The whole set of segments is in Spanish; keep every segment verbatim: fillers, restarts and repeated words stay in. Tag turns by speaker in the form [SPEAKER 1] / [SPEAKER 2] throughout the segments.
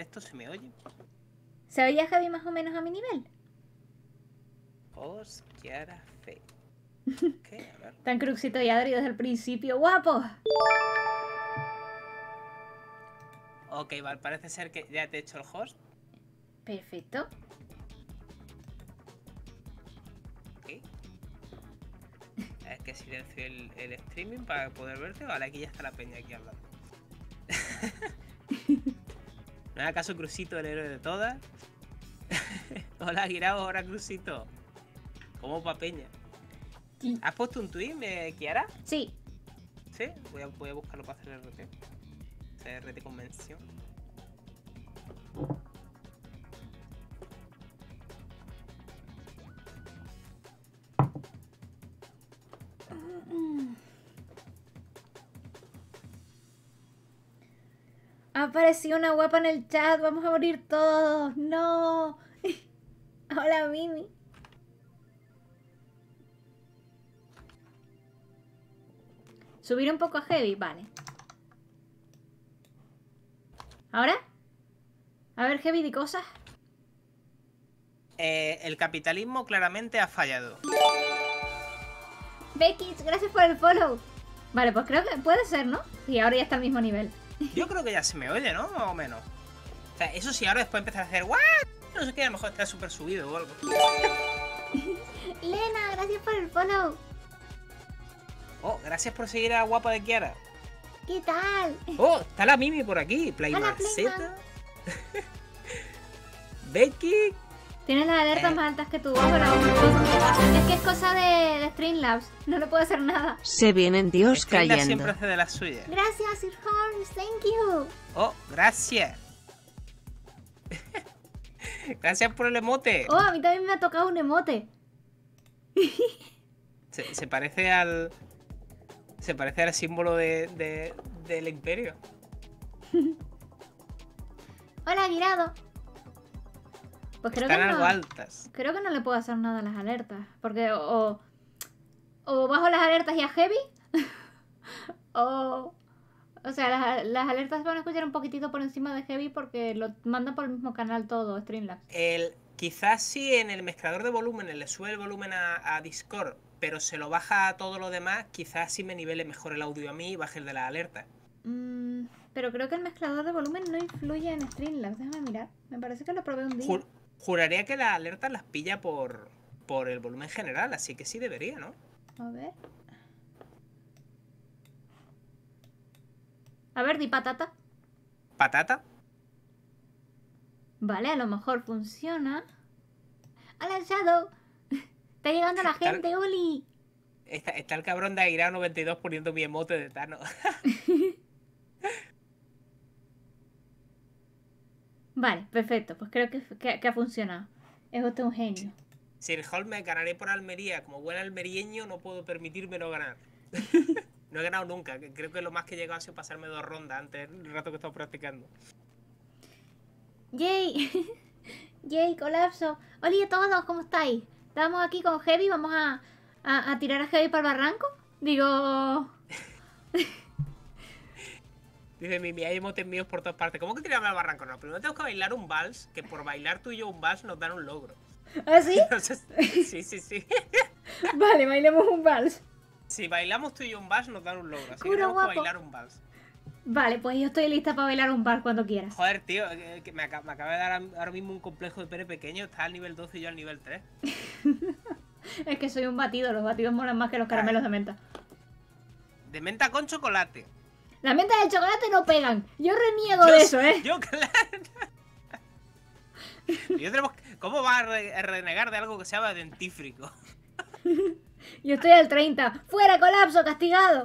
[SPEAKER 1] esto se me oye.
[SPEAKER 2] ¿Se oye a Javi más o menos a mi nivel?
[SPEAKER 1] Os Kiara Fe. ¿Qué? A ver.
[SPEAKER 2] Tan Cruxito y Adri desde el principio. ¡Guapos!
[SPEAKER 1] Ok, vale, parece ser que ya te he hecho el host.
[SPEAKER 2] Perfecto.
[SPEAKER 1] Ok. Es que silencio el, el streaming para poder verte. Vale, aquí ya está la peña aquí hablando. ¿No es acaso Crucito el héroe de todas? Hola, Guirao, ahora Crucito. ¿Cómo pa' peña?
[SPEAKER 2] Sí.
[SPEAKER 1] ¿Has puesto un tweet, eh, Kiara?
[SPEAKER 2] Sí.
[SPEAKER 1] Sí, voy a, voy a buscarlo para hacer R T. Hacer R T convención.
[SPEAKER 2] Ha aparecido una guapa en el chat. Vamos a morir todos. No. Hola, Mimi. Subir un poco a Heavy, vale. ¿Ahora? A ver, Heavy, de cosas.
[SPEAKER 1] Eh, el capitalismo claramente ha fallado.
[SPEAKER 2] Becky, gracias por el follow. Vale, pues creo que puede ser, ¿no? Y ahora ya está al mismo nivel.
[SPEAKER 1] Yo creo que ya se me oye, ¿no? Más o menos. O sea, eso sí, ahora después empezar a hacer ¡guau! No sé qué, a lo mejor está súper subido o algo.
[SPEAKER 2] Lena, gracias por el follow.
[SPEAKER 1] Oh, gracias por seguir a la guapa de Kiara.
[SPEAKER 2] ¿Qué tal?
[SPEAKER 1] Oh, está la Mimi por aquí. Playman
[SPEAKER 2] Hola, Playman.
[SPEAKER 1] Z. Becky.
[SPEAKER 2] Tienes las alertas
[SPEAKER 1] Eh.
[SPEAKER 2] más altas que tú. Pero es que es cosa de, de Streamlabs. No le puedo hacer nada.
[SPEAKER 3] Se vienen Dios
[SPEAKER 1] Strinda
[SPEAKER 3] cayendo.
[SPEAKER 1] siempre hace de las suyas.
[SPEAKER 2] Gracias, Sir Holmes. Thank you.
[SPEAKER 1] Oh, gracias. Gracias por el emote.
[SPEAKER 2] Oh, a mí también me ha tocado un emote.
[SPEAKER 1] Se, se parece al... Se parece al símbolo de, de- del imperio.
[SPEAKER 2] Hola, Guirado. Pues creo
[SPEAKER 1] Están
[SPEAKER 2] que
[SPEAKER 1] algo
[SPEAKER 2] no,
[SPEAKER 1] altas.
[SPEAKER 2] creo que no le puedo hacer nada a las alertas. Porque o, o bajo las alertas y a Heavy. o... O sea, las, las alertas van a escuchar un poquitito por encima de Heavy porque lo mandan por el mismo canal todo, Streamlabs.
[SPEAKER 1] El, quizás si en el mezclador de volúmenes le sube el volumen a, a Discord, pero se lo baja a todo lo demás, quizás si me nivele mejor el audio a mí y baje el de la alerta.
[SPEAKER 2] Mm, pero creo que el mezclador de volumen no influye en Streamlabs. Déjame mirar. Me parece que lo probé un día.
[SPEAKER 1] Jur- juraría que las alertas las pilla por, por el volumen general, así que sí debería, ¿no?
[SPEAKER 2] A ver. A ver, di patata.
[SPEAKER 1] ¿Patata?
[SPEAKER 2] Vale, a lo mejor funciona. ¡Hola, Shadow! Está llegando la
[SPEAKER 1] Tal-
[SPEAKER 2] gente, Oli.
[SPEAKER 1] Está, está el cabrón de Aguirre noventa y dos poniendo mi emote de Thanos.
[SPEAKER 2] Vale, perfecto. Pues creo que, que, que ha funcionado. Es usted un genio.
[SPEAKER 1] Sir Holmes, ganaré por Almería. Como buen almerieño no puedo permitirme no ganar. No he ganado nunca. que Creo que lo más que he llegado ha sido pasarme dos rondas antes del rato que he estado practicando.
[SPEAKER 2] ¡Yay! ¡Yay, colapso! Hola a todos, ¿cómo estáis? Estamos aquí con Heavy, vamos a, a, a tirar a Heavy para el barranco. Digo...
[SPEAKER 1] Dice Mimi, hay emotes míos por todas partes. ¿Cómo que tirarme al barranco? No, primero tengo que bailar un vals, que por bailar tú y yo un vals nos dan un logro.
[SPEAKER 2] ¿Ah, sí?
[SPEAKER 1] No sé si- sí, sí, sí.
[SPEAKER 2] Vale, bailemos un vals.
[SPEAKER 1] Si bailamos tú y yo un vals nos dan un logro. Así que
[SPEAKER 2] Curo
[SPEAKER 1] tenemos que
[SPEAKER 2] guapo.
[SPEAKER 1] bailar un vals.
[SPEAKER 2] Vale, pues yo estoy lista para bailar un vals cuando quieras.
[SPEAKER 1] Joder, tío, que- que me, acaba, me acaba de dar ahora mismo un complejo de pene pequeño. Está al nivel doce y yo al nivel tres.
[SPEAKER 2] Es que soy un batido, los batidos molan más que los caramelos de menta.
[SPEAKER 1] De menta con chocolate.
[SPEAKER 2] Las mentas de chocolate no pegan. Yo reniego
[SPEAKER 1] Yo
[SPEAKER 2] de
[SPEAKER 1] sé-
[SPEAKER 2] eso, ¿eh?
[SPEAKER 1] Yo, claro. Yo tenemos que- ¿Cómo va a, re- a renegar de algo que se llama dentífrico?
[SPEAKER 2] Yo estoy al treinta. ¡Fuera, colapso! ¡Castigado!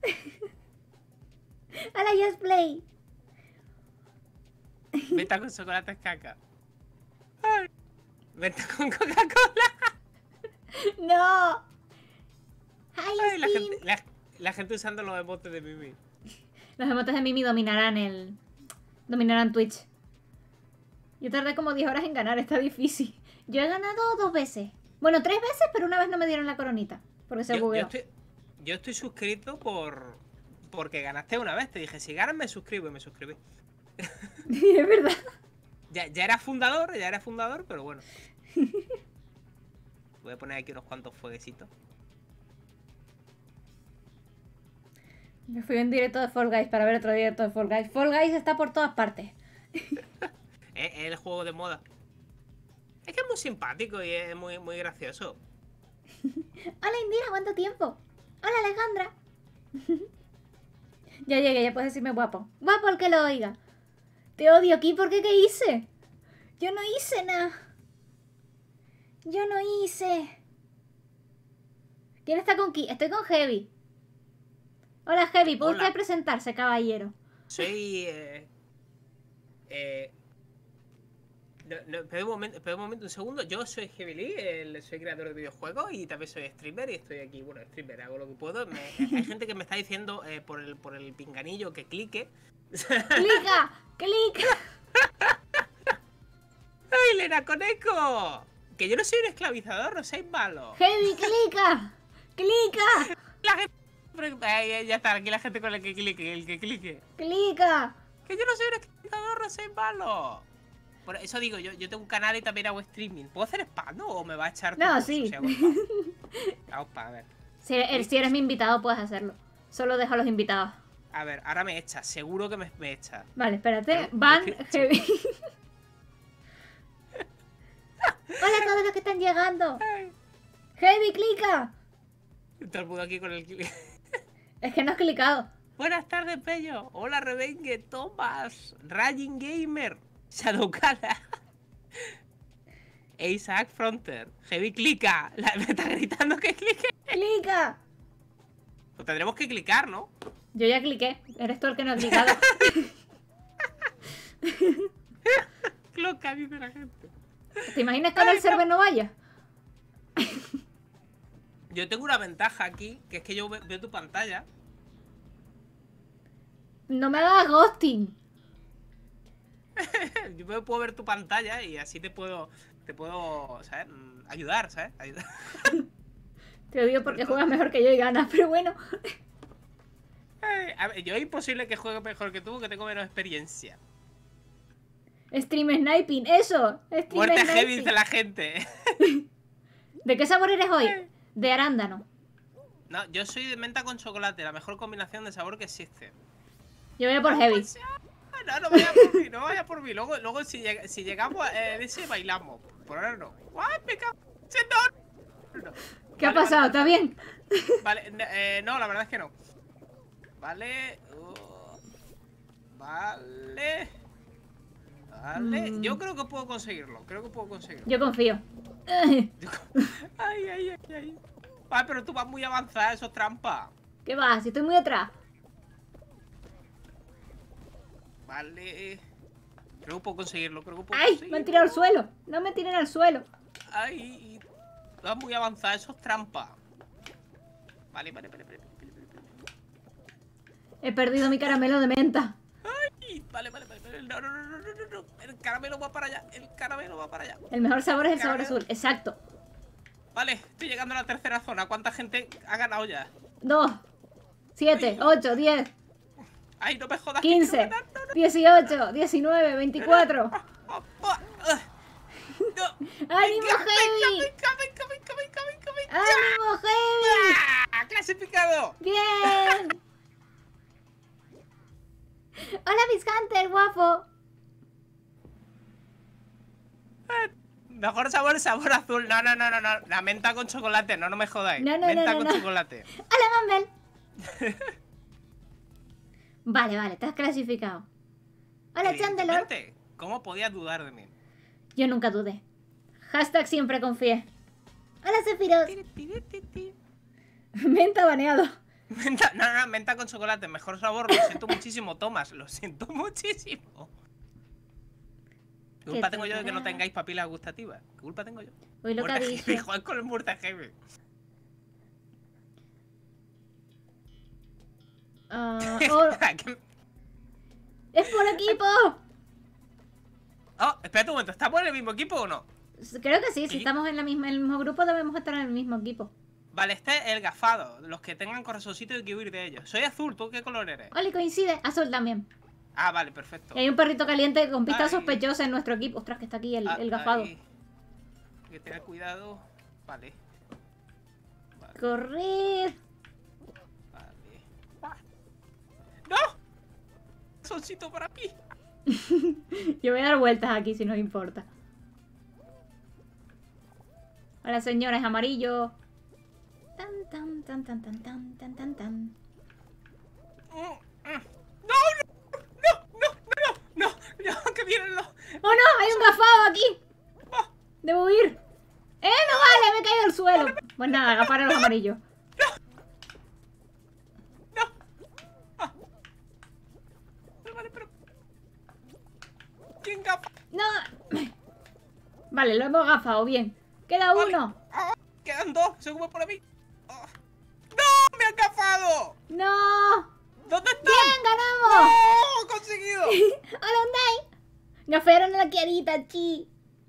[SPEAKER 2] ¡Hala, Just Play!
[SPEAKER 1] Menta con chocolate es caca. Ay. Menta con Coca-Cola.
[SPEAKER 2] ¡No!
[SPEAKER 1] Ay,
[SPEAKER 2] ¡Hi,
[SPEAKER 1] la,
[SPEAKER 2] Steam!
[SPEAKER 1] gente, la, la gente usando los emotes de Mimi.
[SPEAKER 2] Los emotes de Mimi dominarán el... Dominarán Twitch. Yo tardé como diez horas en ganar, está difícil. Yo he ganado dos veces. Bueno, tres veces, pero una vez no me dieron la coronita. Porque se
[SPEAKER 1] Yo, yo,
[SPEAKER 2] bugueó.
[SPEAKER 1] estoy, yo estoy suscrito por porque ganaste una vez. Te dije, si ganas me suscribo y me suscribí.
[SPEAKER 2] Es verdad.
[SPEAKER 1] Ya, ya era fundador, ya era fundador, pero bueno. Voy a poner aquí unos cuantos fueguecitos.
[SPEAKER 2] Me fui en directo de Fall Guys para ver otro directo de Fall Guys. Fall Guys está por todas partes.
[SPEAKER 1] Es el juego de moda. Es que es muy simpático y es muy, muy gracioso.
[SPEAKER 2] Hola Indira, ¿cuánto tiempo? Hola Alejandra. Ya llegué, ya puedes decirme guapo. Guapo el que lo oiga. Te odio aquí, ¿por qué? ¿Qué hice? Yo no hice nada. Yo no hice. ¿Quién está con qui? Estoy con Heavy. Hola Heavy, ¿puede
[SPEAKER 1] Hola.
[SPEAKER 2] usted presentarse, caballero?
[SPEAKER 1] Soy... Eh, eh, no, no, espera un momento, espera un momento, un segundo. Yo soy Heavy Lee, el- soy creador de videojuegos y también soy streamer y estoy aquí, bueno, streamer, hago lo que puedo. Me- hay gente que me está diciendo eh, por, el, por el pinganillo que clique.
[SPEAKER 2] ¡Clica! ¡Clica!
[SPEAKER 1] ¡Ay, Lena Coneco! Que yo no soy un esclavizador, no seáis malos.
[SPEAKER 2] ¡Heavy, clica! ¡Clica!
[SPEAKER 1] La gente... Ay, ya está, aquí la gente con el que clique, el que clique.
[SPEAKER 2] ¡Clica!
[SPEAKER 1] Que yo no soy un esclavizador, no seáis malos. Bueno, eso digo, yo, yo tengo un canal y también hago streaming. ¿Puedo hacer spam, no? ¿O me va a echar
[SPEAKER 2] No,
[SPEAKER 1] todo
[SPEAKER 2] sí.
[SPEAKER 1] si hago spam? Hago spam, a ver.
[SPEAKER 2] Si eres, si eres mi invitado, puedes hacerlo. Solo dejo a los invitados.
[SPEAKER 1] A ver, ahora me echa, seguro que me, me echa.
[SPEAKER 2] Vale, espérate.
[SPEAKER 1] Pero-
[SPEAKER 2] Van
[SPEAKER 1] pero-
[SPEAKER 2] Heavy. Hola a todos los que están llegando. Heavy, clica.
[SPEAKER 1] Todo el mundo aquí con el clic.
[SPEAKER 2] Es que no has clicado.
[SPEAKER 1] Buenas tardes, Pello. Hola, Rebengue, Thomas, Raging Gamer, Shadowcala, e Isaac Fronter. Heavy clica. La- me está gritando que clique.
[SPEAKER 2] ¡Clica!
[SPEAKER 1] Pues tendremos que clicar, ¿no?
[SPEAKER 2] Yo ya cliqué. Eres tú el que no ha clicado.
[SPEAKER 1] Cloca, dice la gente.
[SPEAKER 2] ¿Te imaginas que ahora el server no vaya?
[SPEAKER 1] Yo tengo una ventaja aquí, que es que yo ve- veo tu pantalla.
[SPEAKER 2] No me hagas ghosting.
[SPEAKER 1] Yo me puedo ver tu pantalla y así te puedo, te puedo, ¿sabes? Mm, Ayudar, ¿sabes? Ayudar.
[SPEAKER 2] Te odio porque juegas mejor que yo y ganas, pero bueno.
[SPEAKER 1] Ay, a ver, yo es imposible que juegue mejor que tú, que tengo menos experiencia.
[SPEAKER 2] Stream sniping, eso. Stream
[SPEAKER 1] Muerte heavy,
[SPEAKER 2] sniping.
[SPEAKER 1] dice la gente.
[SPEAKER 2] ¿De qué sabor eres hoy? De arándano.
[SPEAKER 1] No, yo soy de menta con chocolate, la mejor combinación de sabor que existe.
[SPEAKER 2] Yo voy a por heavy.
[SPEAKER 1] No, no vaya por mí, no vaya por mí. Luego, luego si, lleg- si llegamos a ese, bailamos. Por ahora no. ¡Ay, me cago! ¡Sí, no! No.
[SPEAKER 2] ¿Qué ha
[SPEAKER 1] Vale,
[SPEAKER 2] pasado?
[SPEAKER 1] vale,
[SPEAKER 2] ¿Está bien?
[SPEAKER 1] Vale, n- eh, no, la verdad es que no. Vale. uh, vale. Vale.
[SPEAKER 2] Mm.
[SPEAKER 1] Yo creo que puedo conseguirlo. Creo que puedo conseguirlo.
[SPEAKER 2] Yo confío.
[SPEAKER 1] Yo- Ay, ay, ay, ay. Ay, pero tú vas muy avanzada, eso es trampa.
[SPEAKER 2] ¿Qué va? Si estoy muy atrás.
[SPEAKER 1] Vale. Creo que puedo conseguirlo, creo que puedo
[SPEAKER 2] ¡Ay!
[SPEAKER 1] conseguirlo.
[SPEAKER 2] Me han tirado al suelo. No me tiren al suelo.
[SPEAKER 1] Ay, vas muy avanzada, eso es trampa. Vale, vale, vale, vale, vale, vale, vale.
[SPEAKER 2] He perdido mi caramelo de menta.
[SPEAKER 1] Ay, vale, vale, vale, vale. No, no, no, no, no, no, no. El caramelo va para allá, el caramelo va para allá.
[SPEAKER 2] El mejor sabor es el sabor
[SPEAKER 1] Caramelo.
[SPEAKER 2] azul. Exacto.
[SPEAKER 1] Vale, estoy llegando a la tercera zona. ¿Cuánta gente ha ganado ya?
[SPEAKER 2] Dos, siete, ocho, diez,
[SPEAKER 1] Ay, no me jodas. que quiero
[SPEAKER 2] quince,
[SPEAKER 1] ganar, no, no.
[SPEAKER 2] dieciocho, diecinueve, veinticuatro.
[SPEAKER 1] Oh, oh, ah. No.
[SPEAKER 2] ¡Ánimo,
[SPEAKER 1] Venga,
[SPEAKER 2] Heavy!
[SPEAKER 1] Venga, venga, venga, venga, venga, venga.
[SPEAKER 2] ¡Ánimo, Heavy!
[SPEAKER 1] ¡Ah! ¡Clasificado!
[SPEAKER 2] ¡Bien! Hola, Miss Hunter, guapo.
[SPEAKER 1] Mejor sabor, sabor azul. No, no, no, no, no. La menta con chocolate, no, no me jodáis.
[SPEAKER 2] No, no,
[SPEAKER 1] menta
[SPEAKER 2] no,
[SPEAKER 1] con
[SPEAKER 2] no.
[SPEAKER 1] chocolate.
[SPEAKER 2] Hola, Mambel. Vale, vale, te has clasificado. Hola, Chandelor.
[SPEAKER 1] Evidentemente, ¿cómo podías dudar de mí?
[SPEAKER 2] Yo nunca dudé. Hashtag siempre confié. Hola, Sephiroth.
[SPEAKER 1] Tiri, tiri, tiri, tiri.
[SPEAKER 2] Menta baneado.
[SPEAKER 1] Menta, no, no, menta con chocolate, mejor sabor. Lo siento muchísimo, Tomás. Lo siento muchísimo. ¿Qué culpa tengo yo de que no tengáis papilas gustativas? ¿Qué culpa tengo yo?
[SPEAKER 2] Uy, lo que ha
[SPEAKER 1] Muerte
[SPEAKER 2] dicho.
[SPEAKER 1] heavy, joder con el muerte heavy.
[SPEAKER 2] Ah, oh,
[SPEAKER 1] ¿Qué-
[SPEAKER 2] ¡es por equipo!
[SPEAKER 1] Oh, espérate un momento, ¿estamos en el mismo equipo o no?
[SPEAKER 2] Creo que sí, si
[SPEAKER 1] ¿Sí?
[SPEAKER 2] estamos en la misma, en el mismo grupo debemos estar en el mismo equipo.
[SPEAKER 1] Vale, este es el gafado. Los que tengan corazoncito hay que huir de ellos. Soy azul, ¿tú qué color eres?
[SPEAKER 2] Oli, coincide. Azul también.
[SPEAKER 1] Ah, vale, perfecto.
[SPEAKER 2] Y hay un perrito caliente con pista
[SPEAKER 1] Ay.
[SPEAKER 2] sospechosa en nuestro equipo. Ostras, que está aquí el,
[SPEAKER 1] Ah,
[SPEAKER 2] el gafado.
[SPEAKER 1] ahí. Hay que tener cuidado. Vale. Vale,
[SPEAKER 2] Correr.
[SPEAKER 1] vale. ¡No! Solcito para mí.
[SPEAKER 2] Yo voy a dar vueltas aquí si nos importa. Hola, señores, amarillo. Tan, tan, tan, tan, tan, tan, tan, tan, tan.
[SPEAKER 1] Mm, mm. ¡No, no! ¡No, no, no, no! ¡No, no! ¡Que vienen los...
[SPEAKER 2] ¡Oh, no! ¡Hay un gafado aquí!
[SPEAKER 1] ¡Oh!
[SPEAKER 2] ¡Debo huir! ¡Eh, no vale! ¡Me he caído al suelo! Pues nada, agafar a los amarillos.
[SPEAKER 1] ¡No! Ah. Pero vale, pero... ¿Quién gafa?
[SPEAKER 2] ¡No! Vale, lo hemos gafado, bien. ¡Queda
[SPEAKER 1] Vale.
[SPEAKER 2] uno!
[SPEAKER 1] Ah, quedan dos, según por mí. Ah. ¡No! ¡Me han gafado!
[SPEAKER 2] ¡No!
[SPEAKER 1] ¿Dónde están?
[SPEAKER 2] ¡Bien, ganamos!
[SPEAKER 1] ¡No! ¡Conseguido!
[SPEAKER 2] ¡Hola, Unai! Gafearon a la Kiarita, chi.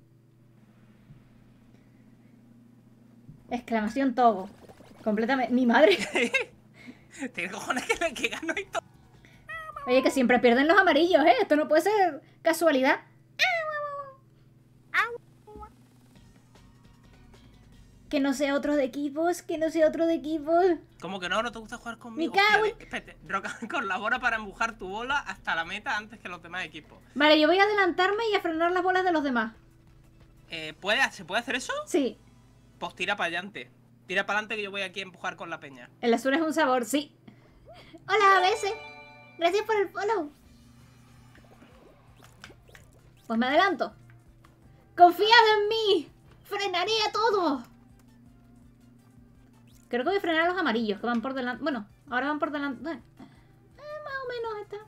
[SPEAKER 2] Exclamación Togo. Completamente. ¡Mi madre!
[SPEAKER 1] Tiene cojones que, que gano y todo.
[SPEAKER 2] Oye, que siempre pierden los amarillos, ¿eh? Esto no puede ser casualidad. Que no sea otro de equipos, que no sea otro de equipos.
[SPEAKER 1] ¿Cómo que no? ¿No te gusta jugar conmigo?
[SPEAKER 2] Me cago en-
[SPEAKER 1] Hostia, espérate, Roca, colabora para empujar tu bola hasta la meta antes que los demás equipos.
[SPEAKER 2] Vale, yo voy a adelantarme y a frenar las bolas de los demás.
[SPEAKER 1] Eh, ¿puede, ¿Se puede hacer eso?
[SPEAKER 2] Sí,
[SPEAKER 1] Pues tira para adelante. Tira para adelante que yo voy aquí a empujar con la peña.
[SPEAKER 2] el azul es un sabor, sí. Hola, A B S. Gracias por el follow. Pues me adelanto. ¡Confiad en mí! ¡Frenaré a todos! Creo que voy a frenar a los amarillos, que van por delante. Bueno, ahora van por delante. Bueno, eh, más o menos está.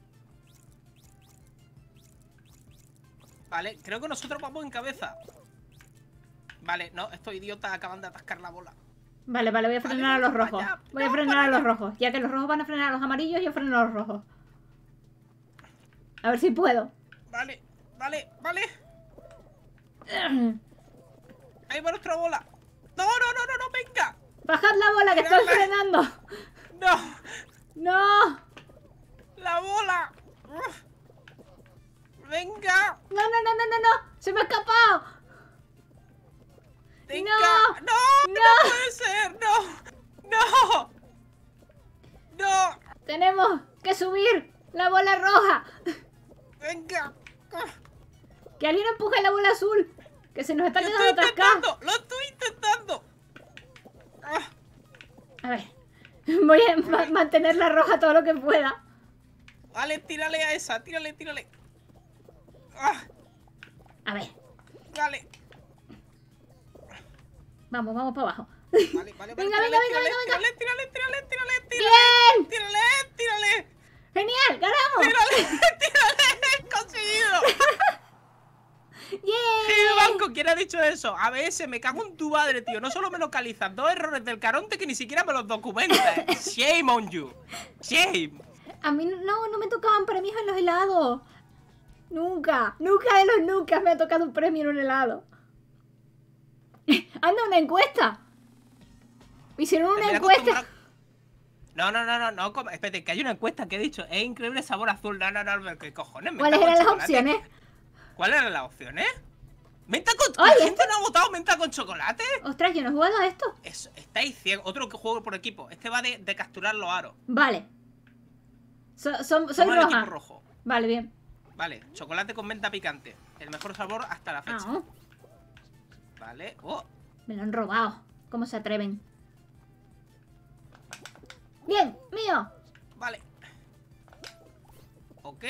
[SPEAKER 1] Vale, creo que nosotros vamos en cabeza. Vale, no, estos idiotas acaban de atascar la bola.
[SPEAKER 2] Vale, vale, voy a
[SPEAKER 1] Vale,
[SPEAKER 2] frenar a los
[SPEAKER 1] para
[SPEAKER 2] rojos.
[SPEAKER 1] allá.
[SPEAKER 2] Voy a
[SPEAKER 1] No,
[SPEAKER 2] frenar
[SPEAKER 1] para
[SPEAKER 2] a los
[SPEAKER 1] allá.
[SPEAKER 2] rojos. Ya que los rojos van a frenar a los amarillos, yo freno a los rojos. A ver si puedo.
[SPEAKER 1] Vale, vale, vale. Ahí va nuestra bola. No, no, no, no, no, venga.
[SPEAKER 2] Bajad la bola que estoy
[SPEAKER 1] Tirarle.
[SPEAKER 2] frenando.
[SPEAKER 1] No,
[SPEAKER 2] No.
[SPEAKER 1] la bola. Uf. Venga,
[SPEAKER 2] No, no, no, no, no, no. Se me ha escapado.
[SPEAKER 1] venga.
[SPEAKER 2] No,
[SPEAKER 1] No, no,
[SPEAKER 2] no.
[SPEAKER 1] puede ser. No, no. No,
[SPEAKER 2] Tenemos que subir la bola roja.
[SPEAKER 1] venga.
[SPEAKER 2] Que alguien empuje la bola azul. Que se nos está
[SPEAKER 1] Lo
[SPEAKER 2] quedando
[SPEAKER 1] estoy
[SPEAKER 2] atascada.
[SPEAKER 1] intentando, lo estoy intentando. Ah,
[SPEAKER 2] A ver. Voy a ma- mantener la roja todo lo que pueda.
[SPEAKER 1] Vale, tírale a esa, tírale, tírale. Ah,
[SPEAKER 2] A ver.
[SPEAKER 1] vale.
[SPEAKER 2] Vamos, vamos para abajo.
[SPEAKER 1] Vale, vale, vale.
[SPEAKER 2] Venga,
[SPEAKER 1] tírale,
[SPEAKER 2] venga, venga,
[SPEAKER 1] tírale,
[SPEAKER 2] venga, venga.
[SPEAKER 1] tírale, tírale, tírale, tírale, tírale.
[SPEAKER 2] ¡Bien!
[SPEAKER 1] Tírale, tírale.
[SPEAKER 2] ¡Genial! ¡Ganamos!
[SPEAKER 1] Tírale, tírale. Conseguido.
[SPEAKER 2] ¡Yeah!
[SPEAKER 1] Gil Banco, ¿quién ha dicho eso? A B S, me cago en tu madre, tío. No solo me localizas dos errores del Caronte que ni siquiera me los documentas. Shame on you. Shame.
[SPEAKER 2] A mí no, no me tocaban premios en los helados. Nunca, nunca de los nunca me ha tocado un premio en un helado. Anda, una encuesta. Me hicieron una
[SPEAKER 1] Me he
[SPEAKER 2] encuesta.
[SPEAKER 1] acostumbrado- No, no, no, no, no. como- Espérate, que hay una encuesta que he dicho. Es increíble el sabor azul. No, no, no. ¿Qué cojones? Menta
[SPEAKER 2] ¿Cuáles
[SPEAKER 1] con
[SPEAKER 2] eran las
[SPEAKER 1] chocolate.
[SPEAKER 2] opciones?
[SPEAKER 1] ¿Cuáles eran las opciones? ¿Menta con
[SPEAKER 2] Ay,
[SPEAKER 1] ¿La gente no ha votado menta con chocolate?
[SPEAKER 2] Ostras, yo no he jugado a esto.
[SPEAKER 1] Eso, estáis ciegos. Otro que juego por equipo. Este va de, de capturar los aros.
[SPEAKER 2] Vale. So- son- soy
[SPEAKER 1] Somos el
[SPEAKER 2] roja.
[SPEAKER 1] equipo rojo.
[SPEAKER 2] Vale, bien.
[SPEAKER 1] Vale, chocolate con menta picante. El mejor sabor hasta la fecha.
[SPEAKER 2] Ah,
[SPEAKER 1] Vale. Oh,
[SPEAKER 2] me lo han robado. ¿Cómo se atreven? Bien, mío.
[SPEAKER 1] vale. Ok.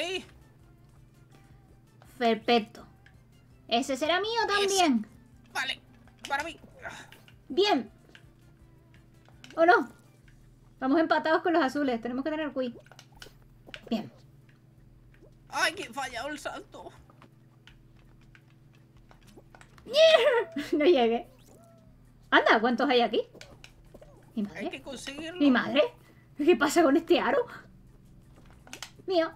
[SPEAKER 2] Perfecto. Ese será mío también.
[SPEAKER 1] Vale. Para mí.
[SPEAKER 2] Bien. ¿O no? Vamos empatados con los azules. Tenemos que tener quick. Bien.
[SPEAKER 1] Ay, que he fallado el salto.
[SPEAKER 2] No llegué. Anda, ¿cuántos hay aquí? ¿Mi
[SPEAKER 1] Hay
[SPEAKER 2] madre?
[SPEAKER 1] que conseguirlo.
[SPEAKER 2] ¿Mi madre? ¿Qué pasa con este aro? Mío.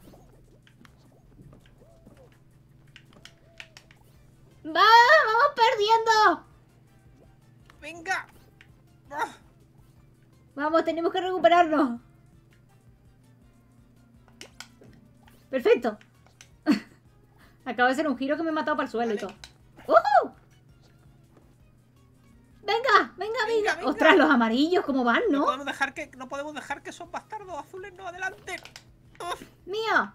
[SPEAKER 2] ¡Va! ¡Vamos perdiendo!
[SPEAKER 1] Venga. Ah,
[SPEAKER 2] Vamos, tenemos que recuperarnos. Perfecto. Acaba de ser un giro que me he matado para el suelo
[SPEAKER 1] Vale.
[SPEAKER 2] y todo. ¡Uh! Venga, venga, venga,
[SPEAKER 1] Venga, venga.
[SPEAKER 2] Ostras, los amarillos, ¿cómo van,
[SPEAKER 1] No
[SPEAKER 2] no?
[SPEAKER 1] podemos dejar que, no podemos dejar que esos bastardos azules no adelanten. Uf.
[SPEAKER 2] ¡Mío!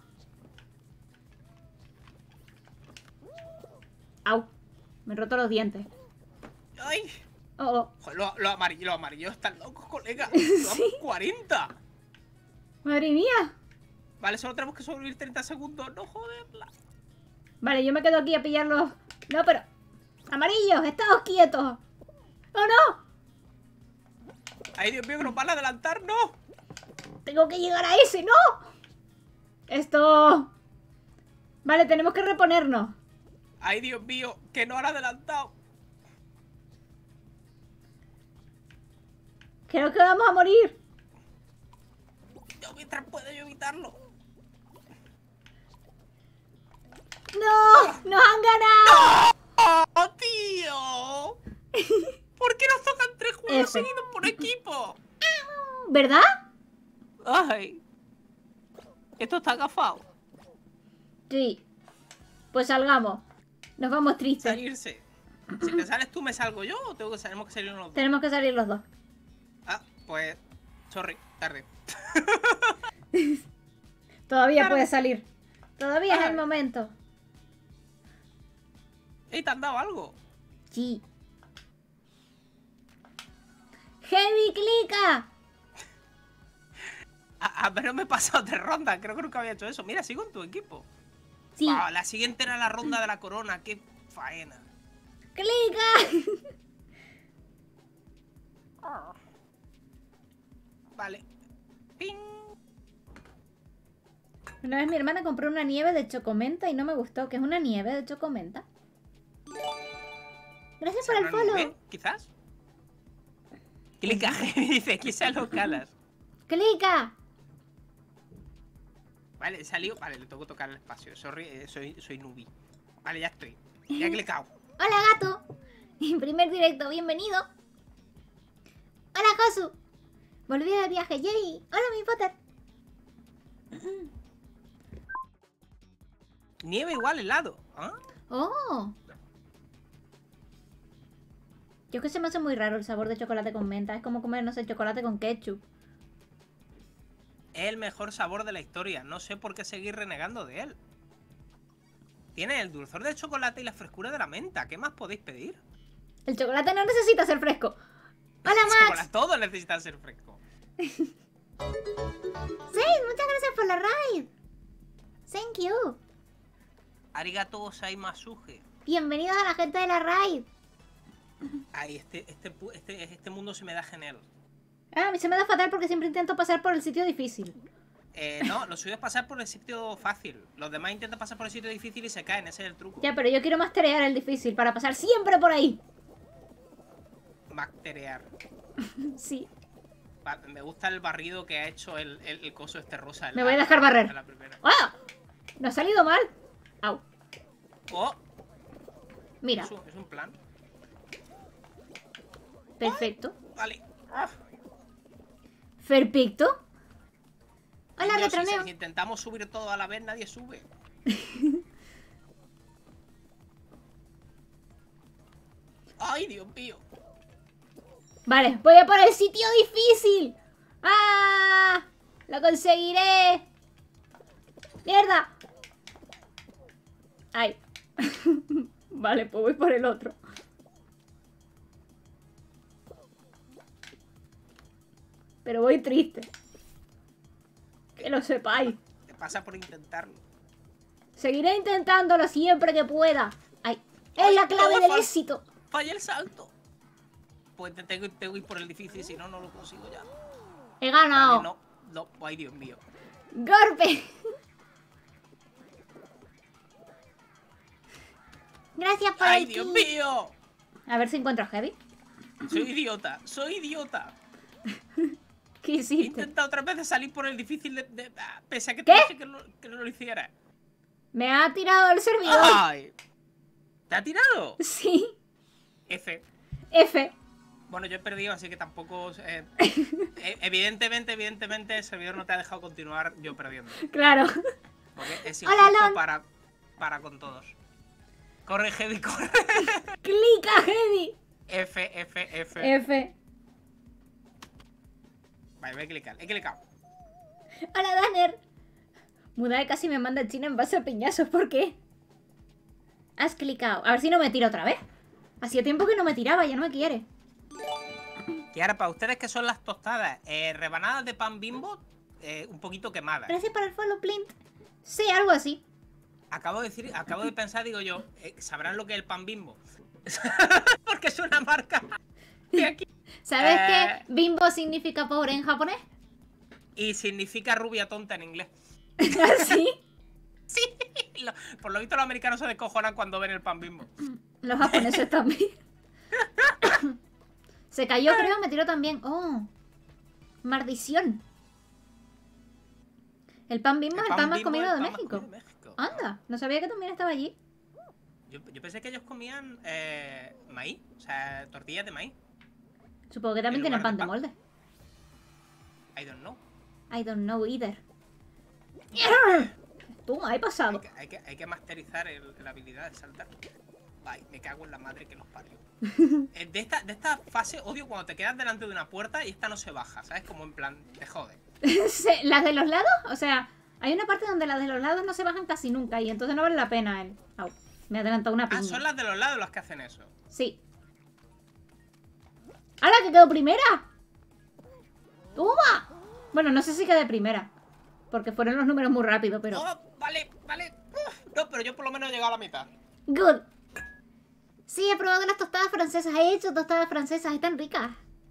[SPEAKER 2] ¡Au! Me he roto los dientes.
[SPEAKER 1] Ay.
[SPEAKER 2] Oh, oh.
[SPEAKER 1] Joder, los, los amarillos, los amarillos están locos, colega. Llevamos cuarenta.
[SPEAKER 2] ¡Madre mía!
[SPEAKER 1] Vale, solo tenemos que sobrevivir treinta segundos. No joderla.
[SPEAKER 2] Vale, yo me quedo aquí a pillarlos. No, pero... ¡Amarillos! ¡Estaos quietos! ¡Oh, no!
[SPEAKER 1] Ay, Dios mío, que nos van a adelantar, no.
[SPEAKER 2] ¡Tengo que llegar a ese! ¡No! Esto... Vale, tenemos que reponernos.
[SPEAKER 1] Ay, Dios mío, que no han adelantado.
[SPEAKER 2] Creo que vamos a morir.
[SPEAKER 1] Yo mientras pueda yo evitarlo.
[SPEAKER 2] ¡No! ¡Nos han ganado!
[SPEAKER 1] ¡Oh, tío! ¿Por qué nos tocan tres juegos
[SPEAKER 2] F.
[SPEAKER 1] seguidos por equipo?
[SPEAKER 2] ¿Verdad?
[SPEAKER 1] Ay. Esto está agafado.
[SPEAKER 2] Sí. Pues salgamos. Nos vamos tristes.
[SPEAKER 1] Salirse. Si te sales tú, ¿me salgo yo o tengo que, tenemos que salir uno los dos?
[SPEAKER 2] Tenemos que salir los dos.
[SPEAKER 1] Ah, pues... Sorry, tarde.
[SPEAKER 2] Todavía
[SPEAKER 1] Claro.
[SPEAKER 2] puede salir. Todavía es
[SPEAKER 1] Ay.
[SPEAKER 2] el momento.
[SPEAKER 1] Ey, ¿te han dado algo?
[SPEAKER 2] Sí. ¡Heavy clica!
[SPEAKER 1] A, a ver, no me he pasado de ronda. Creo que nunca había hecho eso. Mira, sigo en tu equipo.
[SPEAKER 2] Sí.
[SPEAKER 1] Wow, la siguiente era la ronda de la corona. ¡Qué faena!
[SPEAKER 2] ¡Clica!
[SPEAKER 1] Vale. ¡Ping!
[SPEAKER 2] Una vez mi hermana compró una nieve de chocomenta y no me gustó. ¿Qué es una nieve de chocomenta? Gracias por
[SPEAKER 1] ¿Será
[SPEAKER 2] el
[SPEAKER 1] una nube,
[SPEAKER 2] follow.
[SPEAKER 1] quizás? Clica, dice, quizás lo calas.
[SPEAKER 2] ¡Clica!
[SPEAKER 1] Vale, salió. Vale, le tengo que tocar el espacio. Sorry, eh, soy, soy nubi. Vale, ya estoy. Ya he clicado.
[SPEAKER 2] ¡Hola, gato! En primer directo, bienvenido. ¡Hola, Josu! Volví de viaje, yay. ¡Hola, mi Potter!
[SPEAKER 1] Nieve igual helado. ¿Ah?
[SPEAKER 2] ¡Oh! Yo que se me hace muy raro el sabor de chocolate con menta. Es como comer, no sé, chocolate con ketchup.
[SPEAKER 1] Es el mejor sabor de la historia. No sé por qué seguir renegando de él. Tiene el dulzor del chocolate y la frescura de la menta. ¿Qué más podéis pedir?
[SPEAKER 2] El chocolate no necesita ser fresco. ¡Hola,
[SPEAKER 1] Chocolate,
[SPEAKER 2] Max!
[SPEAKER 1] todo necesita ser fresco.
[SPEAKER 2] Sí, muchas gracias por la raid. Thank you.
[SPEAKER 1] Arigato gozaimasuke.
[SPEAKER 2] Bienvenidos a la gente de la raid.
[SPEAKER 1] Ay, este, este, pu- este, este mundo se me da genial.
[SPEAKER 2] Ah, a mí se me da fatal porque siempre intento pasar por el sitio difícil.
[SPEAKER 1] Eh, no, lo suyo es pasar por el sitio fácil. Los demás intentan pasar por el sitio difícil y se caen. Ese es el truco.
[SPEAKER 2] Ya, pero yo quiero masterear el difícil para pasar siempre por ahí.
[SPEAKER 1] Bacterear.
[SPEAKER 2] Sí.
[SPEAKER 1] Va- Me gusta el barrido que ha hecho el, el, el coso este rosa. en
[SPEAKER 2] Me
[SPEAKER 1] la-
[SPEAKER 2] voy a dejar barrer.
[SPEAKER 1] en la primera.
[SPEAKER 2] ¡Ah! No ha salido mal. Au.
[SPEAKER 1] Oh,
[SPEAKER 2] Mira,
[SPEAKER 1] es un, es un plan.
[SPEAKER 2] perfecto.
[SPEAKER 1] Vale. Ah.
[SPEAKER 2] ¿Perfecto? Hola,
[SPEAKER 1] Niños, si,
[SPEAKER 2] Retroneo.
[SPEAKER 1] si intentamos subir todo a la vez, nadie sube. Ay, Dios mío.
[SPEAKER 2] Vale, voy a por el sitio difícil. ¡Ah! ¡Lo conseguiré! ¡Mierda! ¡Ay! Vale, pues voy por el otro. Pero voy triste. Que lo sepáis.
[SPEAKER 1] Te pasa por intentarlo.
[SPEAKER 2] Seguiré intentándolo siempre que pueda. ¡Ay! ¡Es
[SPEAKER 1] Ay,
[SPEAKER 2] la clave
[SPEAKER 1] todo
[SPEAKER 2] del
[SPEAKER 1] fal-
[SPEAKER 2] éxito!
[SPEAKER 1] Falla el salto. Pues te tengo, tengo que ir por el difícil, si no, no lo consigo ya.
[SPEAKER 2] ¡He ganado!
[SPEAKER 1] Vale, no, no, ay, Dios mío.
[SPEAKER 2] ¡Golpe! Gracias por
[SPEAKER 1] ¡Ay,
[SPEAKER 2] el
[SPEAKER 1] Dios
[SPEAKER 2] kit.
[SPEAKER 1] mío!
[SPEAKER 2] A ver si encuentro a Heavy.
[SPEAKER 1] Soy idiota, soy idiota.
[SPEAKER 2] ¿Qué
[SPEAKER 1] He
[SPEAKER 2] hiciste?
[SPEAKER 1] intentado otras veces salir por el difícil de, de- ah, pese a que
[SPEAKER 2] ¿Qué?
[SPEAKER 1] te dije que no, que no lo hiciera.
[SPEAKER 2] Me ha tirado el servidor.
[SPEAKER 1] ¡Ay! ¿Te ha tirado?
[SPEAKER 2] Sí.
[SPEAKER 1] F.
[SPEAKER 2] F.
[SPEAKER 1] Bueno, yo he perdido, así que tampoco... eh, eh, evidentemente, evidentemente, el servidor no te ha dejado continuar yo perdiendo.
[SPEAKER 2] Claro.
[SPEAKER 1] Porque es
[SPEAKER 2] Hola,
[SPEAKER 1] injusto
[SPEAKER 2] Lon.
[SPEAKER 1] para, para con todos. Corre, Heavy, corre.
[SPEAKER 2] ¡Clica, Heavy!
[SPEAKER 1] F, F, F.
[SPEAKER 2] F.
[SPEAKER 1] Vale, voy a clicar. He clicado.
[SPEAKER 2] Hola, Danner. Mudae casi me manda a China en base a piñazos. ¿Por qué? Has clicado. A ver si no me tiro otra vez. Hacía tiempo que no me tiraba, ya no me quiere.
[SPEAKER 1] Y ahora, para ustedes, ¿qué son las tostadas? Eh, rebanadas de pan Bimbo, eh, un poquito quemadas.
[SPEAKER 2] Gracias por el follow, Plint. Sí, algo así.
[SPEAKER 1] Acabo de decir, acabo de pensar, digo yo, eh, ¿sabrán lo que es el pan Bimbo? Porque es una marca de aquí.
[SPEAKER 2] ¿Sabes
[SPEAKER 1] Eh.
[SPEAKER 2] qué Bimbo significa pobre en japonés?
[SPEAKER 1] Y significa rubia tonta en inglés.
[SPEAKER 2] ¿Así?
[SPEAKER 1] Sí, lo- por lo visto los americanos se descojonan cuando ven el pan Bimbo.
[SPEAKER 2] Los japoneses también. Se cayó, creo, me tiró también. ¡Oh! Maldición. El pan Bimbo es el pan más
[SPEAKER 1] Bimbo
[SPEAKER 2] comido
[SPEAKER 1] es
[SPEAKER 2] de
[SPEAKER 1] el pan más
[SPEAKER 2] México.
[SPEAKER 1] comido de México.
[SPEAKER 2] Anda, no sabía que también estaba allí.
[SPEAKER 1] Yo, yo pensé que ellos comían eh, maíz, o sea, tortillas de maíz.
[SPEAKER 2] Supongo que también
[SPEAKER 1] En
[SPEAKER 2] tienen
[SPEAKER 1] lugar
[SPEAKER 2] pan
[SPEAKER 1] de
[SPEAKER 2] de
[SPEAKER 1] pan.
[SPEAKER 2] molde.
[SPEAKER 1] I don't know.
[SPEAKER 2] I don't know either. Toma, he
[SPEAKER 1] Hay
[SPEAKER 2] pasado.
[SPEAKER 1] que, hay que, hay que masterizar el- la habilidad de saltar. Ay, me cago en la madre que los parió. Eh, de, esta, de esta fase odio cuando te quedas delante de una puerta y esta no se baja, ¿sabes? Como en plan, te jode.
[SPEAKER 2] Se- ¿Las de los lados? O sea, hay una parte donde las de los lados no se bajan casi nunca y entonces no vale la pena el... Au, me ha adelantado una piña.
[SPEAKER 1] Ah, son las de los lados las que hacen eso.
[SPEAKER 2] Sí. ¡Hala, que quedó primera! ¡Toma! Bueno, no sé si quedé primera. Porque fueron los números muy rápido, pero...
[SPEAKER 1] Oh, vale, vale. Uf, no, pero yo por lo menos he llegado a la mitad.
[SPEAKER 2] ¡Good! Sí, he probado las tostadas francesas. He hecho tostadas francesas. Están ricas.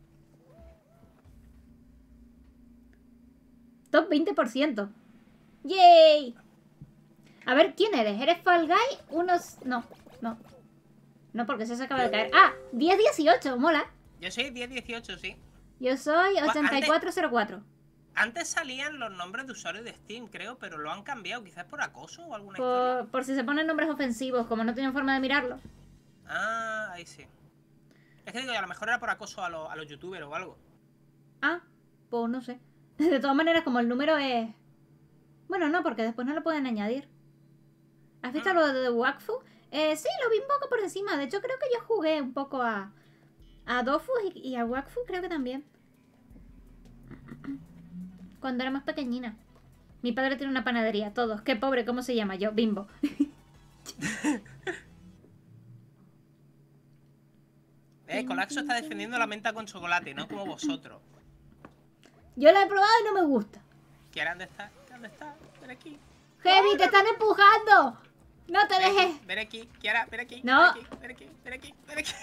[SPEAKER 2] Top veinte por ciento. ¡Yay! A ver, ¿quién eres? ¿Eres Fall Guy? Unos... No, no. No, porque se acaba de caer. ¡Ah! diez dieciocho, mola.
[SPEAKER 1] Yo soy diez dieciocho, sí.
[SPEAKER 2] Yo soy
[SPEAKER 1] Pues
[SPEAKER 2] ochenta y cuatro cero cuatro.
[SPEAKER 1] Antes salían los nombres de usuarios de Steam, creo, pero lo han cambiado, quizás por acoso o alguna historia.
[SPEAKER 2] Por, por si se ponen nombres ofensivos, como no tienen forma de mirarlo.
[SPEAKER 1] Ah, ahí sí. Es que digo, a lo mejor era por acoso a, los- a los youtubers o algo.
[SPEAKER 2] Ah, pues no sé. De todas maneras, como el número es... Bueno, no, porque después no lo pueden añadir. ¿Has visto
[SPEAKER 1] Ah.
[SPEAKER 2] lo de Wakfu? Eh, sí, lo vi un poco por encima. De hecho, creo que yo jugué un poco a... A Dofus y, y a Wakfu, creo que también. Cuando era más pequeñina. Mi padre tiene una panadería, todos. Qué pobre, ¿cómo se llama? Yo, Bimbo.
[SPEAKER 1] Eh, Colaxo está defendiendo la menta con chocolate, no como vosotros.
[SPEAKER 2] Yo la he probado y no me gusta.
[SPEAKER 1] Kiara, ¿dónde está? ¿Dónde está? Ven aquí.
[SPEAKER 2] Heavy, te están empujando. No te
[SPEAKER 1] Ven aquí,
[SPEAKER 2] dejes.
[SPEAKER 1] ven aquí, Kiara, ven aquí.
[SPEAKER 2] No.
[SPEAKER 1] Ven aquí, ven aquí, ven aquí, ven aquí.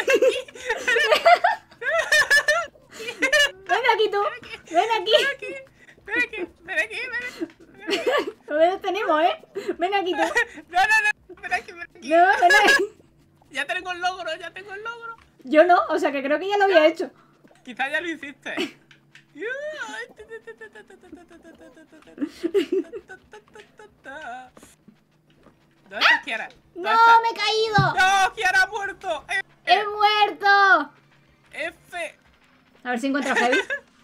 [SPEAKER 2] Ven aquí tú. Ven aquí.
[SPEAKER 1] Ven aquí, ven aquí, ven aquí, ven aquí.
[SPEAKER 2] Lo tenemos, ¿eh? Ven aquí tú.
[SPEAKER 1] No, no, no, ven aquí, ven aquí.
[SPEAKER 2] No, ven aquí.
[SPEAKER 1] Ya tengo el logro, ya tengo el logro.
[SPEAKER 2] Yo no, o sea que creo que ya lo había hecho.
[SPEAKER 1] Quizás ya lo hiciste. ¿Dónde está Kiara? ¿Dónde
[SPEAKER 2] ¡No,
[SPEAKER 1] está?
[SPEAKER 2] me he caído!
[SPEAKER 1] ¡No! ¡Kiara ha muerto! F,
[SPEAKER 2] ¡He muerto!
[SPEAKER 1] F.
[SPEAKER 2] A ver si encuentro a Heavy.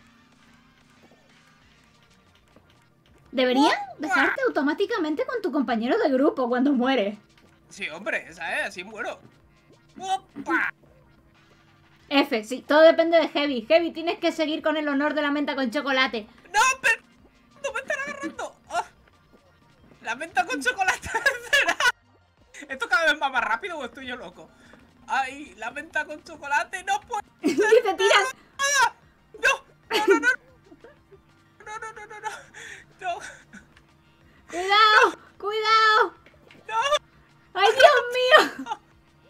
[SPEAKER 2] Deberían dejarte automáticamente con tu compañero de grupo cuando mueres.
[SPEAKER 1] Sí, hombre, esa es, así muero. ¡Opa!
[SPEAKER 2] F, sí, todo depende de Heavy. Heavy, tienes que seguir con el honor de la menta con chocolate.
[SPEAKER 1] ¡No, pero! ¡No me están agarrando! ¡Oh! ¡La menta con chocolate! ¿Será? ¿Esto cada vez va más rápido o estoy yo loco? ¡Ay! ¡La menta con chocolate! ¡No puedo!
[SPEAKER 2] ¿Qué te tiras?
[SPEAKER 1] ¡No! ¡No, no, no! ¡No, no, no, no, no! ¡No!
[SPEAKER 2] ¡Cuidado! ¡Cuidado!
[SPEAKER 1] ¡No!
[SPEAKER 2] ¡Ay, Dios mío!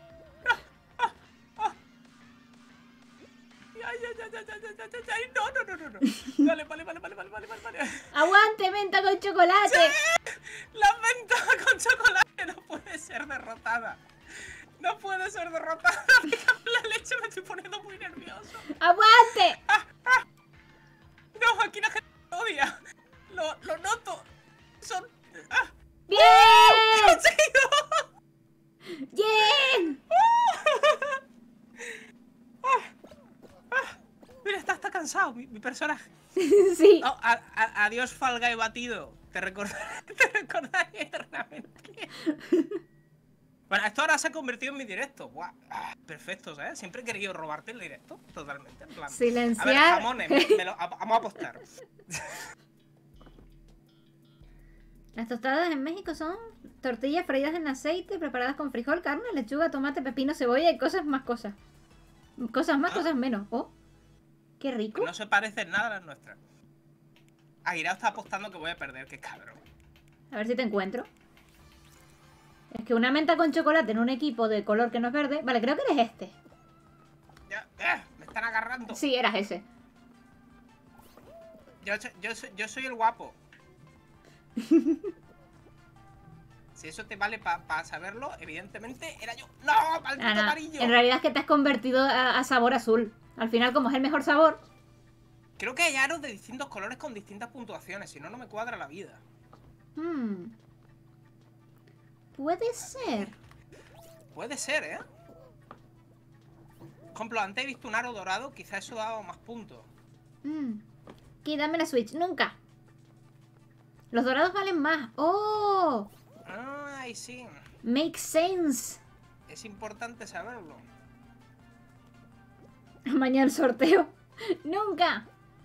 [SPEAKER 1] ¡Ay, ay, ay, ay, ay, ay, ay, ay! ¡No, no, no, no, no! Vale, vale, vale, vale, vale, vale, vale.
[SPEAKER 2] ¡Aguante, menta con chocolate!
[SPEAKER 1] ¡La menta con chocolate no puede ser derrotada! ¡No puede ser derrotada! Me cago en la leche, me estoy poniendo muy nervioso.
[SPEAKER 2] ¡Aguante!
[SPEAKER 1] No, aquí la gente me odia. Lo, lo noto. Son... ¡Ah!
[SPEAKER 2] ¡Bien!
[SPEAKER 1] ¡He conseguido!
[SPEAKER 2] ¡Bien!
[SPEAKER 1] Mira, está, está cansado mi, mi personaje.
[SPEAKER 2] Sí.
[SPEAKER 1] Oh, a- a- adiós, Fall Guy batido. Te recordaré, te recordaré eternamente. Bueno, esto ahora se ha convertido en mi directo. Buah, ah, perfecto, ¿sabes? Siempre he querido robarte el directo, totalmente. En plan.
[SPEAKER 2] Silenciar.
[SPEAKER 1] A ver, jamones, me, me lo, a, vamos a apostar.
[SPEAKER 2] Las tostadas en México son tortillas freídas en aceite, preparadas con frijol, carne, lechuga, tomate, pepino, cebolla y cosas más cosas. Cosas más,
[SPEAKER 1] Ah.
[SPEAKER 2] cosas menos. Oh, qué rico.
[SPEAKER 1] No se parecen nada a las nuestras. Aguirao está apostando que voy a perder, qué cabrón.
[SPEAKER 2] A ver si te encuentro. Es que una menta con chocolate en un equipo de color que no es verde. Vale, creo que eres este.
[SPEAKER 1] Ya, eh, me están agarrando.
[SPEAKER 2] Sí, eras ese.
[SPEAKER 1] Yo, soy- yo, soy- yo soy el guapo. Si eso te vale para pa saberlo, evidentemente era yo. ¡No! ¡Maldito
[SPEAKER 2] Ah, no.
[SPEAKER 1] amarillo!
[SPEAKER 2] En realidad es que te has convertido a, a sabor azul. Al final, como es el mejor sabor.
[SPEAKER 1] Creo que hay aros de distintos colores con distintas puntuaciones, si no, no me cuadra la vida.
[SPEAKER 2] Hmm. Puede ser.
[SPEAKER 1] Puede ser, ¿eh? Por ejemplo, antes he visto un aro dorado, quizá eso daba más puntos.
[SPEAKER 2] Hmm. Aquí, dame la Switch. Nunca. Los dorados valen más. ¡Oh!
[SPEAKER 1] Ay, sí.
[SPEAKER 2] Makes sense.
[SPEAKER 1] Es importante saberlo.
[SPEAKER 2] Mañana el sorteo. Nunca.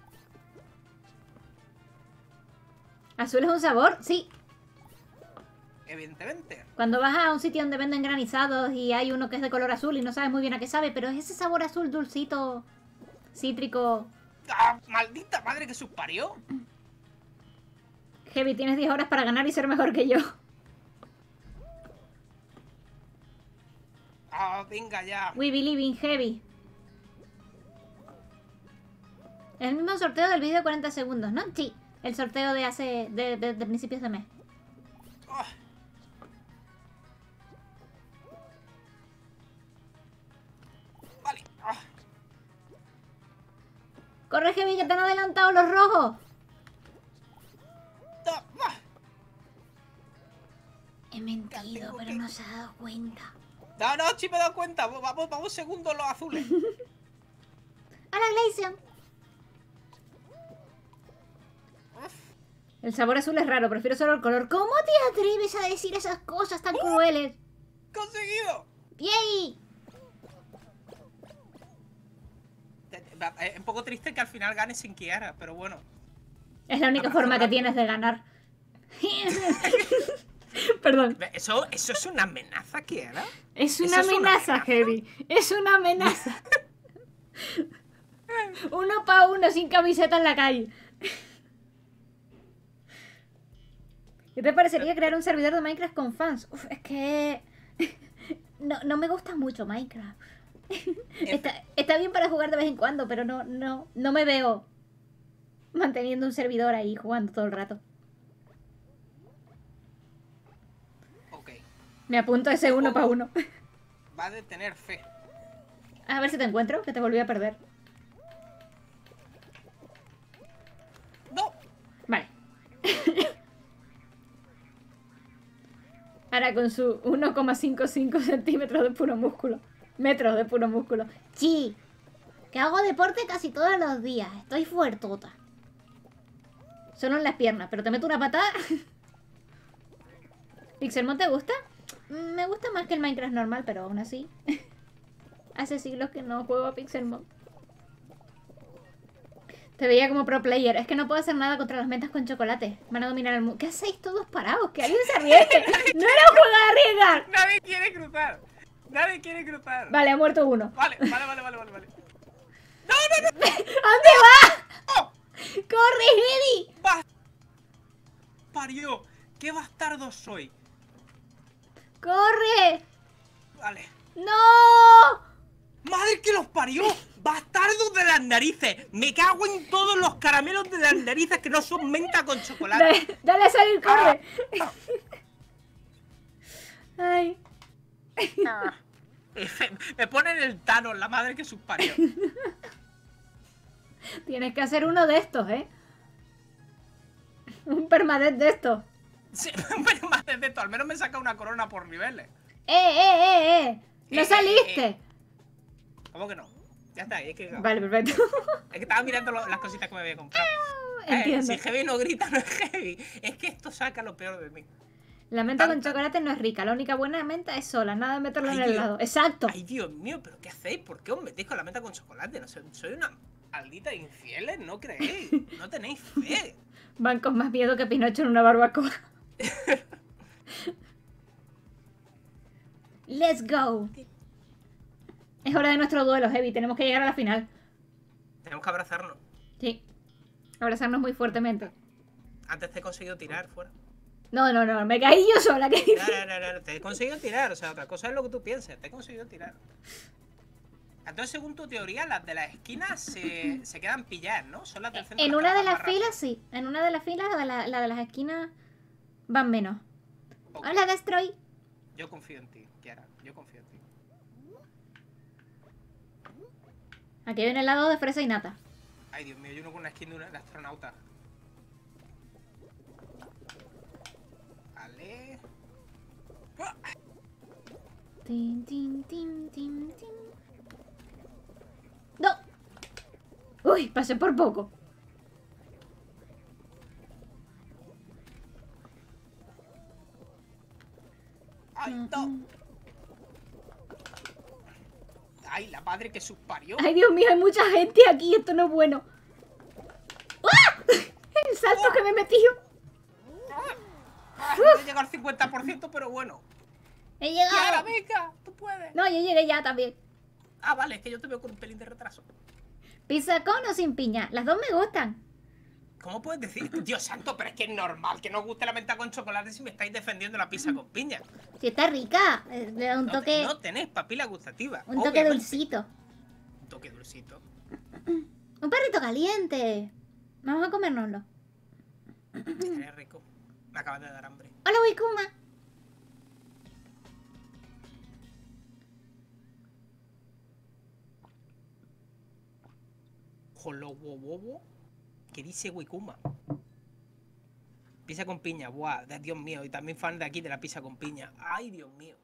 [SPEAKER 2] ¿Azul es un sabor? Sí.
[SPEAKER 1] Evidentemente.
[SPEAKER 2] Cuando vas a un sitio donde venden granizados y hay uno que es de color azul y no sabes muy bien a qué sabe, pero es ese sabor azul dulcito, cítrico.
[SPEAKER 1] ¡Ah, maldita madre que sus parió!
[SPEAKER 2] Heavy, tienes diez horas para ganar y ser mejor que yo.
[SPEAKER 1] ¡Ah, venga ya!
[SPEAKER 2] We believe in Heavy. El mismo sorteo del vídeo de cuarenta segundos, ¿no? Sí, el sorteo de hace de, de, de principios de mes.
[SPEAKER 1] Oh. Vale. Ah.
[SPEAKER 2] ¡Corre, Heavy, que te han adelantado los rojos!
[SPEAKER 1] No, ah.
[SPEAKER 2] He mentido, pero no se ha dado cuenta.
[SPEAKER 1] no, no, sí me he dado cuenta. Vamos, vamos segundo los azules.
[SPEAKER 2] ¡A la Glaceon! El sabor azul es raro, prefiero solo el color. ¿Cómo te atreves a decir esas cosas tan crueles?
[SPEAKER 1] ¡Conseguido!
[SPEAKER 2] ¡Yay!
[SPEAKER 1] Es un poco triste que al final gane sin Kiara, pero bueno.
[SPEAKER 2] Es la única forma que tienes de ganar. Perdón.
[SPEAKER 1] ¿Eso, ¿Eso es una amenaza, Kiara?
[SPEAKER 2] Es
[SPEAKER 1] ¿Eso
[SPEAKER 2] una
[SPEAKER 1] es una
[SPEAKER 2] amenaza,
[SPEAKER 1] amenaza?
[SPEAKER 2] Heavy. Es una amenaza. Uno pa' uno sin camiseta en la calle. ¿Qué te parecería crear un servidor de Minecraft con fans? Uf, es que... No, no me gusta mucho Minecraft. Está, está bien para jugar de vez en cuando, pero no, no, no me veo manteniendo un servidor ahí jugando todo el rato.
[SPEAKER 1] Ok.
[SPEAKER 2] Me apunto a ese uno para uno.
[SPEAKER 1] Va a tener fe.
[SPEAKER 2] A ver si te encuentro, que te volví a perder.
[SPEAKER 1] ¡No!
[SPEAKER 2] Vale. Ahora con su uno coma cincuenta y cinco centímetros de puro músculo. Metros de puro músculo. Sí. Que hago deporte casi todos los días. Estoy fuertota. Solo en las piernas, pero te meto una patada. ¿Pixelmon te gusta? Mm, Me gusta más que el Minecraft normal, pero aún así. Hace siglos que no juego a Pixelmon. Te veía como pro player. Es que no puedo hacer nada contra las mentas con chocolate. Van a dominar el mundo. ¿Qué hacéis todos parados? Que alguien se arriesgue. ¡No era un juego de arriesgar!
[SPEAKER 1] Nadie quiere cruzar. Nadie quiere cruzar.
[SPEAKER 2] Vale, ha muerto uno.
[SPEAKER 1] Vale, vale, vale, vale, vale, vale. ¡No, no, no!
[SPEAKER 2] ¿A dónde va?
[SPEAKER 1] ¡Oh!
[SPEAKER 2] ¡Corre, Heavy!
[SPEAKER 1] ¡Bas- ¡Parió! ¡Qué bastardo soy!
[SPEAKER 2] ¡Corre!
[SPEAKER 1] Vale.
[SPEAKER 2] ¡No!
[SPEAKER 1] ¡Madre que los parió! ¡Bastardos de las narices! ¡Me cago en todos los caramelos de las narices que no son menta con chocolate!
[SPEAKER 2] Dale, dale a salir, corre. Ay.
[SPEAKER 1] Ah. Me ponen el Thanos, la madre que sus parió.
[SPEAKER 2] Tienes que hacer uno de estos, ¿eh? Un permadeath de estos.
[SPEAKER 1] Sí, pero más de esto, al menos me saca una corona por niveles.
[SPEAKER 2] ¡Eh, eh, eh, eh! ¡No
[SPEAKER 1] Eh,
[SPEAKER 2] saliste!
[SPEAKER 1] eh, eh. ¿Cómo que no? Ya está, es que,
[SPEAKER 2] Vale, perfecto.
[SPEAKER 1] es que estaba mirando lo- las cositas que me había comprado.
[SPEAKER 2] Entiendo.
[SPEAKER 1] Eh, si Heavy no grita, no es Heavy. Es que esto saca lo peor de mí.
[SPEAKER 2] La menta con
[SPEAKER 1] Tanta-
[SPEAKER 2] chocolate no es rica. La única buena menta es sola. Nada de meterla
[SPEAKER 1] Ay,
[SPEAKER 2] en el
[SPEAKER 1] Dios.
[SPEAKER 2] helado. Exacto.
[SPEAKER 1] Ay, Dios mío, ¿pero qué hacéis? ¿Por qué os metéis con la menta con chocolate? No sé, soy una maldita infieles, ¿no creéis? No tenéis fe.
[SPEAKER 2] Van con más miedo que Pinocho en una barbacoa. Let's go. Es hora de nuestro duelo, Heavy. Tenemos que llegar a la final.
[SPEAKER 1] Tenemos que abrazarnos.
[SPEAKER 2] Sí. Abrazarnos muy fuertemente.
[SPEAKER 1] Antes te he conseguido tirar fuera.
[SPEAKER 2] No, no, no. Me caí yo sola. ¿Qué
[SPEAKER 1] No, no, no, no, te he conseguido tirar. O sea, otra cosa es lo que tú pienses. Te he conseguido tirar. Entonces, según tu teoría, las de las esquinas se, se quedan pilladas, ¿no? Son las del centro.
[SPEAKER 2] En
[SPEAKER 1] las que
[SPEAKER 2] una de
[SPEAKER 1] van
[SPEAKER 2] las
[SPEAKER 1] más rápido.
[SPEAKER 2] filas, sí. En una de las filas, la de, la, la de las esquinas van menos.
[SPEAKER 1] Ok.
[SPEAKER 2] Hola, Destroy.
[SPEAKER 1] Yo confío en ti, Kiara. Yo confío en ti.
[SPEAKER 2] Aquí hay un helado de fresa y nata.
[SPEAKER 1] Ay, Dios mío, yo uno con una skin de, una, de astronauta. Vale. ¡Ah!
[SPEAKER 2] Tin, tin, tin, tin, tin. ¡No! Uy, pasé por poco.
[SPEAKER 1] ¡Ay, no! ¡Ay, la madre que sus parió!
[SPEAKER 2] Ay, Dios mío, hay mucha gente aquí. Esto no es bueno. ¡Ah! El salto que me he metido.
[SPEAKER 1] ¡Ah! No he llegado al cincuenta por ciento, pero bueno.
[SPEAKER 2] He
[SPEAKER 1] ¡Kiara,
[SPEAKER 2] llegado.
[SPEAKER 1] venga! ¡Tú puedes!
[SPEAKER 2] No, yo llegué ya también.
[SPEAKER 1] Ah, vale, es que yo te veo con un pelín de retraso.
[SPEAKER 2] ¿Pizza con o sin piña? Las dos me gustan.
[SPEAKER 1] ¿Cómo puedes decir? Dios santo, pero es que es normal que no os guste la menta con chocolate si me estáis defendiendo la pizza con piña.
[SPEAKER 2] Sí, está rica. Eh, Le da un
[SPEAKER 1] No,
[SPEAKER 2] toque,
[SPEAKER 1] te- no tenéis papila gustativa.
[SPEAKER 2] un toque
[SPEAKER 1] obviamente.
[SPEAKER 2] dulcito.
[SPEAKER 1] Un toque dulcito.
[SPEAKER 2] Un perrito caliente. Vamos a comérnoslo.
[SPEAKER 1] Estaría rico. Me acabas de dar hambre.
[SPEAKER 2] Hola, Wikuma.
[SPEAKER 1] Jolo wo wo wo. ¿Qué dice Wikuma? Pizza con piña, buah, de- Dios mío. Y también fan de aquí de la pizza con piña. Ay, Dios mío.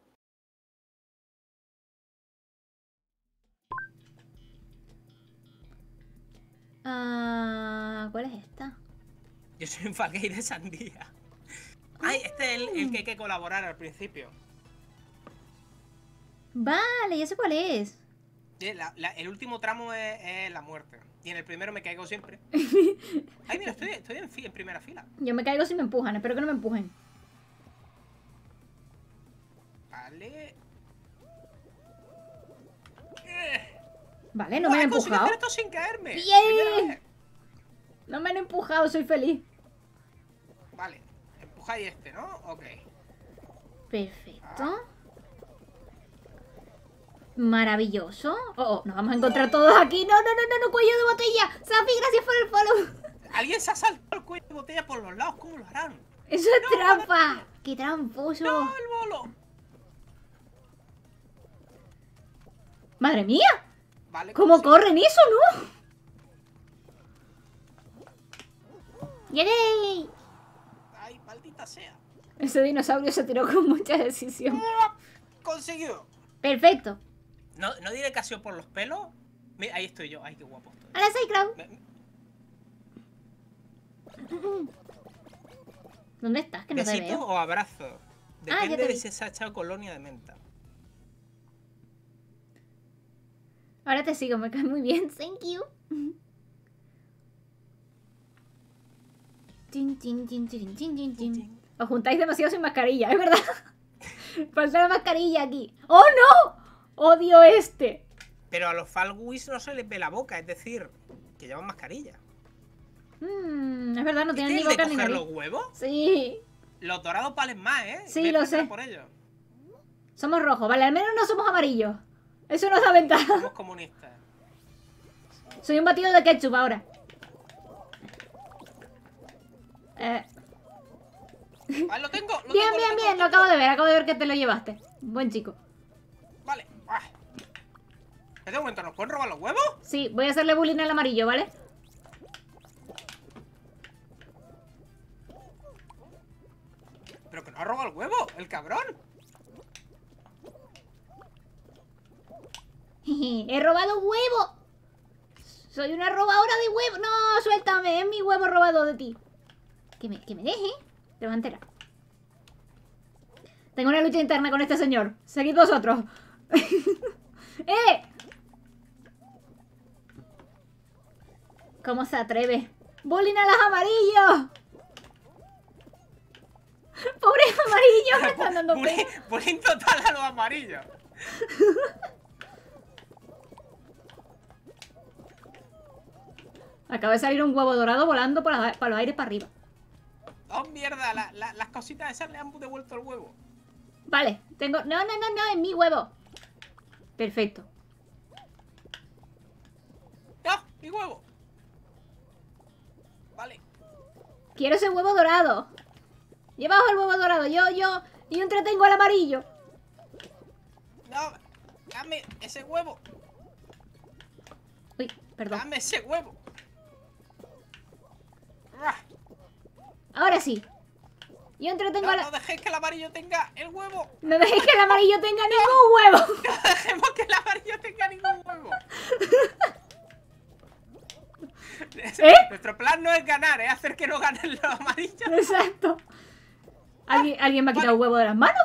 [SPEAKER 2] Ah, ¿cuál es esta?
[SPEAKER 1] Yo soy un fan gay de sandía. Ay, este es el, el que hay que colaborar al principio.
[SPEAKER 2] Vale, ya sé cuál es.
[SPEAKER 1] Sí, la- la- el último tramo es, es la muerte. Y en el primero me caigo siempre. Ay, mira, estoy, estoy en, fi- en primera fila.
[SPEAKER 2] Yo me caigo si me empujan. Espero que no me empujen.
[SPEAKER 1] Vale. Eh,
[SPEAKER 2] Vale, no
[SPEAKER 1] buah,
[SPEAKER 2] me han
[SPEAKER 1] he conseguido
[SPEAKER 2] empujado.
[SPEAKER 1] hacer esto sin caerme.
[SPEAKER 2] Bien.
[SPEAKER 1] Primera vez.
[SPEAKER 2] No me han empujado, soy feliz.
[SPEAKER 1] Vale, empujáis este, ¿no? Ok.
[SPEAKER 2] Perfecto. Maravilloso. Oh, oh, nos vamos a encontrar todos aquí. No, no, no, no, no, cuello de botella. Safi, gracias por el follow.
[SPEAKER 1] Alguien se ha saltado el cuello de botella por los lados. ¿Cómo lo harán?
[SPEAKER 2] Eso es trampa. Qué tramposo.
[SPEAKER 1] ¡No, el bolo!
[SPEAKER 2] Madre mía.
[SPEAKER 1] Vale,
[SPEAKER 2] ¿Cómo
[SPEAKER 1] consigo-
[SPEAKER 2] corren eso, no? ¡Yay!
[SPEAKER 1] Ay, maldita sea.
[SPEAKER 2] Ese dinosaurio se tiró con mucha decisión.
[SPEAKER 1] Consiguió.
[SPEAKER 2] Perfecto.
[SPEAKER 1] No, no diré que ha sido por los pelos. Mira, ahí estoy yo. Ay, qué guapo estoy.
[SPEAKER 2] Hola, Cycloud.
[SPEAKER 1] Me-
[SPEAKER 2] ¿Dónde estás? Que no te
[SPEAKER 1] ¿Besito
[SPEAKER 2] veo.
[SPEAKER 1] o abrazo?
[SPEAKER 2] Ah, ya
[SPEAKER 1] Depende
[SPEAKER 2] te
[SPEAKER 1] de
[SPEAKER 2] vi.
[SPEAKER 1] si se ha echado colonia de menta.
[SPEAKER 2] Ahora te sigo, me cae muy bien. Thank you. Tin, tin, tin, tin, tin, tin, tin. Os juntáis demasiado sin mascarilla, es verdad. Falta la mascarilla aquí. ¡Oh, no! Odio este.
[SPEAKER 1] Pero a los Falguis no se les ve la boca, es decir, que llevan mascarilla.
[SPEAKER 2] Mm, es verdad, no
[SPEAKER 1] ¿Este
[SPEAKER 2] tienen
[SPEAKER 1] es
[SPEAKER 2] ni
[SPEAKER 1] el de
[SPEAKER 2] boca ni
[SPEAKER 1] coger
[SPEAKER 2] nariz.
[SPEAKER 1] los huevos?
[SPEAKER 2] Sí,
[SPEAKER 1] Los dorados valen más, ¿eh?
[SPEAKER 2] Sí,
[SPEAKER 1] Ve
[SPEAKER 2] lo
[SPEAKER 1] primero
[SPEAKER 2] sé.
[SPEAKER 1] por ellos.
[SPEAKER 2] somos rojos, vale, al menos no somos amarillos. Eso nos da ventaja.
[SPEAKER 1] Somos comunistas.
[SPEAKER 2] Soy un batido de ketchup ahora. Eh,
[SPEAKER 1] Ah, lo tengo, lo
[SPEAKER 2] bien,
[SPEAKER 1] tengo,
[SPEAKER 2] bien,
[SPEAKER 1] lo tengo,
[SPEAKER 2] bien, lo
[SPEAKER 1] tengo.
[SPEAKER 2] acabo de ver, acabo de ver que te lo llevaste. Buen chico.
[SPEAKER 1] Vale. Ah. Espera un momento, ¿nos pueden robar los huevos?
[SPEAKER 2] Sí, voy a hacerle bullying al amarillo, ¿vale?
[SPEAKER 1] Pero que no ha robado el huevo, el cabrón.
[SPEAKER 2] He robado un huevo. Soy una robadora de huevos. No, suéltame. Es mi huevo robado de ti. Que me, que me deje. Levantera. Tengo una lucha interna con este señor. Seguid vosotros. ¡Eh! ¿Cómo se atreve? ¡Bullying a los amarillos! ¡Pobres amarillos! Me están dando pena.
[SPEAKER 1] Bullying total a los amarillos.
[SPEAKER 2] Acaba de salir un huevo dorado volando por, la, por los aires para arriba.
[SPEAKER 1] Oh, mierda, la, la, las cositas esas le han devuelto el huevo.
[SPEAKER 2] Vale, tengo... No, no, no, no, es mi huevo. Perfecto.
[SPEAKER 1] ¡No! ¡Mi huevo! Vale.
[SPEAKER 2] Quiero ese huevo dorado. Llevaos el huevo dorado. Yo, yo, yo entretengo al amarillo.
[SPEAKER 1] No, dame ese huevo.
[SPEAKER 2] Uy, perdón.
[SPEAKER 1] Dame ese huevo.
[SPEAKER 2] Ahora sí. Yo entretengo
[SPEAKER 1] No,
[SPEAKER 2] a la...
[SPEAKER 1] no dejéis que el amarillo tenga el huevo.
[SPEAKER 2] No dejéis que el amarillo tenga ningún huevo.
[SPEAKER 1] No dejemos que el amarillo tenga ningún huevo.
[SPEAKER 2] ¿Eh?
[SPEAKER 1] Nuestro plan no es ganar, es hacer que no ganen los amarillos.
[SPEAKER 2] Exacto. ¿Alguien, ¿alguien me ha quitado
[SPEAKER 1] Vale.
[SPEAKER 2] el huevo de las manos?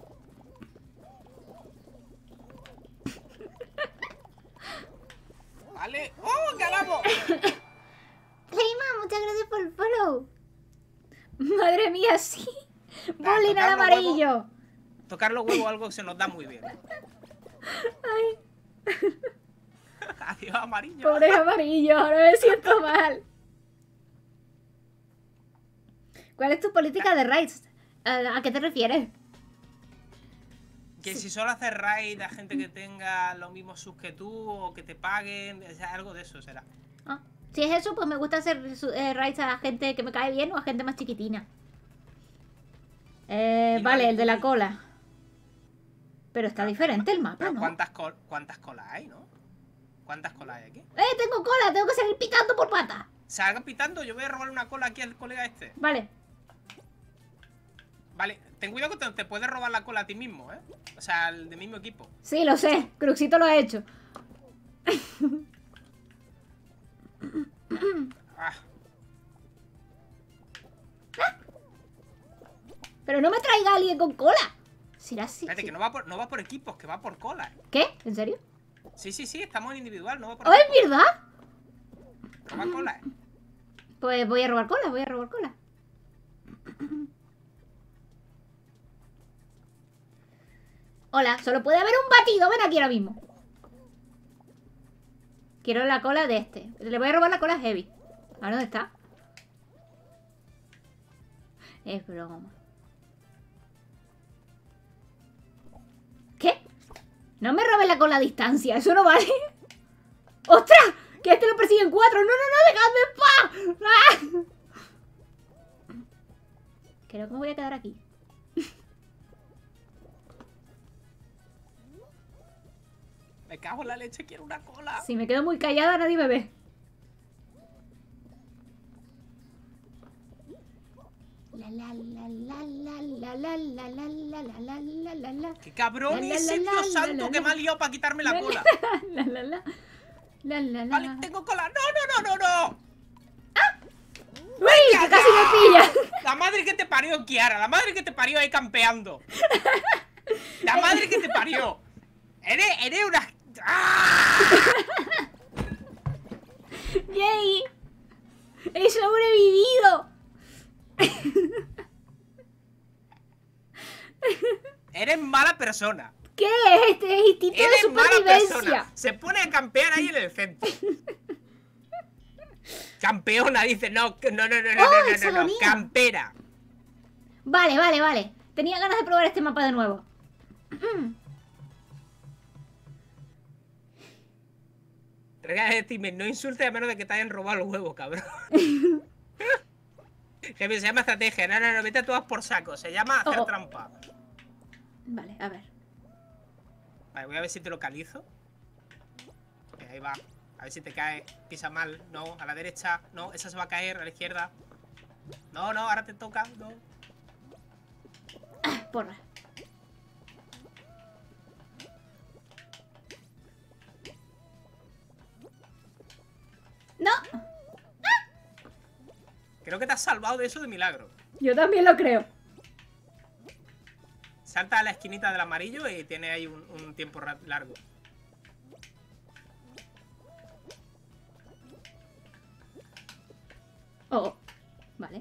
[SPEAKER 1] Vale. ¡Oh, ganamos!
[SPEAKER 2] Prima, muchas gracias por el follow. Madre mía, sí.
[SPEAKER 1] Nah,
[SPEAKER 2] Bullying al
[SPEAKER 1] tocar los
[SPEAKER 2] amarillo.
[SPEAKER 1] Tocar los huevos es algo que se nos da muy bien.
[SPEAKER 2] Ay,
[SPEAKER 1] Adiós, amarillo.
[SPEAKER 2] pobres amarillos, ahora me siento mal. ¿Cuál es tu política de raids? ¿A, ¿A qué te refieres?
[SPEAKER 1] Que si solo haces raid a gente que tenga los mismos subs que tú o que te paguen, o sea, algo de eso será.
[SPEAKER 2] Ah, si es eso, pues me gusta hacer su- eh, raids a gente que me cae bien o a gente más chiquitina. Eh,
[SPEAKER 1] Y no
[SPEAKER 2] vale,
[SPEAKER 1] hay
[SPEAKER 2] el de la
[SPEAKER 1] bullying.
[SPEAKER 2] cola. Pero está diferente el mapa,
[SPEAKER 1] Pero
[SPEAKER 2] ¿no?
[SPEAKER 1] ¿cuántas, col- ¿cuántas colas hay, no? ¿Cuántas colas hay aquí?
[SPEAKER 2] ¡Eh, tengo cola! Tengo que salir picando por pata.
[SPEAKER 1] Salgan pitando, yo voy a robar una cola aquí al colega este.
[SPEAKER 2] Vale.
[SPEAKER 1] Vale, ten cuidado que te, te puedes robar la cola a ti mismo, ¿eh? O sea, el del mismo equipo.
[SPEAKER 2] Sí, lo sé. Cruxito lo ha hecho.
[SPEAKER 1] Ah,
[SPEAKER 2] Pero no me traiga alguien con cola. Será así.
[SPEAKER 1] espérate, que no va, por, no va por equipos, que va por colas.
[SPEAKER 2] ¿Qué? ¿En serio?
[SPEAKER 1] Sí, sí, sí, estamos en individual, no va por
[SPEAKER 2] ¡Oh, es
[SPEAKER 1] equipos.
[SPEAKER 2] verdad!
[SPEAKER 1] Roba colas.
[SPEAKER 2] Pues voy a robar cola, voy a robar cola. Hola, solo puede haber un batido. Ven aquí ahora mismo. Quiero la cola de este. Le voy a robar la cola a Heavy. ¿A dónde está? Es broma. ¿Qué? No me robes la cola a distancia. Eso no vale. ¡Ostras! Que este lo persiguen cuatro. ¡No, no, no! ¡Dejadme en paz! ¡Ah! Creo que me voy a quedar aquí.
[SPEAKER 1] Me cago en la leche, quiero una cola.
[SPEAKER 2] Si me quedo muy callada, nadie me ve. La la la la la la la la la la la la la la la.
[SPEAKER 1] ¡Qué cabrón
[SPEAKER 2] La, la,
[SPEAKER 1] es
[SPEAKER 2] la,
[SPEAKER 1] el
[SPEAKER 2] la,
[SPEAKER 1] Dios
[SPEAKER 2] la,
[SPEAKER 1] santo
[SPEAKER 2] la,
[SPEAKER 1] que
[SPEAKER 2] la.
[SPEAKER 1] me ha liado para quitarme la cola!
[SPEAKER 2] La la la. La la la.
[SPEAKER 1] Vale, tengo cola. ¡No, no, no, no, no!
[SPEAKER 2] ¡Uy! ¡Que casi me pilla!
[SPEAKER 1] La madre que te parió, Kiara. La madre que te parió ahí campeando. La madre que te parió. Eres, eres una... ¡Ah!
[SPEAKER 2] ¡Yay! ¡He sobrevivido!
[SPEAKER 1] Eres mala persona.
[SPEAKER 2] ¿Qué es este instinto de
[SPEAKER 1] Eres mala
[SPEAKER 2] supervivencia?
[SPEAKER 1] persona. Se pone a campear ahí en el centro. Campeona, dice. No, no, no, no, no,
[SPEAKER 2] ¡Oh,
[SPEAKER 1] no, no, no, no.
[SPEAKER 2] hexagonía!
[SPEAKER 1] Campera.
[SPEAKER 2] Vale, vale, vale. Tenía ganas de probar este mapa de nuevo.
[SPEAKER 1] Regalas de Steam, no insultes a menos de que te hayan robado los huevos, cabrón. Jefe, se llama estrategia. No, no, no, vete a todas por saco. Se llama hacer
[SPEAKER 2] Oh, oh.
[SPEAKER 1] trampa.
[SPEAKER 2] Vale, a ver.
[SPEAKER 1] Vale, voy a ver si te localizo. Ok, ahí va. A ver si te cae. Pisa mal. No, a la derecha. No, esa se va a caer. A la izquierda. No, no, ahora te toca. No.
[SPEAKER 2] Ah, porra. ¡No!
[SPEAKER 1] Creo que te has salvado de eso de milagro.
[SPEAKER 2] Yo también lo creo.
[SPEAKER 1] Salta a la esquinita del amarillo y tiene ahí un, un tiempo largo.
[SPEAKER 2] Oh, vale.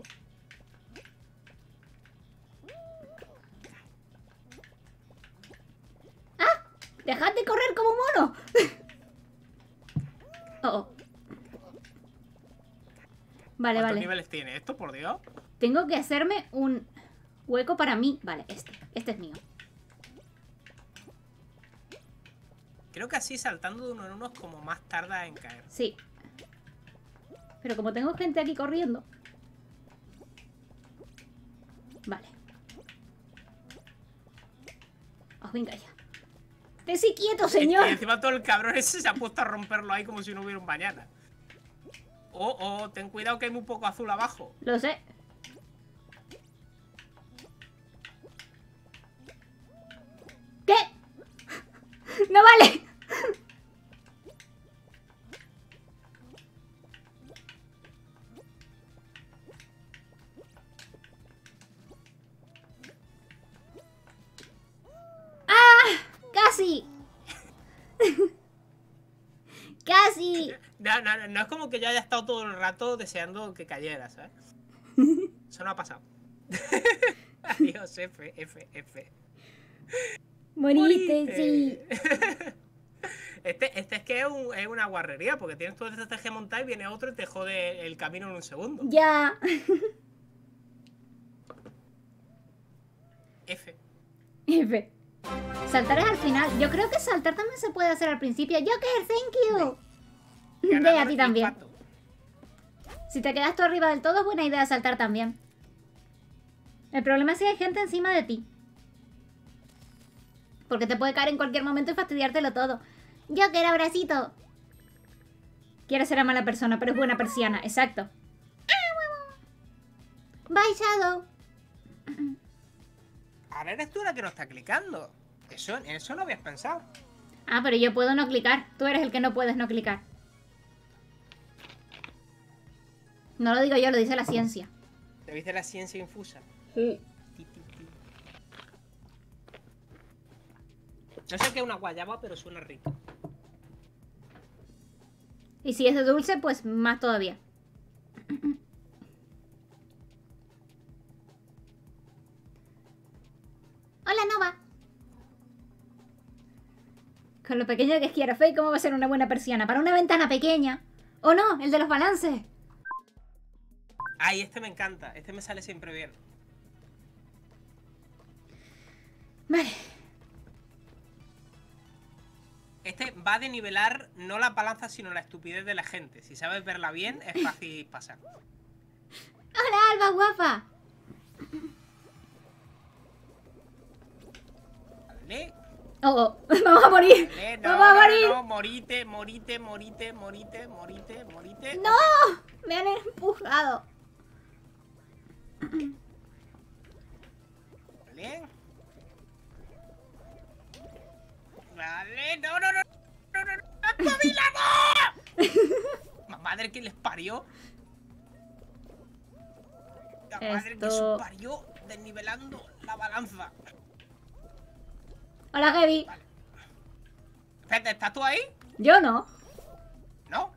[SPEAKER 2] ¡Ah! ¡Dejad de correr como mono! Oh, oh. Vale,
[SPEAKER 1] ¿Cuántos
[SPEAKER 2] vale.
[SPEAKER 1] niveles tiene esto, por Dios?
[SPEAKER 2] Tengo que hacerme un hueco para mí. Vale, este. Este es mío.
[SPEAKER 1] Creo que así saltando de uno en uno es como más tarda en caer.
[SPEAKER 2] Sí. Pero como tengo gente aquí corriendo. Vale. Os venga ya. ¡Esté quieto, señor!
[SPEAKER 1] Y encima todo el cabrón ese se ha puesto a romperlo ahí como si no hubiera un mañana. Oh, oh, ten cuidado que hay muy poco azul abajo.
[SPEAKER 2] Lo sé. ¿Qué? ¡No vale! ¡Ah! ¡Casi! ¡Casi!
[SPEAKER 1] No, no, no, no es como que yo haya estado todo el rato deseando que cayera, ¿sabes? Eso no ha pasado. Adiós, F, F, F.
[SPEAKER 2] Moriste, sí.
[SPEAKER 1] Este, este es que es, un, es una guarrería, porque tienes tu estrategia montada y viene otro y te jode el camino en un segundo.
[SPEAKER 2] Ya.
[SPEAKER 1] F.
[SPEAKER 2] F. Saltar es al final. Yo creo que saltar también se puede hacer al principio. Joker, thank you. Ve,
[SPEAKER 1] Ganador
[SPEAKER 2] a ti
[SPEAKER 1] y
[SPEAKER 2] también.
[SPEAKER 1] pato.
[SPEAKER 2] Si te quedas tú arriba del todo, es buena idea saltar también. El problema es si hay gente encima de ti. Porque te puede caer en cualquier momento y fastidiártelo todo. Joker, abracito. Quiere ser a mala persona, pero es buena persiana. Exacto. Bye, Shadow.
[SPEAKER 1] Ahora eres tú la que no está clicando. Eso, en eso no habías pensado.
[SPEAKER 2] Ah, pero yo puedo no clicar. Tú eres el que no puedes no clicar. No lo digo yo, lo dice la ciencia.
[SPEAKER 1] Te viste la ciencia infusa.
[SPEAKER 2] Sí.
[SPEAKER 1] Ti, ti, ti. No sé qué es una guayaba, pero suena rico.
[SPEAKER 2] Y si es de dulce, pues más todavía. Hola, Nova. Con lo pequeño que es Kiara Fey, ¿cómo va a ser una buena persiana? Para una ventana pequeña. ¿O no? El de los balances.
[SPEAKER 1] Ay, este me encanta. Este me sale siempre bien.
[SPEAKER 2] Vale.
[SPEAKER 1] Este va de nivelar no la balanza, sino la estupidez de la gente. Si sabes verla bien, es fácil pasar.
[SPEAKER 2] Hola, Alba, guapa.
[SPEAKER 1] ¿Vale?
[SPEAKER 2] Oh, oh. Vamos a morir.
[SPEAKER 1] Vale, no,
[SPEAKER 2] Vamos a
[SPEAKER 1] no,
[SPEAKER 2] morir.
[SPEAKER 1] no, no, morite, morite, morite, morite, morite, morite.
[SPEAKER 2] ¡No! Me han empujado.
[SPEAKER 1] Vale. Vale, no, no, no, no, no, no, ¡espabila, no! Madre que les parió. La madre que
[SPEAKER 2] Esto-
[SPEAKER 1] se parió desnivelando la balanza.
[SPEAKER 2] Hola, Heavy.
[SPEAKER 1] Vale. Espérate, ¿estás tú ahí?
[SPEAKER 2] Yo no.
[SPEAKER 1] ¿No?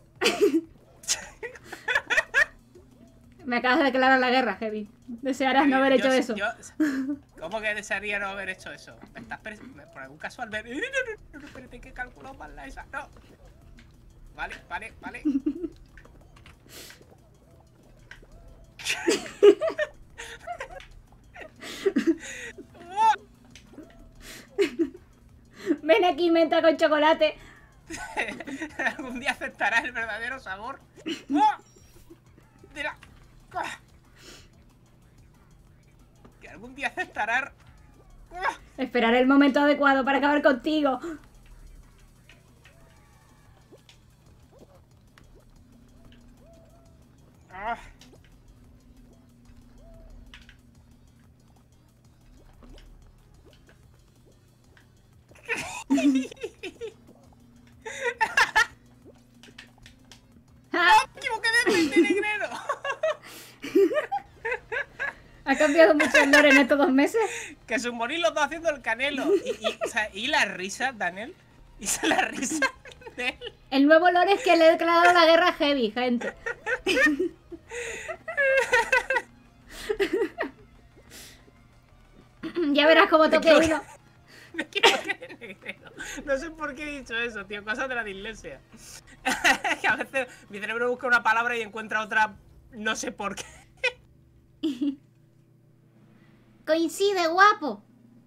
[SPEAKER 2] Me acabas de declarar la guerra, Heavy. Desearás no haber
[SPEAKER 1] Yo-
[SPEAKER 2] hecho
[SPEAKER 1] yo-
[SPEAKER 2] eso.
[SPEAKER 1] yo- ¿Cómo que desearía no haber hecho eso? ¿Me estás pres- me- por algún caso al ver? No, no, no, no, espérate que calculo mal la esa. No. Vale, vale, vale.
[SPEAKER 2] Ven aquí, menta con chocolate.
[SPEAKER 1] Algún día aceptarás el verdadero sabor. ¡Oh! De la... ¡Ah! Que algún día aceptarás. ¡Ah!
[SPEAKER 2] Esperaré el momento adecuado para acabar contigo.
[SPEAKER 1] ¡Ah!
[SPEAKER 2] ¡Ah! cambiado mucho el lore en estos dos meses.
[SPEAKER 1] Que submorir los dos haciendo el canelo. Y, y, o sea, y la risa, Daniel. Y la risa de él.
[SPEAKER 2] El nuevo lore es que le he declarado la guerra a Heavy, gente. Ya verás cómo toque uno.
[SPEAKER 1] Me equivoqué de negrero. No sé por qué he dicho eso, tío. Cosas de la dislexia. Que a veces mi cerebro busca una palabra y encuentra otra. No sé por qué.
[SPEAKER 2] Coincide, guapo.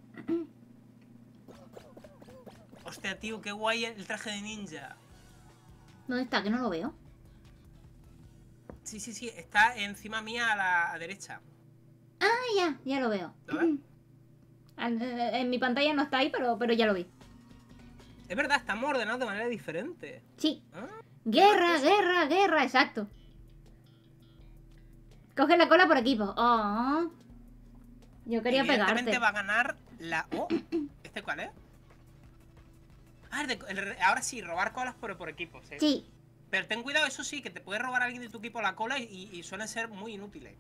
[SPEAKER 1] Hostia, tío, qué guay el traje de ninja.
[SPEAKER 2] ¿Dónde está? Que no lo veo.
[SPEAKER 1] Sí, sí, sí. Está encima mía a la a derecha.
[SPEAKER 2] Ah, ya, ya lo veo.
[SPEAKER 1] ¿Lo ves?
[SPEAKER 2] En mi pantalla no está ahí, pero, pero ya lo vi.
[SPEAKER 1] Es verdad, estamos ordenados de manera diferente.
[SPEAKER 2] Sí.
[SPEAKER 1] ¿Ah?
[SPEAKER 2] Guerra, guerra, guerra, exacto. Coge la cola por equipo. Oh. Yo quería
[SPEAKER 1] Evidentemente
[SPEAKER 2] pegarte.
[SPEAKER 1] va a ganar la... Oh, ¿este cuál es? Ah, el de- el- ahora sí, robar colas por, por equipo, sí.
[SPEAKER 2] Sí.
[SPEAKER 1] Pero ten cuidado, eso sí, que te puede robar alguien de tu equipo la cola y, y suelen ser muy inútiles.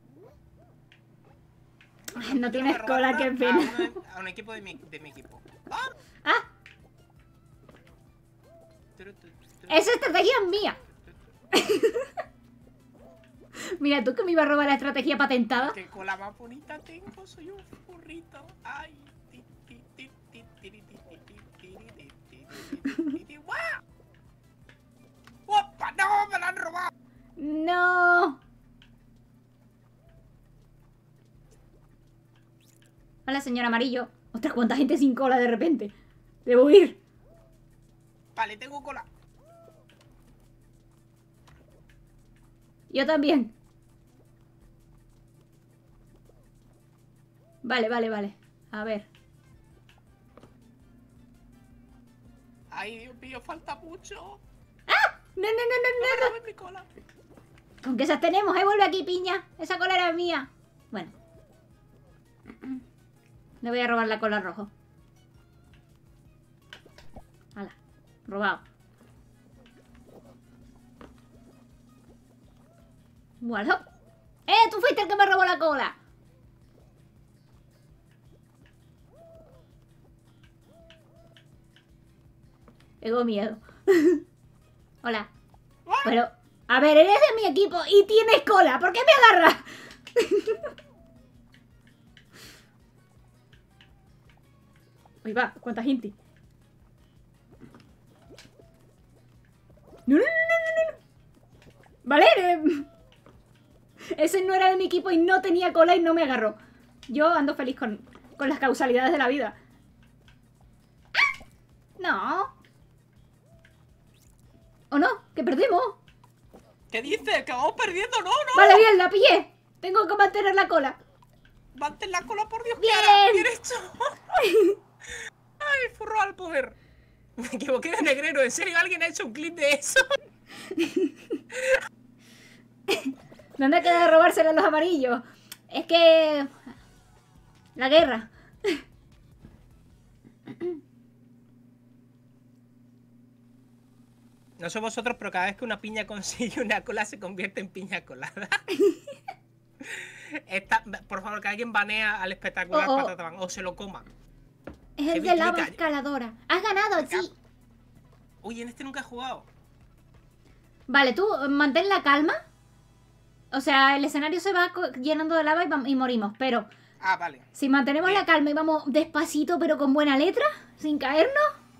[SPEAKER 2] Ay, no
[SPEAKER 1] Yo
[SPEAKER 2] tienes
[SPEAKER 1] voy a robar
[SPEAKER 2] cola,
[SPEAKER 1] una
[SPEAKER 2] qué
[SPEAKER 1] a
[SPEAKER 2] pena.
[SPEAKER 1] uno de- A, un equipo de mi, de mi equipo. ¡Ah!
[SPEAKER 2] Ah,
[SPEAKER 1] Turu, turu, turu,
[SPEAKER 2] esa estrategia es mía.
[SPEAKER 1] turu, turu.
[SPEAKER 2] Mira, tú que me iba a robar la estrategia patentada.
[SPEAKER 1] ¡Qué cola más bonita tengo! Soy un furrito. ¡Ay! Ti, ti, ti, ti, tiri, ti, ti, ti, tiri, ti, ti, ti, ti, ti. ¡Guau! ¡Opa! ¡No! ¡Me la han robado!
[SPEAKER 2] No. Hola, señor amarillo. Ostras, cuánta gente sin cola de repente. Debo ir.
[SPEAKER 1] Vale, tengo cola.
[SPEAKER 2] Yo también. Vale, vale, vale. A ver.
[SPEAKER 1] ¡Ay, Dios mío! ¡Falta mucho!
[SPEAKER 2] No, no, no, no, no, no.
[SPEAKER 1] ¡No me mi cola!
[SPEAKER 2] Con que esas tenemos, ¿eh? Vuelve aquí, piña. Esa cola era mía. Bueno. Le voy a robar la cola rojo. Hala. Robado. Bueno. ¡Eh! ¡Tú fuiste el que me robó la cola! Tengo miedo. Hola. Pero, a ver, eres de mi equipo y tienes cola. ¿Por qué me agarras? Ahí va, cuánta gente. No, no, no, no, no, no. Vale, eh, ese no era de mi equipo y no tenía cola y no me agarró. Yo ando feliz con, con las causalidades de la vida. ¡Ah! No. ¿O no? ¿Que perdimos?
[SPEAKER 1] ¿Qué dices? ¡Que vamos perdiendo! ¡No, no!
[SPEAKER 2] Vale, bien, la pillé. Tengo que mantener la cola.
[SPEAKER 1] ¡Mantén la cola, por Dios!
[SPEAKER 2] ¡Bien!
[SPEAKER 1] Clara. ¡Bien hecho! ¡Ay, furro al poder! Me equivoqué de negrero. ¿En serio alguien ha hecho un clip de eso?
[SPEAKER 2] ¿Dónde queda robárselo a los amarillos? Es que... La guerra.
[SPEAKER 1] No sé vosotros, pero cada vez que una piña consigue una cola se convierte en piña colada. Esta, por favor, que alguien banea al espectacular
[SPEAKER 2] Oh, oh.
[SPEAKER 1] Patataban o se lo coma.
[SPEAKER 2] Es el
[SPEAKER 1] Heavy,
[SPEAKER 2] de
[SPEAKER 1] tío,
[SPEAKER 2] lava
[SPEAKER 1] calla.
[SPEAKER 2] escaladora. Has ganado,
[SPEAKER 1] Venga.
[SPEAKER 2] sí.
[SPEAKER 1] Uy, en este nunca he jugado.
[SPEAKER 2] Vale, tú mantén la calma. O sea, el escenario se va co- llenando de lava y, vam- y morimos. Pero
[SPEAKER 1] Ah, vale.
[SPEAKER 2] si mantenemos
[SPEAKER 1] Bien.
[SPEAKER 2] la calma y vamos despacito pero con buena letra, sin caernos.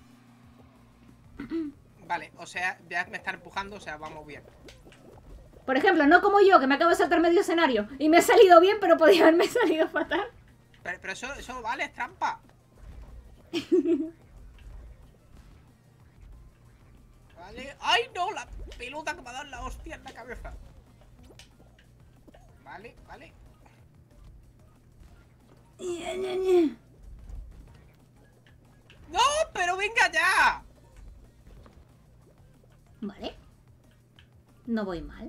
[SPEAKER 1] Vale, o sea, ya me están empujando, o sea, vamos bien.
[SPEAKER 2] Por ejemplo, no como yo, que me acabo de saltar medio escenario. Y me ha salido bien, pero podía haberme salido fatal.
[SPEAKER 1] Pero, pero eso, eso vale, es trampa. Vale. ¡Ay, no! La pelota que me ha dado la hostia en la cabeza. Vale, vale. ¡No! ¡Pero venga ya!
[SPEAKER 2] Vale. No voy mal.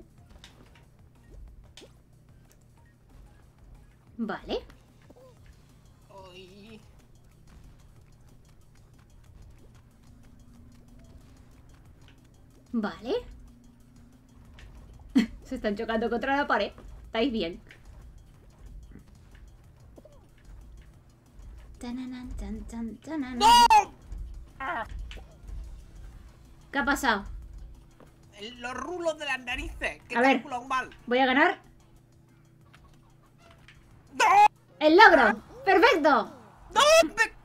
[SPEAKER 2] Vale.
[SPEAKER 1] Uy.
[SPEAKER 2] Vale. Se están chocando contra la pared. ¿Estáis bien? Tananan, tan, tan, tananan.
[SPEAKER 1] ¡No! Ah,
[SPEAKER 2] ¿Qué ha pasado?
[SPEAKER 1] el- los rulos de las narices. Que
[SPEAKER 2] A ver.
[SPEAKER 1] calculan mal.
[SPEAKER 2] Voy a ganar.
[SPEAKER 1] ¡No!
[SPEAKER 2] ¡El logro! ¡Perfecto!
[SPEAKER 1] ¡No! Me-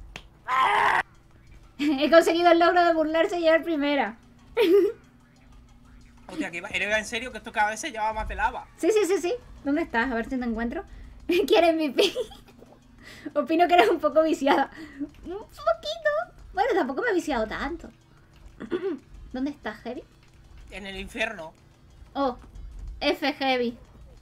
[SPEAKER 2] He conseguido el logro de burlarse y llegar primera.
[SPEAKER 1] Hostia, que iba, era en serio que esto cada vez se llevaba más de lava.
[SPEAKER 2] Sí, sí, sí, sí. ¿Dónde estás? A ver si te encuentro. ¿Quieres mi pi? Opino que eres un poco viciada. Un poquito. Bueno, tampoco me he viciado tanto. ¿Dónde estás, Heavy?
[SPEAKER 1] En el infierno.
[SPEAKER 2] Oh, F Heavy.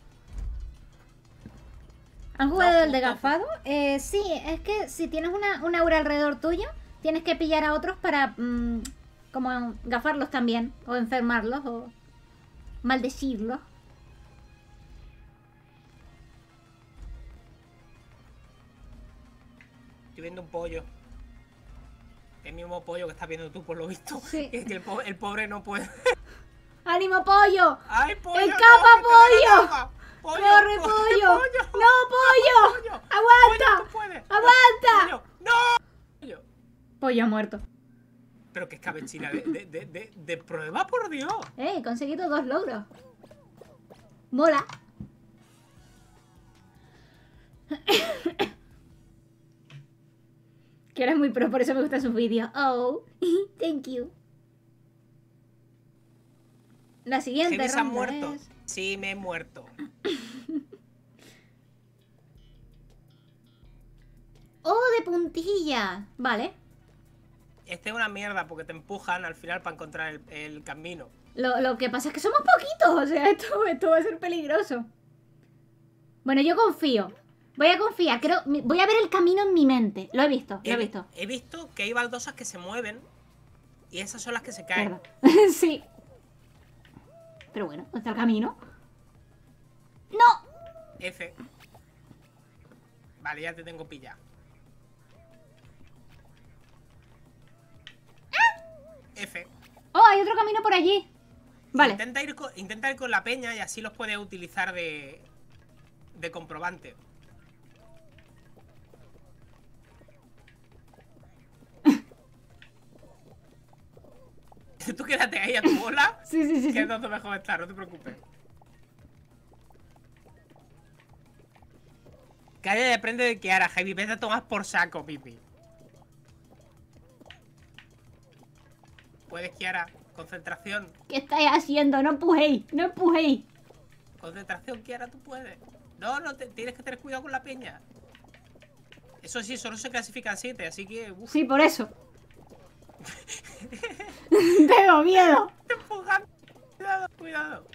[SPEAKER 2] ¿Han jugado
[SPEAKER 1] No,
[SPEAKER 2] el de
[SPEAKER 1] justo.
[SPEAKER 2] gafado? Eh, sí, es que si tienes una, un aura alrededor tuyo, tienes que pillar a otros para mm, como gafarlos también. O enfermarlos o maldecirlos.
[SPEAKER 1] Estoy viendo un pollo. El mismo pollo que estás viendo tú, por lo visto.
[SPEAKER 2] Sí.
[SPEAKER 1] Es que el, po- el pobre no puede.
[SPEAKER 2] ¡Ánimo, pollo!
[SPEAKER 1] ¡Ay, pollo!
[SPEAKER 2] ¡Escapa,
[SPEAKER 1] no, que te da
[SPEAKER 2] pollo!
[SPEAKER 1] la lava! ¡Pollo!
[SPEAKER 2] ¡Corre,
[SPEAKER 1] co-
[SPEAKER 2] pollo! ¡No, pollo!
[SPEAKER 1] ¡Pollo!
[SPEAKER 2] ¡Aguanta!
[SPEAKER 1] ¡Pollo, tú puedes!
[SPEAKER 2] ¡Aguanta!
[SPEAKER 1] ¡Pollo! ¡No! Pollo.
[SPEAKER 2] Pollo ha muerto.
[SPEAKER 1] Pero que escabechina de, de, de, de, de prueba, por Dios.
[SPEAKER 2] Eh, he conseguido dos logros. Mola. Que eres muy pro, por eso me gustan sus vídeos. Oh, thank you. La siguiente
[SPEAKER 1] ¿Heavy se ha
[SPEAKER 2] ronda
[SPEAKER 1] muerto?
[SPEAKER 2] es...
[SPEAKER 1] Sí, me he muerto.
[SPEAKER 2] Oh, de puntilla. Vale.
[SPEAKER 1] Este es una mierda porque te empujan al final para encontrar el, el camino.
[SPEAKER 2] Lo, lo que pasa es que somos poquitos. O sea, esto, esto va a ser peligroso. Bueno, yo confío. Voy a confiar. Creo, mi- voy a ver el camino en mi mente. Lo he visto, lo he visto.
[SPEAKER 1] He visto que hay baldosas que se mueven y esas son las que se caen.
[SPEAKER 2] Verdad. Sí. Pero bueno, ¿dónde está el camino? ¡No!
[SPEAKER 1] F. Vale, ya te tengo pillado. F.
[SPEAKER 2] Oh, hay otro camino por allí. Vale.
[SPEAKER 1] Intenta ir, con, intenta ir con la peña y así los puedes utilizar de, de comprobante. Tú quédate ahí a tu bola,
[SPEAKER 2] Sí, sí, sí.
[SPEAKER 1] que
[SPEAKER 2] sí.
[SPEAKER 1] es donde mejor estar, no te preocupes. Calla y aprende de Kiara, Heavy. Vete a tomar por saco, pipi. Puedes, Kiara. Concentración.
[SPEAKER 2] ¿Qué estáis haciendo? No empujéis, no empujéis.
[SPEAKER 1] Concentración, Kiara, tú puedes. No, no, te, tienes que tener cuidado con la peña. Eso sí, solo se clasifican siete, así que... Uf,
[SPEAKER 2] Sí, por eso. Tengo miedo.
[SPEAKER 1] te empujan. Cuidado, cuidado.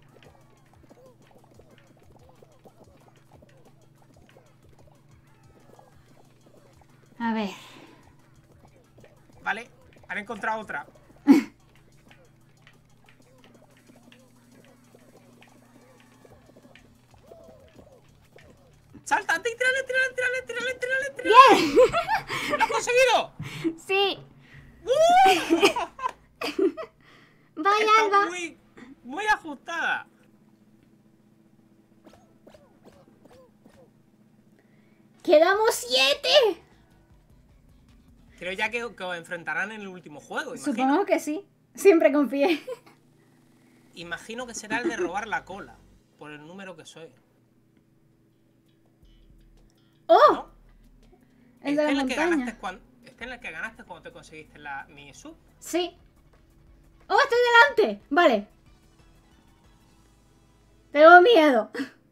[SPEAKER 2] A ver.
[SPEAKER 1] Vale, han encontrado otra. ¡Salta! ¡Tírale, tírale, tírale, tírale, tírale, tírale!
[SPEAKER 2] ¡Bien!
[SPEAKER 1] ¡Lo has conseguido!
[SPEAKER 2] Sí.
[SPEAKER 1] ¡Uh!
[SPEAKER 2] Vaya,
[SPEAKER 1] Está
[SPEAKER 2] Alba.
[SPEAKER 1] muy, muy ajustada.
[SPEAKER 2] ¡Quedamos siete!
[SPEAKER 1] Creo ya que, que os enfrentarán en el último juego, imagino.
[SPEAKER 2] Supongo que sí. Siempre confié.
[SPEAKER 1] Imagino que será el de robar la cola, por el número que soy.
[SPEAKER 2] ¡Oh!
[SPEAKER 1] ¿No?
[SPEAKER 2] El de
[SPEAKER 1] Este
[SPEAKER 2] la
[SPEAKER 1] en el que
[SPEAKER 2] montaña.
[SPEAKER 1] ganaste cuando, este en el que ganaste cuando te conseguiste la, mi sub.
[SPEAKER 2] Sí. ¡Oh, estoy delante! Vale. Tengo miedo.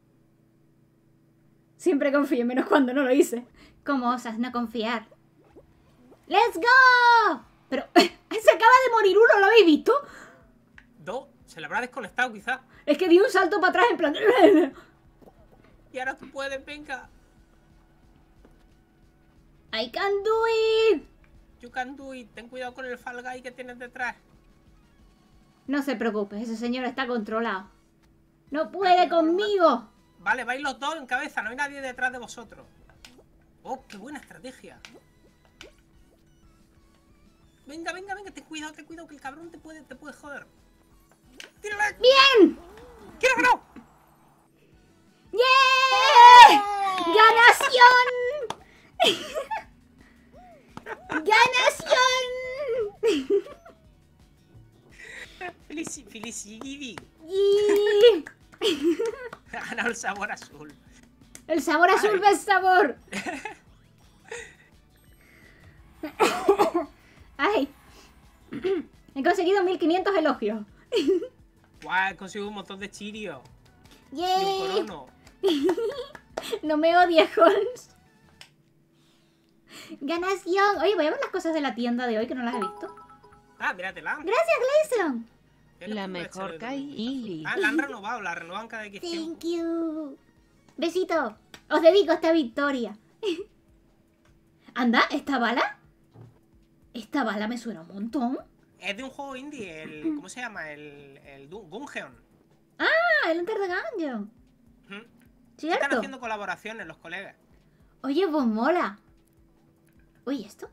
[SPEAKER 2] Siempre confío, menos cuando no lo hice. ¿Cómo osas no confiar? ¡Let's go! Pero se acaba de morir uno, ¿lo habéis visto?
[SPEAKER 1] Dos, se le habrá desconectado quizás.
[SPEAKER 2] Es que di un salto para atrás en plan...
[SPEAKER 1] Y ahora tú puedes, venga.
[SPEAKER 2] I can do it.
[SPEAKER 1] You can do it. Ten cuidado con el Fall Guy que tienes detrás.
[SPEAKER 2] No se preocupe, ese señor está controlado. No puede conmigo.
[SPEAKER 1] Vale, vais los dos en cabeza, no hay nadie detrás de vosotros. Oh, qué buena estrategia. Venga, venga, venga, ten cuidado, ten cuidado, que el cabrón te puede, te puede joder. ¡Tírale!
[SPEAKER 2] ¡Bien!
[SPEAKER 1] ¡Quiero que no!
[SPEAKER 2] ¡Yeah!
[SPEAKER 1] ¡Oh!
[SPEAKER 2] ¡Ganación!
[SPEAKER 1] Felici, Felicity.
[SPEAKER 2] ¡Y!
[SPEAKER 1] Ha ganado el sabor azul.
[SPEAKER 2] El sabor azul
[SPEAKER 1] Ay.
[SPEAKER 2] es sabor. Ay. He conseguido mil quinientos elogios.
[SPEAKER 1] Guau, he conseguido un montón de chirios. Y un
[SPEAKER 2] ¡Yay!
[SPEAKER 1] corono.
[SPEAKER 2] No me odies, Holmes. Ganación. Oye, voy a ver las cosas de la tienda de hoy que no las he visto.
[SPEAKER 1] Ah, míratela.
[SPEAKER 2] Gracias, Gleason.
[SPEAKER 3] La mejor Kylie.
[SPEAKER 1] Ah, la han renovado, la renovan cada X tiempo.
[SPEAKER 2] Thank you. Besito. Os dedico esta victoria. Anda, ¿esta bala? Esta bala me suena un montón.
[SPEAKER 1] Es de un juego indie, el. ¿Cómo se llama? El. El Dun- Gungeon.
[SPEAKER 2] Ah, el Enter the Gungeon.
[SPEAKER 1] Ujú. Están
[SPEAKER 2] ¿Cierto?
[SPEAKER 1] haciendo colaboraciones los colegas.
[SPEAKER 2] Oye, pues mola. Oye, ¿esto?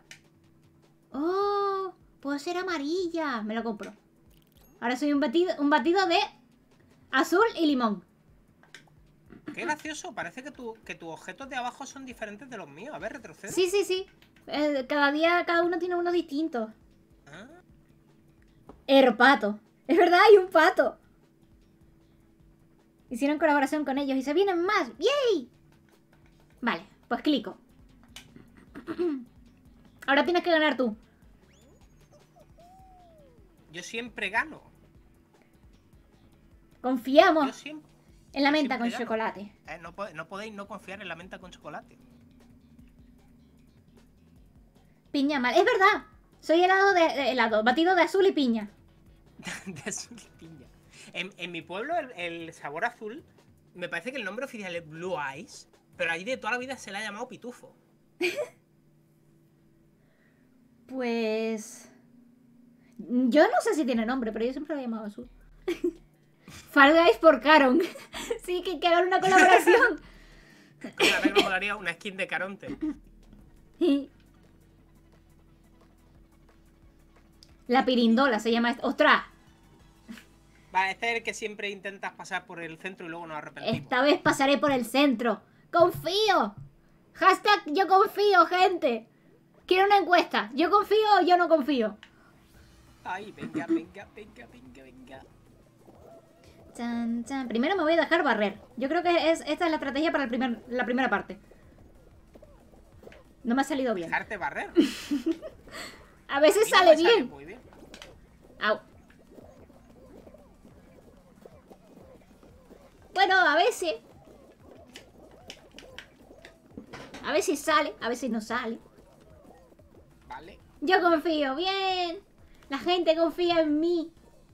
[SPEAKER 2] Oh, puedo ser amarilla. Me lo compro. Ahora soy un batido, un batido de azul y limón.
[SPEAKER 1] Qué gracioso, parece que, tu, que tus objetos de abajo son diferentes de los míos. A ver, retrocede.
[SPEAKER 2] Sí, sí, sí. Eh, cada día, cada uno tiene uno distinto.
[SPEAKER 1] Ah,
[SPEAKER 2] El pato. Es verdad, hay un pato. Hicieron colaboración con ellos y se vienen más. ¡Yay! Vale, pues clico. Ahora tienes que ganar tú.
[SPEAKER 1] yo siempre gano.
[SPEAKER 2] Confiamos
[SPEAKER 1] Yo siempre.
[SPEAKER 2] en la
[SPEAKER 1] yo
[SPEAKER 2] menta con
[SPEAKER 1] siempre gano.
[SPEAKER 2] chocolate.
[SPEAKER 1] Eh, no, po- no podéis no confiar en la menta con chocolate.
[SPEAKER 2] Piña mal. Es verdad. Soy helado de, de helado, batido de azul y piña.
[SPEAKER 1] De azul y piña. En, en mi pueblo, el, el sabor azul, me parece que el nombre oficial es Blue Eyes, pero allí de toda la vida se le ha llamado pitufo.
[SPEAKER 2] Pues... Yo no sé si tiene nombre, pero yo siempre lo he llamado azul. Fall Guys por Caron. Sí, que, que hagan una colaboración.
[SPEAKER 1] Coño, la verdad que me molaría una skin de Caronte.
[SPEAKER 2] La pirindola se llama esta. ¡Ostras!
[SPEAKER 1] Va, este es el que siempre intentas pasar por el centro y luego nos arrepentimos.
[SPEAKER 2] Esta vez pasaré por el centro. ¡Confío! Hashtag yo confío, gente. Quiero una encuesta. ¿Yo confío o yo no confío?
[SPEAKER 1] Ay, venga, venga, venga, venga, venga.
[SPEAKER 2] Chan, chan. Primero me voy a dejar barrer. Yo creo que es, esta es la estrategia para el primer, la primera parte. No me ha salido bien.
[SPEAKER 1] Dejarte barrer.
[SPEAKER 2] A veces
[SPEAKER 1] Y no
[SPEAKER 2] sale
[SPEAKER 1] me sale
[SPEAKER 2] bien.
[SPEAKER 1] muy bien.
[SPEAKER 2] Au. Bueno, a veces. A veces sale, a veces no sale.
[SPEAKER 1] Vale.
[SPEAKER 2] Yo confío, bien. La gente confía en mí.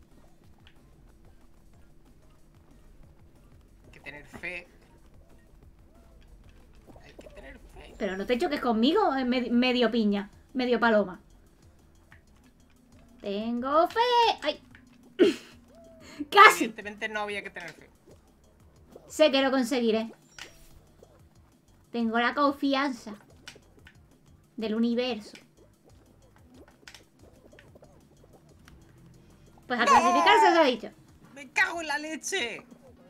[SPEAKER 1] Hay que tener fe. Hay que tener fe.
[SPEAKER 2] Pero no te choques conmigo, eh, med- medio piña, medio paloma. Tengo fe. ¡Ay! ¡Casi!
[SPEAKER 1] Evidentemente no había que tener fe.
[SPEAKER 2] Sé que lo conseguiré. Tengo la confianza del universo. Pues a clasificarse os ha dicho.
[SPEAKER 1] ¡Me cago en la leche!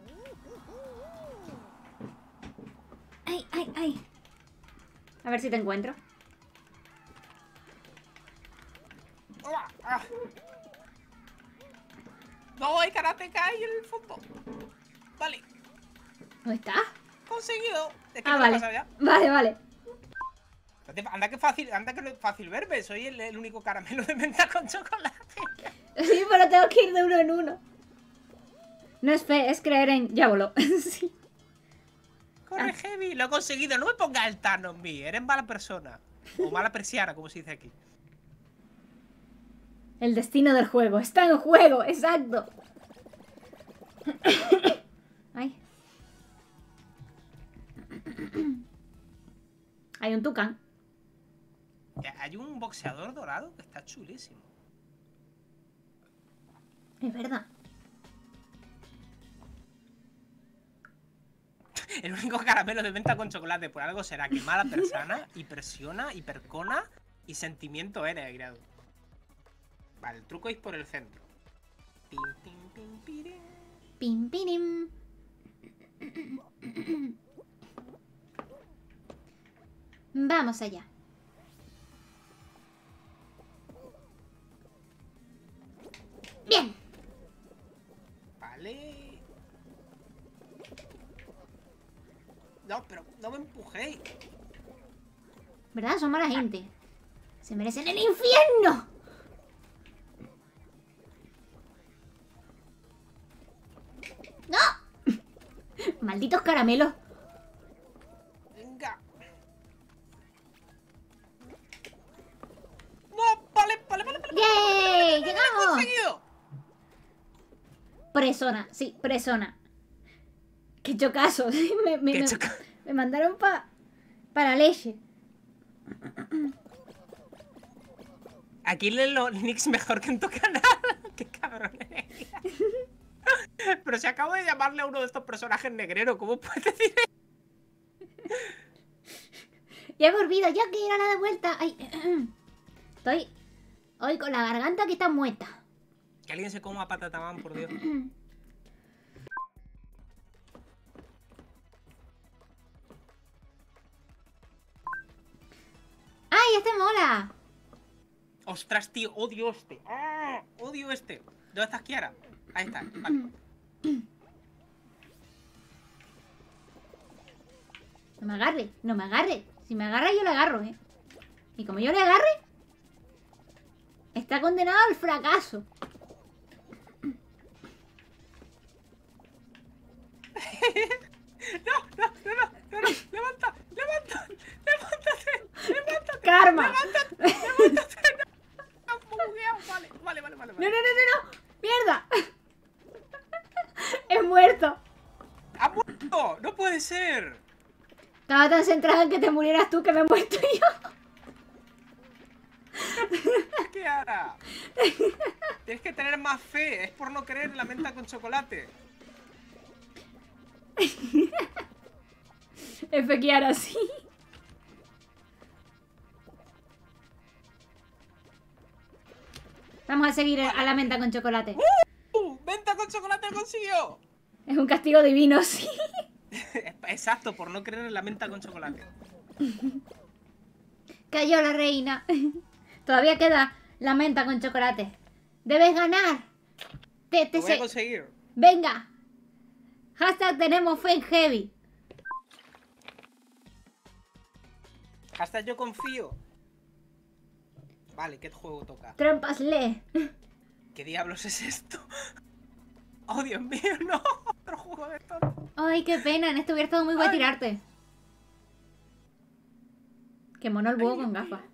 [SPEAKER 2] Ay, ay, ay. A ver si te encuentro.
[SPEAKER 1] ¡Ah! ¡Ah! No, hay karateka ahí en el fondo. Vale,
[SPEAKER 2] ¿Dónde está?
[SPEAKER 1] conseguido. Es que
[SPEAKER 2] Ah,
[SPEAKER 1] me lo he
[SPEAKER 2] vale.
[SPEAKER 1] pasado ya.
[SPEAKER 2] Vale, vale.
[SPEAKER 1] Anda que fácil, anda que no es fácil verme. Soy el, el único caramelo de menta con chocolate.
[SPEAKER 2] Sí, pero tengo que ir de uno en uno. No es fe, es creer en... Ya voló. Sí.
[SPEAKER 1] Corre,
[SPEAKER 2] Ah.
[SPEAKER 1] Heavy, lo he conseguido. No me pongas el Thanos en mí. Eres mala persona. O mala persiana, como se dice aquí.
[SPEAKER 2] El destino del juego. Está en juego, exacto. Ay. Hay un tucán.
[SPEAKER 1] Eh, Hay un boxeador dorado que está chulísimo.
[SPEAKER 2] Es verdad.
[SPEAKER 1] El único caramelo de menta con chocolate. Por algo será que mala persona, hipersiona, hipercona y sentimiento eres, Grado. Vale, el truco es por el centro. Pim, pim, pim, pirim.
[SPEAKER 2] Pim, pirim. Vamos allá. Bien. ¿Verdad? Son mala gente. Se merecen el infierno. ¡No! Malditos caramelos.
[SPEAKER 1] Venga. No, vale, vale, vale, vale.
[SPEAKER 2] ¡Yay!
[SPEAKER 1] ¡Lo he
[SPEAKER 2] ¡Llegamos!
[SPEAKER 1] conseguido!
[SPEAKER 2] Presona, sí, presona. Qué chocazo. me, me,
[SPEAKER 1] Qué
[SPEAKER 2] me-
[SPEAKER 1] choca-
[SPEAKER 2] me mandaron pa, para la leche.
[SPEAKER 1] Aquí leen los nicks mejor que en tu canal. Qué cabrón. Pero si acabo de llamarle a uno de estos personajes negrero, ¿cómo puedes decir eso?
[SPEAKER 2] Ya he volvido, ya que ir a la de vuelta. Ay, estoy hoy con la garganta que está muerta.
[SPEAKER 1] Que alguien se coma patatamán, por Dios.
[SPEAKER 2] ¡Ay, este mola!
[SPEAKER 1] Ostras, tío, odio este. ¡Ah! Odio este. ¿Dónde estás, Kiara? Ahí está, vale.
[SPEAKER 2] No me agarre, no me agarre. Si me agarra yo le agarro, ¿eh? Y como yo le agarre, está condenado al fracaso.
[SPEAKER 1] No, no, no, no, no, no. Levanta, levanta, levántate, levántate.
[SPEAKER 2] ¡Karma!
[SPEAKER 1] Levántate, levántate. No, no, bugueado. Vale, vale, vale, vale.
[SPEAKER 2] ¡No, no, no, no, no! ¡Mierda! ¡He muerto!
[SPEAKER 1] ¡Ha muerto! ¡No puede ser!
[SPEAKER 2] Estaba tan centrada en que te murieras tú que me he muerto yo.
[SPEAKER 1] Kiara. Tienes que tener más fe. Es por no creer en la menta con chocolate.
[SPEAKER 2] F Kiara, sí. Vamos a seguir a la menta con chocolate.
[SPEAKER 1] ¡Uh! ¡Menta con chocolate lo consiguió!
[SPEAKER 2] Es un castigo divino, sí.
[SPEAKER 1] Exacto, por no creer en la menta con chocolate.
[SPEAKER 2] Cayó la reina. Todavía queda la menta con chocolate. Debes ganar. Te, te
[SPEAKER 1] Lo voy a
[SPEAKER 2] se-
[SPEAKER 1] conseguir.
[SPEAKER 2] Venga. Hashtag tenemos fe en Heavy.
[SPEAKER 1] Hasta yo confío. Vale, ¿qué juego toca?
[SPEAKER 2] Trampas le.
[SPEAKER 1] ¿Qué diablos es esto? ¡Oh, Dios mío, no! Otro juego de todo.
[SPEAKER 2] Ay, qué pena. En este hubiera estado muy guay
[SPEAKER 1] Ay.
[SPEAKER 2] tirarte. Qué mono el búho
[SPEAKER 1] Ay,
[SPEAKER 2] con
[SPEAKER 1] Dios
[SPEAKER 2] gafas.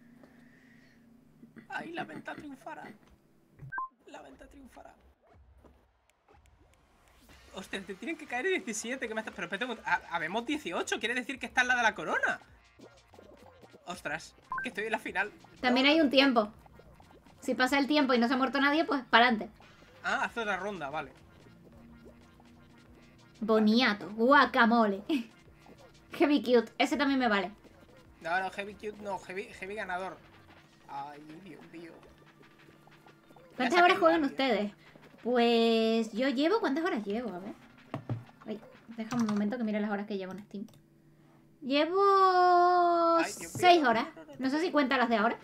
[SPEAKER 1] ¡Ay, la menta triunfará! La menta triunfará. Hostia, te tienen que caer diecisiete. ¿Qué me estás...? Pero espérate, ha- habemos dieciocho. ¿Quiere decir que esta es la de la corona? Ostras, que estoy en la final.
[SPEAKER 2] También
[SPEAKER 1] No.
[SPEAKER 2] hay un tiempo. Si pasa el tiempo y no se ha muerto nadie, pues para adelante.
[SPEAKER 1] Ah, hace otra ronda, vale.
[SPEAKER 2] Boniato, guacamole. Heavy cute, ese también me vale.
[SPEAKER 1] No, no, heavy cute, no, heavy, heavy ganador. Ay, Dios mío.
[SPEAKER 2] ¿Cuántas
[SPEAKER 1] saqué
[SPEAKER 2] horas
[SPEAKER 1] el
[SPEAKER 2] juegan
[SPEAKER 1] guardia.
[SPEAKER 2] ustedes? Pues yo llevo, ¿cuántas horas llevo? A ver. Ay, déjame un momento que mire las horas que llevo en Steam. Llevo
[SPEAKER 1] Ay, Dios mío,
[SPEAKER 2] seis
[SPEAKER 1] no,
[SPEAKER 2] horas.
[SPEAKER 1] no, no, no,
[SPEAKER 2] No sé
[SPEAKER 1] no.
[SPEAKER 2] si cuenta las de ahora.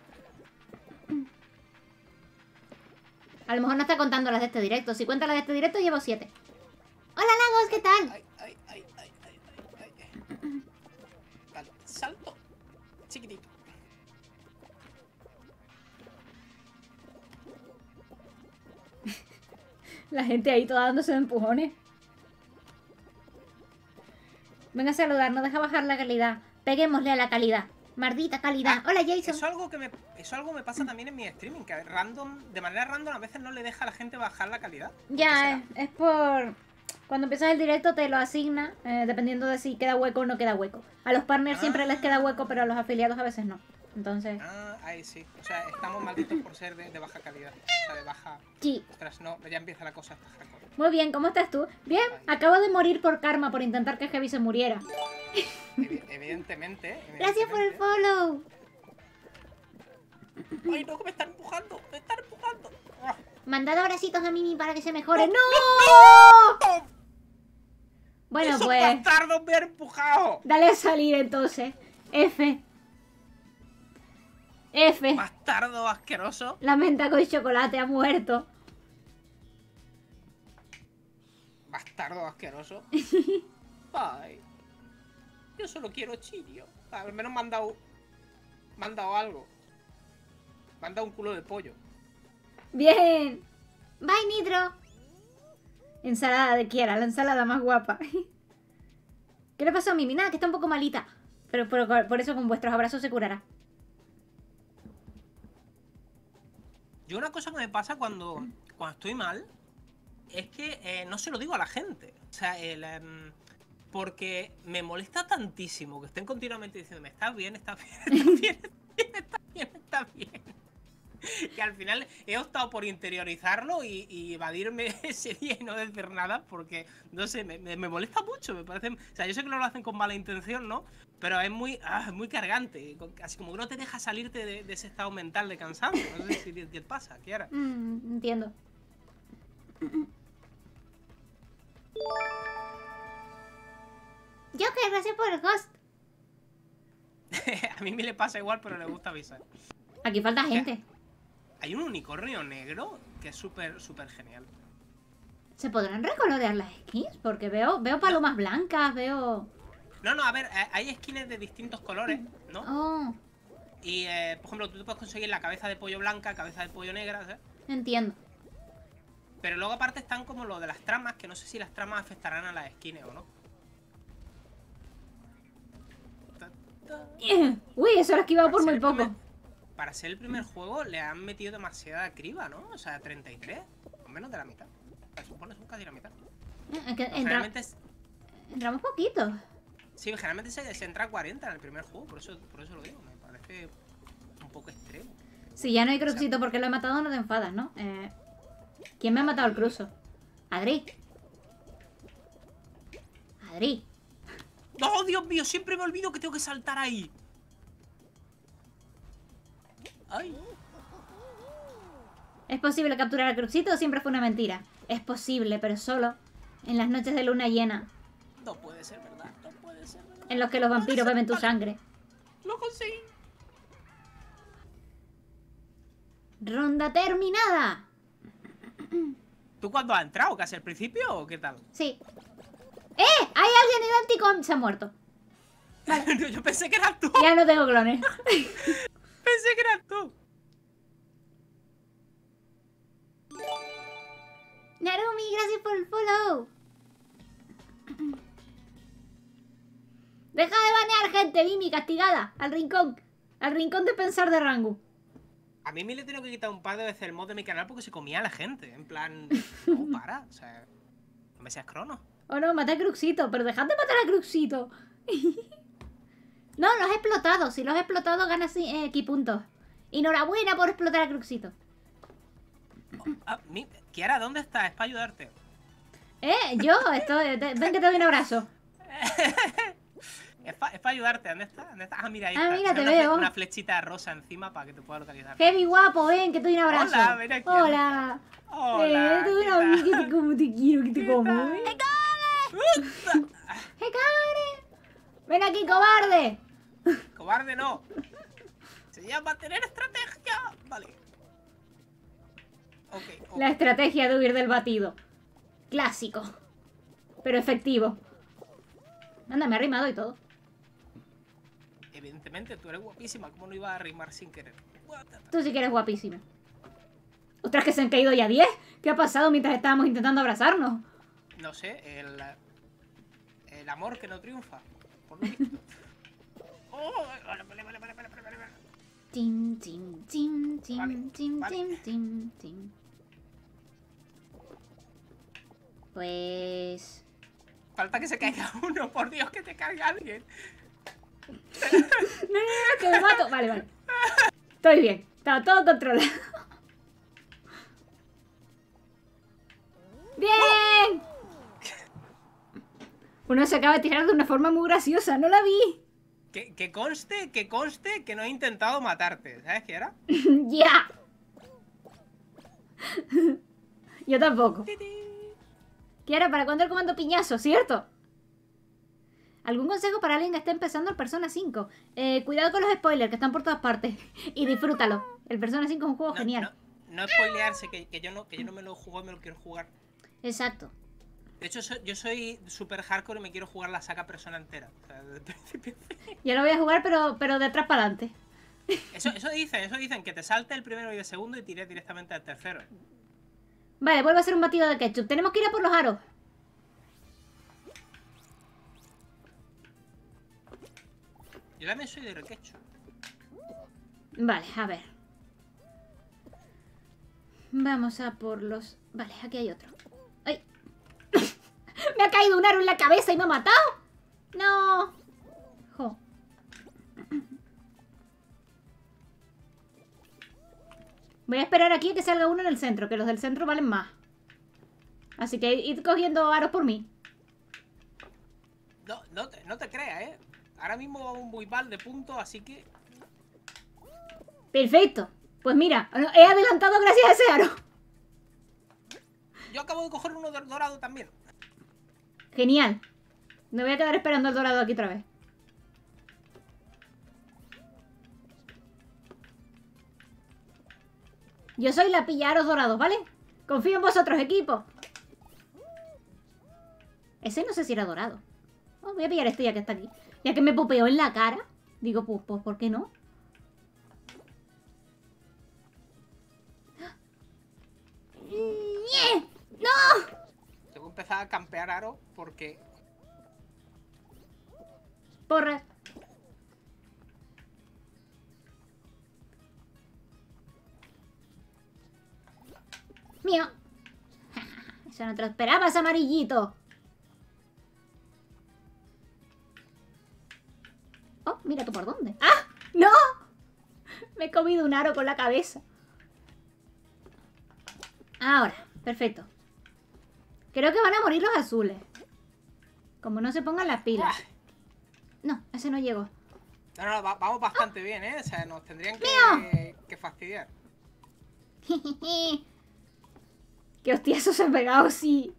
[SPEAKER 2] A lo mejor no está contando las de este directo. Si cuenta las de este directo, llevo siete. Hola, Lagos, ¿qué tal?
[SPEAKER 1] Ay, ay, ay, ay, ay, ay, ay. Vale, salto. Chiquitito.
[SPEAKER 2] La gente ahí toda dándose de empujones. Venga a saludar, no deja bajar la calidad. Peguémosle a la calidad. Maldita calidad. Hola, Jason.
[SPEAKER 1] Eso algo que me, eso algo me pasa también en mi streaming, que random, de manera random a veces no le deja a la gente bajar la calidad. ¿Por qué
[SPEAKER 2] Ya,
[SPEAKER 1] será?
[SPEAKER 2] es, es por... Cuando empiezas el directo te lo asigna, eh, dependiendo de si queda hueco o no queda hueco. A los partners siempre
[SPEAKER 1] Ah.
[SPEAKER 2] les queda hueco, pero a los afiliados a veces no. Entonces,
[SPEAKER 1] Ah, ahí sí. O sea, estamos malditos por ser de, de baja calidad. O sea, de baja...
[SPEAKER 2] sí.
[SPEAKER 1] Ostras, no, ya empieza la cosa hasta hardcore.
[SPEAKER 2] Muy bien, ¿cómo estás tú? Bien, acabo de morir por karma, por intentar que Heavy se muriera.
[SPEAKER 1] Evi- evidentemente, evidentemente.
[SPEAKER 2] Gracias por el follow.
[SPEAKER 1] Ay, no, que me están empujando, me están empujando. Ah.
[SPEAKER 2] Mandad abracitos a Mimi para que se mejore. ¡No! Bueno,
[SPEAKER 1] ¡Esos
[SPEAKER 2] pues...
[SPEAKER 1] bastardos me han empujado!
[SPEAKER 2] Dale a salir entonces. F. F.
[SPEAKER 1] ¡Bastardo asqueroso!
[SPEAKER 2] La menta con chocolate ha muerto.
[SPEAKER 1] ¡Bastardo asqueroso! Ay. Yo solo quiero chirio. Al menos me han dado Me han dado algo. Me han dado un culo de pollo.
[SPEAKER 2] Bien. Bye, Nitro. Ensalada de Kiara, la ensalada más guapa. ¿Qué le pasó a Mimi? Nada, que está un poco malita. Pero, pero por eso con vuestros abrazos se curará.
[SPEAKER 1] Yo una cosa que me pasa cuando, cuando estoy mal es que eh, no se lo digo a la gente. O sea, el, um, porque me molesta tantísimo que estén continuamente diciéndome, estás bien, estás bien, estás bien, estás bien, estás bien. Que al final he optado por interiorizarlo y, y evadirme ese día y no decir nada porque, no sé, me, me, me molesta mucho, me parece... O sea, yo sé que no lo hacen con mala intención, ¿no? Pero es muy, ah, muy cargante, así como que no te deja salirte de, de ese estado mental de cansancio. No sé si te, te pasa, Kiara.
[SPEAKER 2] Mm, entiendo. Yo que gracias por el host.
[SPEAKER 1] A mí me le pasa igual, pero le gusta avisar.
[SPEAKER 2] Aquí falta gente.
[SPEAKER 1] Hay un unicornio negro que es súper, súper genial.
[SPEAKER 2] ¿Se podrán recolorear las skins? Porque veo, veo palomas blancas, veo...
[SPEAKER 1] No, no, a ver, hay skins de distintos colores, ¿no?
[SPEAKER 2] Oh.
[SPEAKER 1] Y, eh, por ejemplo, tú te puedes conseguir la cabeza de pollo blanca, cabeza de pollo negra, ¿sabes?
[SPEAKER 2] Entiendo.
[SPEAKER 1] Pero luego aparte están como lo de las tramas, que no sé si las tramas afectarán a las skins o no.
[SPEAKER 2] Uy, eso lo he esquivado por muy poco.
[SPEAKER 1] Primer, para ser el primer juego le han metido demasiada criba, ¿no? O sea, treinta y tres, o menos de la mitad. Se supone son casi la mitad.
[SPEAKER 2] Es que
[SPEAKER 1] no,
[SPEAKER 2] entra...
[SPEAKER 1] generalmente es...
[SPEAKER 2] Entramos poquito.
[SPEAKER 1] Sí, generalmente se, se entra a cuarenta en el primer juego, por eso, por eso lo digo, me parece un poco extremo.
[SPEAKER 2] Si ya no hay Cruxito porque lo he matado, no te enfadas, ¿no? Eh, ¿Quién me ha matado el Cruzo? Adri. Adri.
[SPEAKER 1] ¡Oh, Dios mío! Siempre me olvido que tengo que saltar ahí. ¡Ay!
[SPEAKER 2] ¿Es posible capturar al Cruxito o siempre fue una mentira? Es posible, pero solo en las noches de luna llena.
[SPEAKER 1] No puede ser verdad, no puede ser verdad.
[SPEAKER 2] En los que los vampiros beben tu sangre.
[SPEAKER 1] Lo conseguí.
[SPEAKER 2] Ronda terminada.
[SPEAKER 1] ¿Tú cuándo has entrado? ¿Casi al principio o qué tal?
[SPEAKER 2] Sí. ¡Eh! ¡Hay alguien idéntico! Se ha muerto.
[SPEAKER 1] Vale. Yo pensé que eras tú.
[SPEAKER 2] Ya no tengo clones.
[SPEAKER 1] Pensé que eras tú.
[SPEAKER 2] Narumi, gracias por el follow. Deja de banear gente, Mimi, castigada. Al rincón. Al rincón de pensar de Rangu.
[SPEAKER 1] A mí me le he tenido que quitar un par de veces el mod de mi canal porque se comía a la gente. En plan, no, para. O sea, no me seas crono.
[SPEAKER 2] Oh no, maté a Cruxito, pero dejad de matar a Cruxito. No, los he explotado. Si los he explotado, ganas eh, aquí puntos. Enhorabuena por explotar a Cruxito.
[SPEAKER 1] Oh, ah, mi... Kiara, ¿dónde estás? Es para ayudarte.
[SPEAKER 2] Eh, yo estoy... Te, ven que te doy un abrazo.
[SPEAKER 1] Es para pa ayudarte. ¿Dónde estás? ¿Dónde estás? Ah, mira, ahí
[SPEAKER 2] ah,
[SPEAKER 1] está.
[SPEAKER 2] Mira, te
[SPEAKER 1] una,
[SPEAKER 2] veo.
[SPEAKER 1] una flechita rosa encima para que te pueda localizar.
[SPEAKER 2] Heavy guapo, ven, que te doy un abrazo.
[SPEAKER 1] Hola, ven aquí.
[SPEAKER 2] Hola.
[SPEAKER 1] Hola.
[SPEAKER 2] Eh, te doy un abrazo, que te como, te quiero, que te como.
[SPEAKER 1] ¡Eh,
[SPEAKER 2] ¡Eh, cabre! ¡Ven aquí, cobarde!
[SPEAKER 1] Cobarde no. Se llama tener estrategia. Vale. Okay, ok.
[SPEAKER 2] La estrategia de huir del batido. Clásico. Pero efectivo. Anda, me ha rimado y todo.
[SPEAKER 1] Evidentemente, tú eres guapísima. ¿Cómo no iba a rimar sin querer?
[SPEAKER 2] Tú sí que eres guapísima. Ostras, que se han caído ya diez. ¿Qué ha pasado mientras estábamos intentando abrazarnos?
[SPEAKER 1] No sé, el... El amor que no triunfa. Por lo visto. Oh, vale, vale, vale, vale, vale, vale, vale.
[SPEAKER 2] Tim, tim, tim, tim,
[SPEAKER 1] Vale,
[SPEAKER 2] tim,
[SPEAKER 1] vale.
[SPEAKER 2] tim, tim, tim. Pues...
[SPEAKER 1] Falta que se caiga uno, por Dios, que te caiga alguien.
[SPEAKER 2] No, no, no, que me mato. Vale, vale. Estoy bien. Está todo controlado. ¡Bien! Uno se acaba de tirar de una forma muy graciosa. No la vi.
[SPEAKER 1] Que, que conste, que conste que no he intentado matarte. ¿Sabes qué era?
[SPEAKER 2] ¡Ya! Yo tampoco. Kiara, ¿para cuándo el comando piñazo? ¿Cierto? ¿Algún consejo para alguien que esté empezando el Persona cinco? Eh, cuidado con los spoilers, que están por todas partes. Y disfrútalo. El Persona cinco es un juego
[SPEAKER 1] No,
[SPEAKER 2] genial.
[SPEAKER 1] no, no spoilearse, que, que, yo no, que yo no me lo juego y me lo quiero jugar.
[SPEAKER 2] Exacto.
[SPEAKER 1] De hecho, so, yo soy super hardcore y me quiero jugar la saga Persona entera. O sea, desde el principio a fin.
[SPEAKER 2] Yo lo voy a jugar, pero, pero de atrás para adelante.
[SPEAKER 1] Eso, eso dicen, eso dicen, que te salte el primero y el segundo y tires directamente al tercero.
[SPEAKER 2] Vale, vuelvo a hacer un batido de ketchup. Tenemos que ir a por los aros.
[SPEAKER 1] Yo también soy de ketchup.
[SPEAKER 2] Vale, a ver. Vamos a por los... Vale, aquí hay otro. ¡Ay! Me ha caído un aro en la cabeza y me ha matado. No. Jo. Voy a esperar aquí a que salga uno en el centro, que los del centro valen más. Así que id cogiendo aros por mí.
[SPEAKER 1] No, no te, no te creas, ¿eh? Ahora mismo vamos muy mal de puntos, así que...
[SPEAKER 2] Perfecto. Pues mira, he adelantado gracias a ese aro.
[SPEAKER 1] Yo acabo de coger uno dorado también.
[SPEAKER 2] Genial. Me voy a quedar esperando el dorado aquí otra vez. Yo soy la pilla aros dorados, ¿vale? Confío en vosotros, equipo. Ese no sé si era dorado. Oh, voy a pillar este ya que está aquí. Ya que me popeó en la cara. Digo, pues, pues ¿por qué no? ¡No!
[SPEAKER 1] Tengo que empezar a campear aro porque...
[SPEAKER 2] Porra. Mío. Eso no te lo esperabas, amarillito. Oh, mira tú por dónde. ¡Ah! ¡No! Me he comido un aro con la cabeza. Ahora, perfecto. Creo que van a morir los azules. Como no se pongan las pilas. No, ese no llegó.
[SPEAKER 1] No, no, va, vamos bastante bien, ¿eh? O sea, nos tendrían que, que fastidiar.
[SPEAKER 2] Qué hostiazo se ha pegado, sí.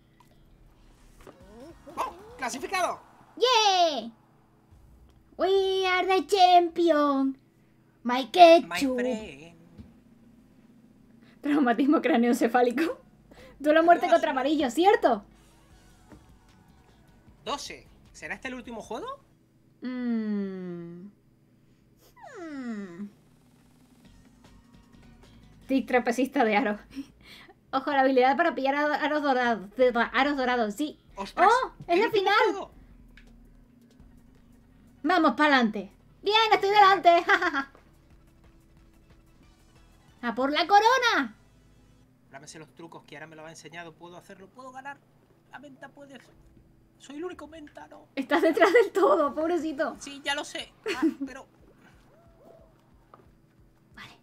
[SPEAKER 1] ¡Oh! ¡Clasificado!
[SPEAKER 2] ¡Yeah! We are the champion. My ketchup.
[SPEAKER 1] My friend.
[SPEAKER 2] Traumatismo craneoencefálico. Duelo a muerte contra amarillo, ¿cierto?
[SPEAKER 1] doce. ¿Será este el último juego?
[SPEAKER 2] Mmm. Hmm. Tic trapecista de aro. Ojo, la habilidad para pillar aros dorados. Aros dorados, sí.
[SPEAKER 1] ¡Ostras!
[SPEAKER 2] ¡Oh! ¡Es el final!
[SPEAKER 1] Juego.
[SPEAKER 2] Vamos, para adelante. Bien, estoy delante. ¡A por la corona!
[SPEAKER 1] Ahora me sé los trucos que ahora me lo ha enseñado. Puedo hacerlo, puedo ganar. La menta puede... Soy el único menta, ¿no?
[SPEAKER 2] Estás detrás del todo, pobrecito.
[SPEAKER 1] Sí, ya lo sé. Ah, pero...
[SPEAKER 2] Vale.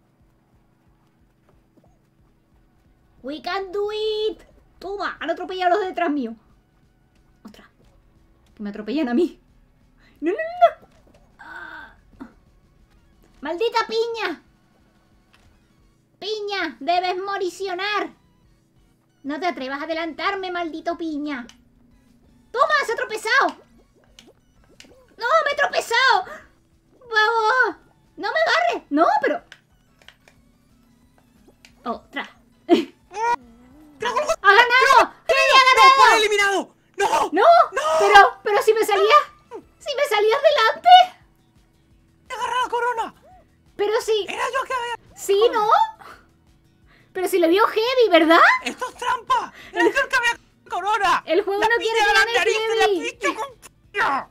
[SPEAKER 2] We can do it. Toma, han atropellado a los de detrás mío. Ostras. Que me atropellan a mí. No, no, no, no. Ah. ¡Maldita piña! ¡Piña! ¡Debes moricionar! No te atrevas a adelantarme, maldito piña. ¡Toma! ¡Se ha tropezado! ¡No! ¡Me he tropezado! ¡Vamos! ¡No me agarres! ¡No, pero! ¡Ostras! ¡Ha ganado! ¡Freddy ha ganado!
[SPEAKER 1] ¡No, eliminado! ¡No!
[SPEAKER 2] ¡No!
[SPEAKER 1] ¡No!
[SPEAKER 2] Pero, pero si me salías... Si me salías delante.
[SPEAKER 1] ¡He agarrado la corona!
[SPEAKER 2] Pero si...
[SPEAKER 1] ¡Era yo que había...
[SPEAKER 2] Sí, ¿no? Pero si le dio heavy, ¿verdad?
[SPEAKER 1] ¡Esto es trampa! ¡Era yo el que había corona!
[SPEAKER 2] El juego
[SPEAKER 1] La
[SPEAKER 2] no quiere
[SPEAKER 1] piña
[SPEAKER 2] que
[SPEAKER 1] de
[SPEAKER 2] gane
[SPEAKER 1] las narices, la
[SPEAKER 2] heavy.
[SPEAKER 1] piña con piña.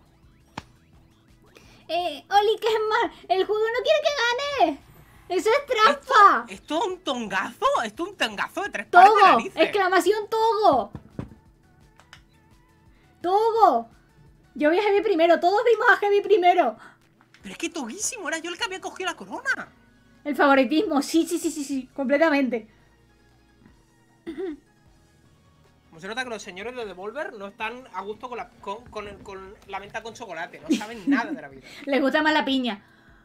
[SPEAKER 2] Eh, Oli, ¿qué es mal? El juego no quiere que gane. Eso es trampa.
[SPEAKER 1] ¿Esto, ¿Esto es un tongazo? ¿Esto es un tongazo de tres pares de
[SPEAKER 2] Togo.
[SPEAKER 1] narices?
[SPEAKER 2] Exclamación Togo. Togo. Yo vi a Heavy primero. Todos vimos a Heavy primero.
[SPEAKER 1] Pero es que toguísimo. Era yo el que había cogido la corona.
[SPEAKER 2] El favoritismo. Sí, sí, sí, sí, sí. Completamente.
[SPEAKER 1] Como se nota que los señores de Devolver no están a gusto con la, con, con, el- con la menta con chocolate. No saben nada de la vida.
[SPEAKER 2] Les gusta más la piña.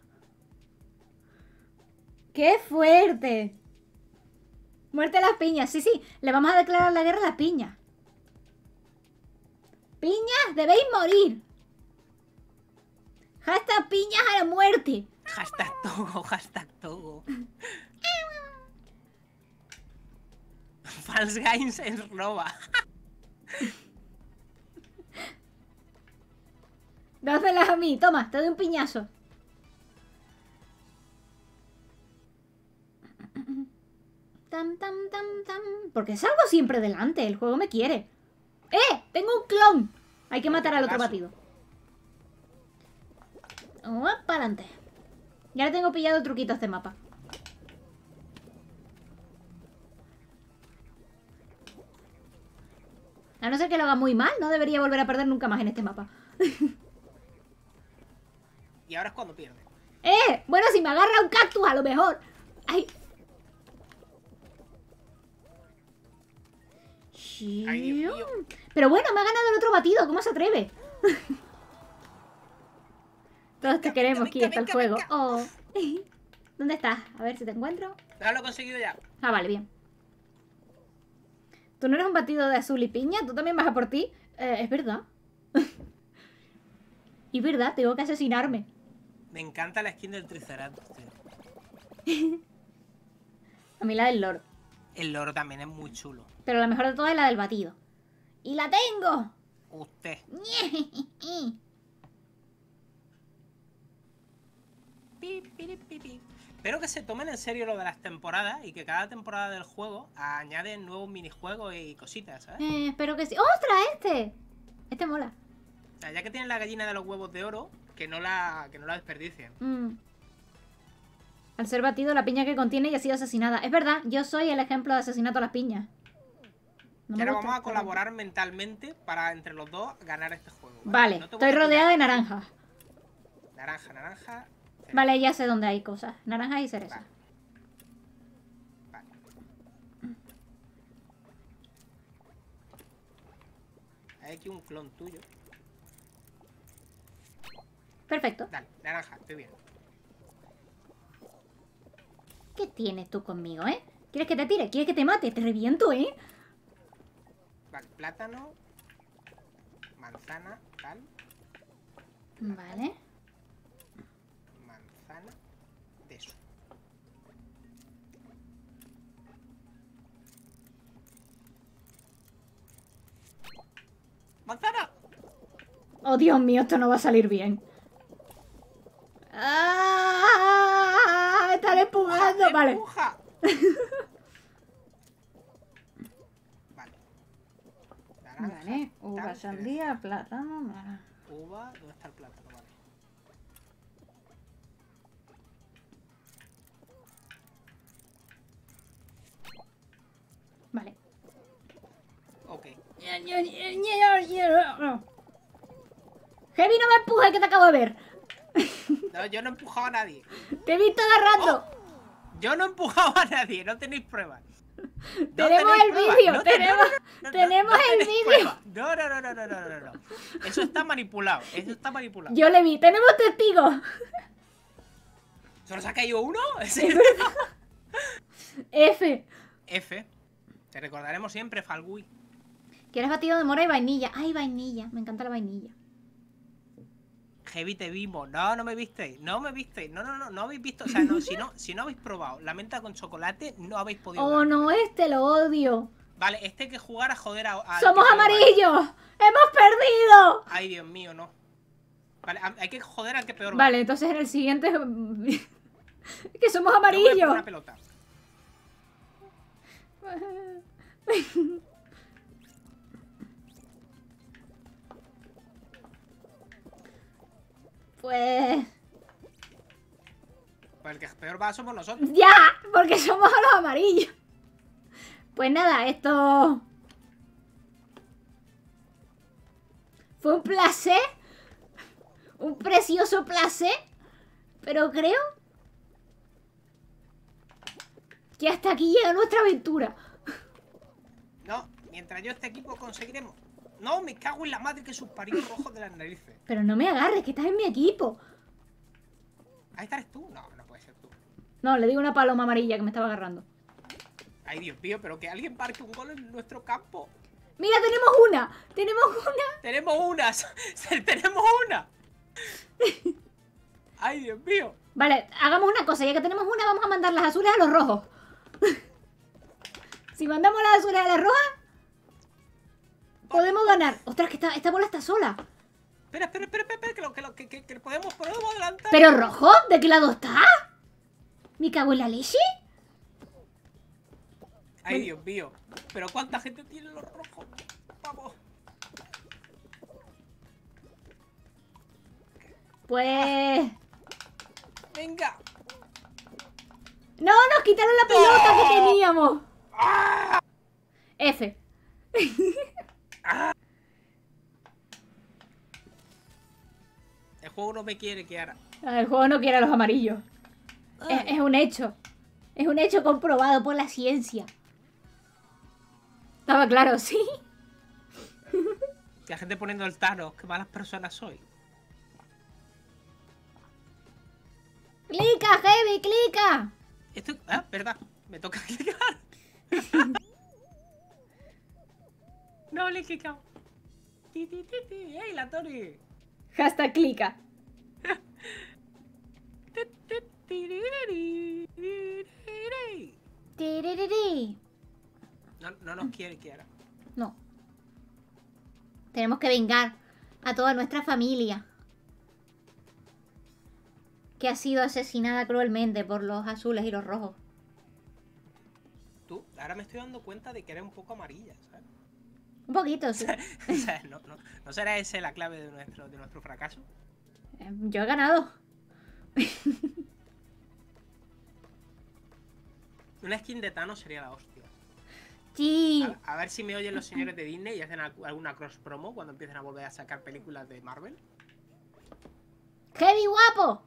[SPEAKER 2] ¡Qué fuerte! Muerte a las piñas. Sí, sí. Le vamos a declarar la guerra a las piñas. ¡Piñas! ¡Debéis morir! ¡Hashtag piñas a la muerte!
[SPEAKER 1] Hashtag Togo, hashtag Togo. False Games es roba.
[SPEAKER 2] Dáselas a mí. Toma, te doy un piñazo. Tam, tam, tam, tam. Porque salgo siempre delante. El juego me quiere. ¡Eh! ¡Tengo un clon! Hay que matar al otro batido. Vamos para adelante. Ya le tengo pillado el truquito a este mapa. A no ser que lo haga muy mal, no debería volver a perder nunca más en este mapa.
[SPEAKER 1] Y ahora es cuando pierde.
[SPEAKER 2] ¡Eh! Bueno, si me agarra un cactus, a lo mejor. ¡Ay!
[SPEAKER 1] Ay, Dios mío.
[SPEAKER 2] Pero bueno, me ha ganado el otro batido. ¿Cómo se atreve? Todos te queremos, aquí está el juego. Oh. ¿Dónde estás? A ver si te encuentro.
[SPEAKER 1] Ya lo he conseguido ya.
[SPEAKER 2] Ah, vale, bien. ¿Tú no eres un batido de azul y piña? ¿Tú también vas a por ti? Eh, es verdad. Y verdad, tengo que asesinarme.
[SPEAKER 1] Me encanta la skin del Triceratops, tío.
[SPEAKER 2] A mí la del loro.
[SPEAKER 1] El loro también es muy chulo.
[SPEAKER 2] Pero la mejor de todas es la del batido. ¡Y la tengo!
[SPEAKER 1] Usted. Pi, pi, pi, pi. Espero que se tomen en serio lo de las temporadas y que cada temporada del juego añaden nuevos minijuegos y cositas, ¿sabes?
[SPEAKER 2] Eh, espero que sí. ¡Ostras, este! Este mola.
[SPEAKER 1] O sea, ya que tienen la gallina de los huevos de oro, que no la, que no la desperdicien.
[SPEAKER 2] Mm. Al ser batido, la piña que contiene ya ha sido asesinada. Es verdad, yo soy el ejemplo de asesinato a las piñas. No
[SPEAKER 1] y ahora
[SPEAKER 2] gusta,
[SPEAKER 1] vamos a colaborar pero... mentalmente para entre los dos ganar este juego.
[SPEAKER 2] Vale, vale no estoy rodeada de naranjas.
[SPEAKER 1] Naranja, naranja. Cereza.
[SPEAKER 2] Vale, ya sé dónde hay cosas. Naranjas y cereza.
[SPEAKER 1] Vale. Vale. Hay aquí un clon tuyo.
[SPEAKER 2] Perfecto.
[SPEAKER 1] Dale, naranja, estoy bien.
[SPEAKER 2] ¿Qué tienes tú conmigo, eh? ¿Quieres que te tire? ¿Quieres que te mate? Te reviento, ¿eh?
[SPEAKER 1] Vale, plátano. Manzana, tal.
[SPEAKER 2] Vale.
[SPEAKER 1] Manzana. De eso. ¡Manzana!
[SPEAKER 2] Oh, Dios mío, esto no va a salir bien. ¡Ah! ¡Están empujando!
[SPEAKER 1] ¡Empuja,
[SPEAKER 2] vale.
[SPEAKER 1] Empuja. Vale. Naranja,
[SPEAKER 2] Vale. Uva,
[SPEAKER 1] tal,
[SPEAKER 2] sandía,
[SPEAKER 1] cereza.
[SPEAKER 2] plátano. Nada.
[SPEAKER 1] Uva, ¿dónde está el plátano? Vale.
[SPEAKER 2] Vale.
[SPEAKER 1] Ok.
[SPEAKER 2] Heavy, no me empujes, que te acabo de ver.
[SPEAKER 1] No, yo no he empujado a nadie.
[SPEAKER 2] Te he visto agarrando.
[SPEAKER 1] Oh, yo no he empujado a nadie, no tenéis pruebas. No
[SPEAKER 2] tenemos
[SPEAKER 1] tenéis
[SPEAKER 2] el
[SPEAKER 1] pruebas,
[SPEAKER 2] vídeo,
[SPEAKER 1] no te-
[SPEAKER 2] tenemos,
[SPEAKER 1] no, no, no,
[SPEAKER 2] tenemos
[SPEAKER 1] no
[SPEAKER 2] el
[SPEAKER 1] tenéis
[SPEAKER 2] vídeo.
[SPEAKER 1] pruebas. No, no, no, no, no, no, no, no. Eso está manipulado, eso está manipulado.
[SPEAKER 2] Yo le vi, tenemos testigos.
[SPEAKER 1] ¿Solo se ha caído uno?
[SPEAKER 2] F.
[SPEAKER 1] F. Te recordaremos siempre, Falgui.
[SPEAKER 2] ¿Quieres batido de mora y vainilla? Ay, vainilla, me encanta la vainilla.
[SPEAKER 1] Heavy, te vimos. No, no me visteis. No me visteis. No, no, no, no habéis visto. O sea, no, si no, si no habéis probado la menta con chocolate, no habéis podido.
[SPEAKER 2] Oh,
[SPEAKER 1] ganar.
[SPEAKER 2] no, este lo odio.
[SPEAKER 1] Vale, este hay que jugar a joder a. a
[SPEAKER 2] ¡Somos
[SPEAKER 1] que
[SPEAKER 2] amarillos! ¡Hemos perdido!
[SPEAKER 1] Ay, Dios mío, no. Vale, hay que joder al que peor.
[SPEAKER 2] Vale, entonces en el siguiente... que somos
[SPEAKER 1] Yo voy a por
[SPEAKER 2] amarillos.
[SPEAKER 1] una pelota.
[SPEAKER 2] Pues...
[SPEAKER 1] Pues el que peor va somos nosotros.
[SPEAKER 2] ¡Ya! Porque somos los amarillos. Pues nada, esto... Fue un placer. Un precioso placer. Pero creo... que hasta aquí llega nuestra aventura.
[SPEAKER 1] No, mientras yo este equipo conseguiremos. No, me cago en la madre que sus paridos rojos de las narices.
[SPEAKER 2] Pero no me agarres, que estás en mi equipo.
[SPEAKER 1] Ahí estás tú. No, no puede ser tú.
[SPEAKER 2] No, le digo una paloma amarilla que me estaba agarrando.
[SPEAKER 1] Ay, Dios mío, pero que alguien marque un gol en nuestro campo.
[SPEAKER 2] Mira, tenemos una. Tenemos una.
[SPEAKER 1] Tenemos unas. Tenemos una. Ay, Dios mío.
[SPEAKER 2] Vale, hagamos una cosa. Ya que tenemos una, vamos a mandar las azules a los rojos. Si mandamos las azules a las rojas, podemos ganar. Ostras, que esta, esta bola está sola.
[SPEAKER 1] Espera, espera, espera, espera, que, lo, que, lo, que, que, que podemos, podemos adelantar.
[SPEAKER 2] ¿Pero rojo? ¿De qué lado está? ¿Me cago en la leche?
[SPEAKER 1] Ay, Dios mío. Pero ¿cuánta gente tiene los rojos? Vamos.
[SPEAKER 2] Pues...
[SPEAKER 1] Venga.
[SPEAKER 2] ¡No! ¡Nos quitaron la pelota
[SPEAKER 1] ¡No!
[SPEAKER 2] que teníamos!
[SPEAKER 1] ¡Ah!
[SPEAKER 2] F.
[SPEAKER 1] ¡Ah! El juego no me quiere, Kiara.
[SPEAKER 2] El juego no quiere a los amarillos. Es, es un hecho. Es un hecho comprobado por la ciencia. Estaba claro, sí.
[SPEAKER 1] La gente poniendo el Thanos. Qué malas personas soy.
[SPEAKER 2] ¡Clica, Heavy! ¡Clica!
[SPEAKER 1] Esto... Ah, verdad. Me toca clicar. No le he clicado. Ti, ti, ti, ti. ¡Ey, la Tori!
[SPEAKER 2] Hashtag clica. Tiririrí.
[SPEAKER 1] No, no nos quiere, Kiara.
[SPEAKER 2] No. Tenemos que vengar a toda nuestra familia, que ha sido asesinada cruelmente por los azules y los rojos.
[SPEAKER 1] Tú, ahora me estoy dando cuenta de que eres un poco amarilla, ¿sabes?
[SPEAKER 2] Un poquito, sí.
[SPEAKER 1] O sea, ¿no, no, ¿no será esa la clave de nuestro, de nuestro fracaso?
[SPEAKER 2] Eh, Yo he ganado.
[SPEAKER 1] Una skin de Thanos sería la hostia.
[SPEAKER 2] Sí.
[SPEAKER 1] A, a ver si me oyen los señores de Disney y hacen al- alguna cross promo cuando empiecen a volver a sacar películas de Marvel.
[SPEAKER 2] ¡Heavy guapo!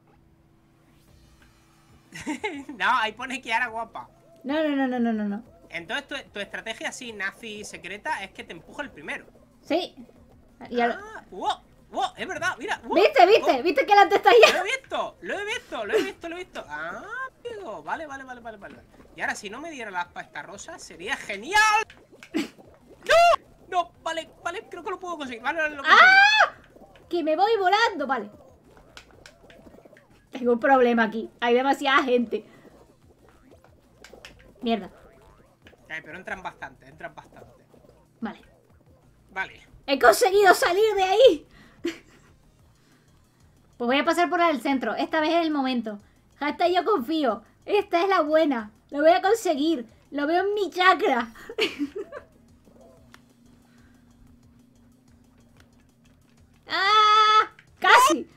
[SPEAKER 1] No, ahí pone Kiara guapa.
[SPEAKER 2] No, no, no, no, no, no, no.
[SPEAKER 1] Entonces tu, tu estrategia así nazi secreta es que te empuja el primero.
[SPEAKER 2] Sí. Y ahora-
[SPEAKER 1] Ah, wow, wow, es verdad, mira. Wow,
[SPEAKER 2] ¿Viste, viste?
[SPEAKER 1] wow.
[SPEAKER 2] ¿Viste que la antes está
[SPEAKER 1] Lo
[SPEAKER 2] ya?
[SPEAKER 1] he visto, lo he visto, lo he visto, lo he visto. Ah, amigo, vale, vale, vale, vale, vale. Y ahora si no me diera la aspa esta rosa, sería genial. ¡No! No, vale, vale, creo que lo puedo conseguir. Vale, vale, lo consigo.
[SPEAKER 2] ¡Ah! Que me voy volando, vale. Tengo un problema aquí. Hay demasiada gente. Mierda.
[SPEAKER 1] Eh, pero entran bastante, entran bastante.
[SPEAKER 2] Vale.
[SPEAKER 1] Vale.
[SPEAKER 2] ¡He conseguido salir de ahí! Pues voy a pasar por el centro. Esta vez es el momento. Hasta yo confío. Esta es la buena. Lo voy a conseguir. Lo veo en mi chakra. ¡Ah! ¡Casi!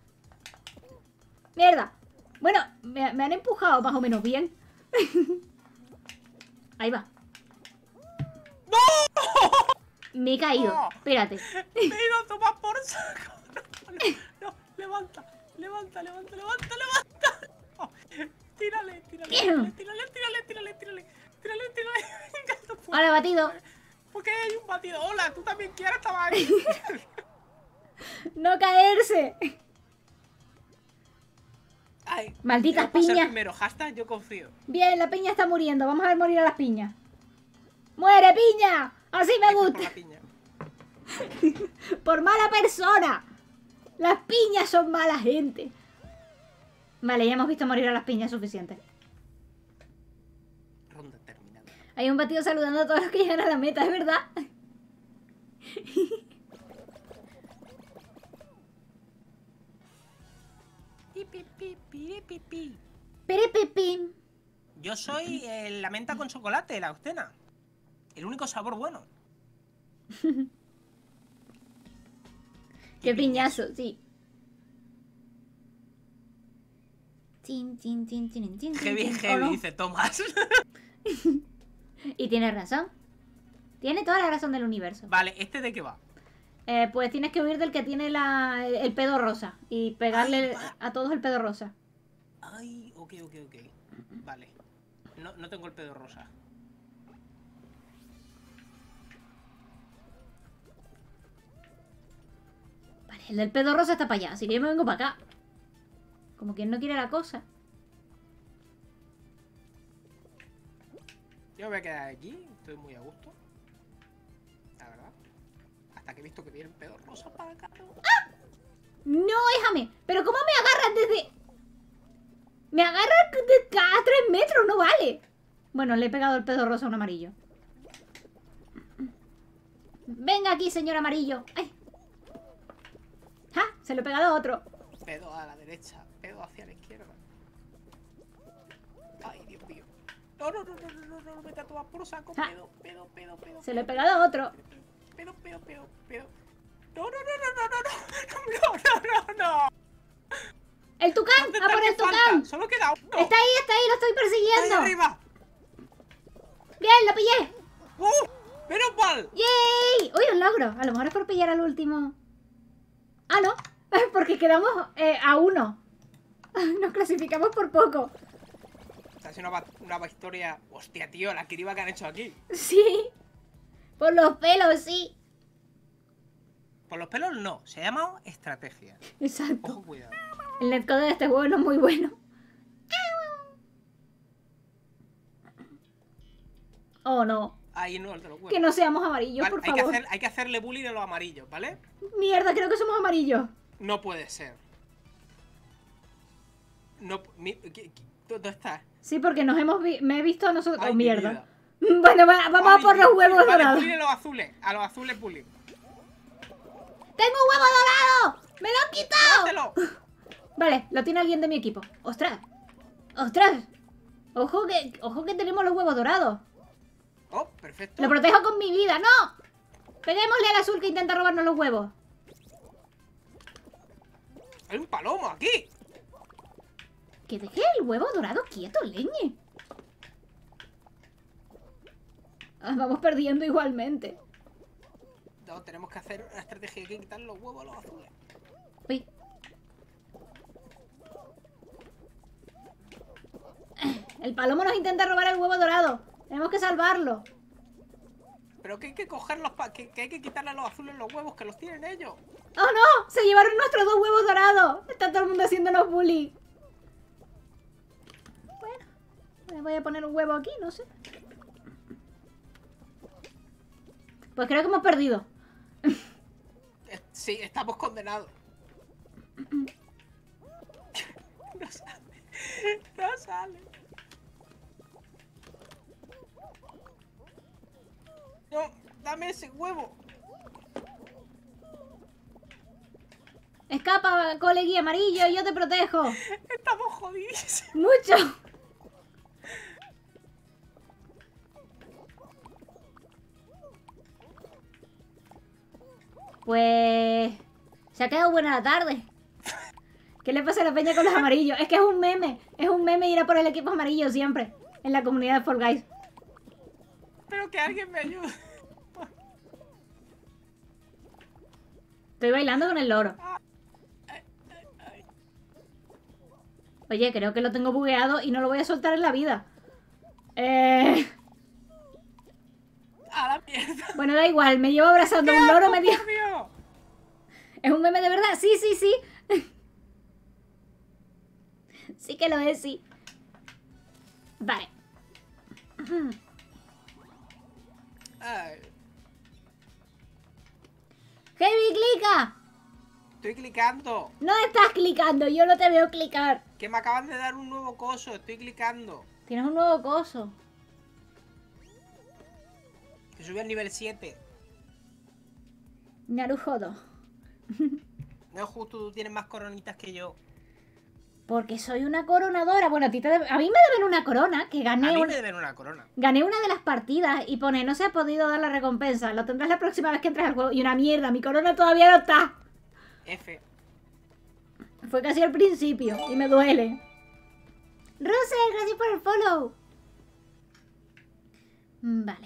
[SPEAKER 2] Mierda. Bueno, me, me han empujado más o menos bien. Ahí va. Me he caído.
[SPEAKER 1] ¡No!
[SPEAKER 2] Espérate.
[SPEAKER 1] Me he ido a tomar por saco. No, no, no, levanta, levanta, levanta, levanta, levanta. Oh, tírale, tírale, tírale, tírale, tírale, tírale, tírale, tírale, tírale. Venga, no puedo.
[SPEAKER 2] Ahora batido.
[SPEAKER 1] ¿Por qué hay un batido? Hola, tú también quieres, estaba ahí.
[SPEAKER 2] No caerse.
[SPEAKER 1] Ay,
[SPEAKER 2] Malditas
[SPEAKER 1] quiero pasar
[SPEAKER 2] piñas.
[SPEAKER 1] primero, hashtag yo confío.
[SPEAKER 2] Bien, la piña está muriendo. Vamos a ver morir a las piñas. ¡Muere, piña! Así me
[SPEAKER 1] F por la
[SPEAKER 2] gusta.
[SPEAKER 1] piña.
[SPEAKER 2] Por mala persona. Las piñas son mala gente. Vale, ya hemos visto morir a las piñas suficiente.
[SPEAKER 1] Ronda terminada.
[SPEAKER 2] Hay un batido saludando a todos los que llegan a la meta, ¿es verdad?
[SPEAKER 1] Pi, pi, pi, pi, pi, pi.
[SPEAKER 2] Piripipim.
[SPEAKER 1] Yo soy eh, la menta con chocolate, la Ostena. El único sabor bueno.
[SPEAKER 2] Qué piñazo, sí. Tin, tin, tin, tin, tin,
[SPEAKER 1] Heavy,
[SPEAKER 2] tin, tin.
[SPEAKER 1] heavy,
[SPEAKER 2] ¿O no?
[SPEAKER 1] dice Tomás.
[SPEAKER 2] Y tienes razón. Tiene toda la razón del universo.
[SPEAKER 1] Vale, ¿este de qué va?
[SPEAKER 2] Eh, pues tienes que huir del que tiene la, el, el pedo rosa. Y pegarle
[SPEAKER 1] Ay, va.
[SPEAKER 2] a todos el pedo rosa.
[SPEAKER 1] Ay, ok, ok, ok. Vale. No, no tengo el pedo rosa.
[SPEAKER 2] Vale, el del pedo rosa está para allá, así que yo me vengo para acá. Como quien no quiere la cosa.
[SPEAKER 1] Yo me voy a quedar aquí, estoy muy a gusto. La verdad. Hasta que he visto que vienen pedos rosas para acá.
[SPEAKER 2] No, déjame. Pero ¿cómo me agarran desde...? Me agarran de cada tres metros, no vale. Bueno, le he pegado el pedo rosa a un amarillo. Venga aquí, señor amarillo. ¡Ay! ¡Ja! Se lo he pegado a otro.
[SPEAKER 1] Pedo a la derecha, pedo hacia la izquierda. Ay, Dios mío. No, no, no, no, no, no, no, no, vete a tomar por saco.
[SPEAKER 2] Ah.
[SPEAKER 1] Pedo, pedo, pedo, pedo.
[SPEAKER 2] Se lo he pegado a otro.
[SPEAKER 1] Pedo, pedo, pedo, pedo. No, no, no, no, no, no, no, no, no, no.
[SPEAKER 2] ¡El tucán!
[SPEAKER 1] ¿Dónde
[SPEAKER 2] ¡A
[SPEAKER 1] está
[SPEAKER 2] por
[SPEAKER 1] el
[SPEAKER 2] el
[SPEAKER 1] que falta?
[SPEAKER 2] tucán!
[SPEAKER 1] Solo queda uno.
[SPEAKER 2] Está ahí, está ahí, lo estoy
[SPEAKER 1] Ahí
[SPEAKER 2] persiguiendo.
[SPEAKER 1] arriba.
[SPEAKER 2] Bien, lo pillé.
[SPEAKER 1] ¡Uh! ¡Menos mal!
[SPEAKER 2] ¡Yay! Uy, un logro. A lo mejor es por pillar al último. Ah, no. Porque quedamos eh, a uno. Nos clasificamos por poco.
[SPEAKER 1] Esta es una, una historia. Hostia, tío, la criba que han hecho aquí.
[SPEAKER 2] Sí. Por los pelos, sí.
[SPEAKER 1] Por los pelos no, se llama estrategia.
[SPEAKER 2] Exacto.
[SPEAKER 1] Ojo, cuidado.
[SPEAKER 2] El netcode de este juego no es muy bueno. Oh, no.
[SPEAKER 1] Ahí no, el de los huevos.
[SPEAKER 2] Que no seamos amarillos,
[SPEAKER 1] Vale,
[SPEAKER 2] por
[SPEAKER 1] hay, que
[SPEAKER 2] favor.
[SPEAKER 1] hacer, hay que hacerle bullying a los amarillos, ¿vale?
[SPEAKER 2] Mierda, creo que somos amarillos.
[SPEAKER 1] No puede ser. No, mi, ¿qué- qué- ¿Dónde estás?
[SPEAKER 2] Sí, porque nos hemos vi me he visto a nosotros.
[SPEAKER 1] Ay,
[SPEAKER 2] Oh,
[SPEAKER 1] mi
[SPEAKER 2] mierda.
[SPEAKER 1] vida.
[SPEAKER 2] Bueno, va- vamos a
[SPEAKER 1] Ay,
[SPEAKER 2] por
[SPEAKER 1] mi-
[SPEAKER 2] los huevos
[SPEAKER 1] vale,
[SPEAKER 2] dorados.
[SPEAKER 1] bullying a los azules, a los azules bullying.
[SPEAKER 2] ¡Tengo un huevo dorado! ¡Me lo han quitado!
[SPEAKER 1] ¡Dátelo!
[SPEAKER 2] Vale, lo tiene alguien de mi equipo. ¡Ostras! ¡Ostras! Ojo que, ojo que tenemos los huevos dorados.
[SPEAKER 1] Oh, perfecto.
[SPEAKER 2] Lo protejo con mi vida. ¡No! Peguémosle al azul que intenta robarnos los huevos.
[SPEAKER 1] Hay un palomo aquí.
[SPEAKER 2] Que deje el huevo dorado quieto, leñe. Ah, vamos perdiendo igualmente.
[SPEAKER 1] No, tenemos que hacer una estrategia aquí, quitar los huevos a los azules.
[SPEAKER 2] Uy. El palomo nos intenta robar el huevo dorado. Tenemos que salvarlo.
[SPEAKER 1] Pero que hay que cogerlos, pa que, que hay que quitarle a los azules los huevos, que los tienen ellos.
[SPEAKER 2] ¡Oh, no! Se llevaron nuestros dos huevos dorados. Está todo el mundo haciéndonos bullying. Bueno, me voy a poner un huevo aquí, no sé. Pues creo que hemos perdido.
[SPEAKER 1] Eh, Sí, estamos condenados. No sale. No sale. No, dame ese huevo.
[SPEAKER 2] Escapa, colegui amarillo, yo te protejo.
[SPEAKER 1] Estamos jodidos.
[SPEAKER 2] Mucho. Pues... se ha quedado buena la tarde. ¿Qué le pasa a la peña con los amarillos? Es que es un meme. Es un meme ir a por el equipo amarillo siempre. En la comunidad de Fall Guys.
[SPEAKER 1] Pero que alguien me ayude.
[SPEAKER 2] Estoy bailando con el loro. Oye, creo que lo tengo bugueado y no lo voy a soltar en la vida. Eh...
[SPEAKER 1] A la mierda.
[SPEAKER 2] Bueno, da igual. Me llevo abrazando a un loro
[SPEAKER 1] ¡Qué
[SPEAKER 2] medio...
[SPEAKER 1] asco, por Dios!
[SPEAKER 2] ¿Es un meme de verdad? Sí, sí, sí. Sí que lo es, sí. Vale.
[SPEAKER 1] Ay,
[SPEAKER 2] Heavy, clica.
[SPEAKER 1] estoy clicando.
[SPEAKER 2] No estás clicando, yo no te veo clicar.
[SPEAKER 1] Que me acaban de dar un nuevo coso. Estoy clicando.
[SPEAKER 2] Tienes un nuevo coso.
[SPEAKER 1] Que sube al nivel siete.
[SPEAKER 2] Narujodo.
[SPEAKER 1] No, justo tú tienes más coronitas que yo.
[SPEAKER 2] Porque soy una coronadora. Bueno, a ti te debe- a mí me deben una corona que
[SPEAKER 1] A
[SPEAKER 2] gané
[SPEAKER 1] mí
[SPEAKER 2] un-
[SPEAKER 1] me deben una corona.
[SPEAKER 2] gané una de las partidas y pone no se ha podido dar la recompensa. Lo tendrás la próxima vez que entres al juego. Y una mierda, mi corona todavía no está.
[SPEAKER 1] F.
[SPEAKER 2] Fue casi al principio y me duele. Russell, gracias por el follow. Mm, Vale.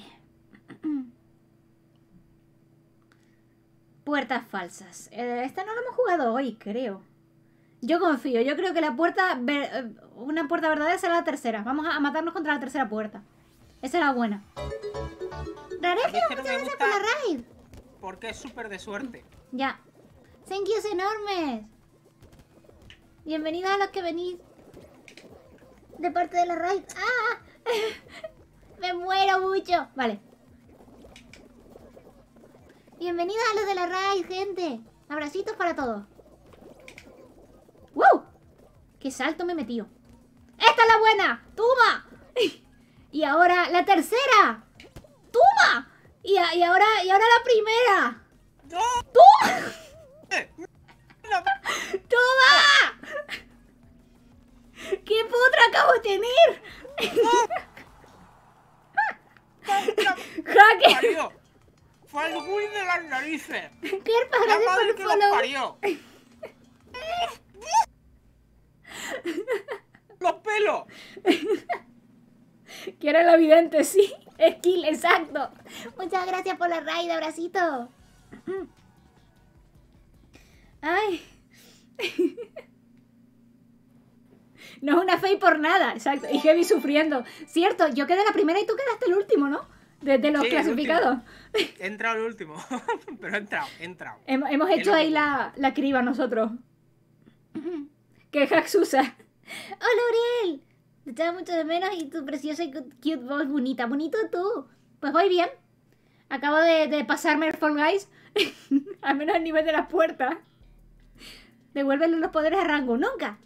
[SPEAKER 2] Puertas falsas. Eh, esta no la hemos jugado hoy, creo. Yo confío. Yo creo que la puerta... ver- eh, una puerta verdadera será la tercera. Vamos a, a matarnos contra la tercera puerta. Esa es la buena. Raregio,
[SPEAKER 1] A mí es que no
[SPEAKER 2] muchas
[SPEAKER 1] me
[SPEAKER 2] gracias
[SPEAKER 1] gusta.
[SPEAKER 2] por la raid.
[SPEAKER 1] Porque es súper de suerte.
[SPEAKER 2] Ya. Thank yous enormes. Bienvenidos a los que venís de parte de la raid. ¡Ah! Me muero mucho. Vale. Bienvenidos a los de la raid, gente. Abracitos para todos. ¡Wow! ¡Qué salto me he metido! ¡Esta es la buena! ¡Toma! Y ahora la tercera. ¡Toma! Y, a- y ahora y ahora la primera.
[SPEAKER 1] ¡No!
[SPEAKER 2] ¡Toma!
[SPEAKER 1] Eh, no,
[SPEAKER 2] ¡Toma! ¡Qué putra acabo de tener! qué?
[SPEAKER 1] parió! ¡Fue el Wii de las narices!
[SPEAKER 2] Kerpa,
[SPEAKER 1] ¡La
[SPEAKER 2] gracias por
[SPEAKER 1] madre
[SPEAKER 2] el
[SPEAKER 1] que los
[SPEAKER 2] follow.
[SPEAKER 1] parió! ¡Los pelos!
[SPEAKER 2] Que era la vidente, sí. Skill, exacto. Muchas gracias por la raid, abracito. Ay. No es una fake por nada, exacto. Y Heavy sufriendo. Cierto, yo quedé la primera y tú quedaste el último, ¿no? De, de los
[SPEAKER 1] Sí, el
[SPEAKER 2] clasificados.
[SPEAKER 1] He entrado el último. Pero he entrado, he entrado.
[SPEAKER 2] Hemos, hemos
[SPEAKER 1] Es
[SPEAKER 2] hecho
[SPEAKER 1] lo que
[SPEAKER 2] ahí la, la criba nosotros. Que Hax usa. ¡Hola, Uriel! Te echaba mucho de menos y tu preciosa y cute voz bonita. Bonito tú. Pues voy bien. Acabo de, de pasarme el Fall Guys. Al menos al nivel de las puertas. Devuélvele los poderes a Rango. Nunca.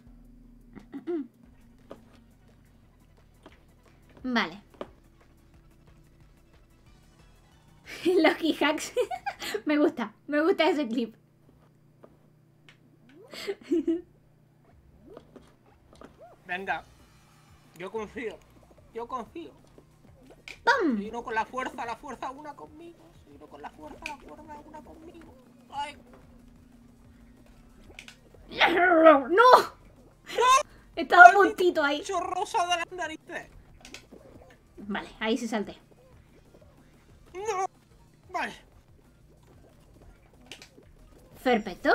[SPEAKER 2] Vale. Lucky Hacks. Me gusta. Me gusta ese clip.
[SPEAKER 1] Venga. Yo confío. Yo confío.
[SPEAKER 2] ¡Pum!
[SPEAKER 1] Soy uno con la fuerza, la fuerza una conmigo. Soy uno con la fuerza, la fuerza una conmigo. ¡Ay!
[SPEAKER 2] ¡No! Estaba un puntito ahí.
[SPEAKER 1] ¡Chorrosa de las narices!
[SPEAKER 2] Vale, ahí sí salté.
[SPEAKER 1] ¡No! Vale.
[SPEAKER 2] Perfecto.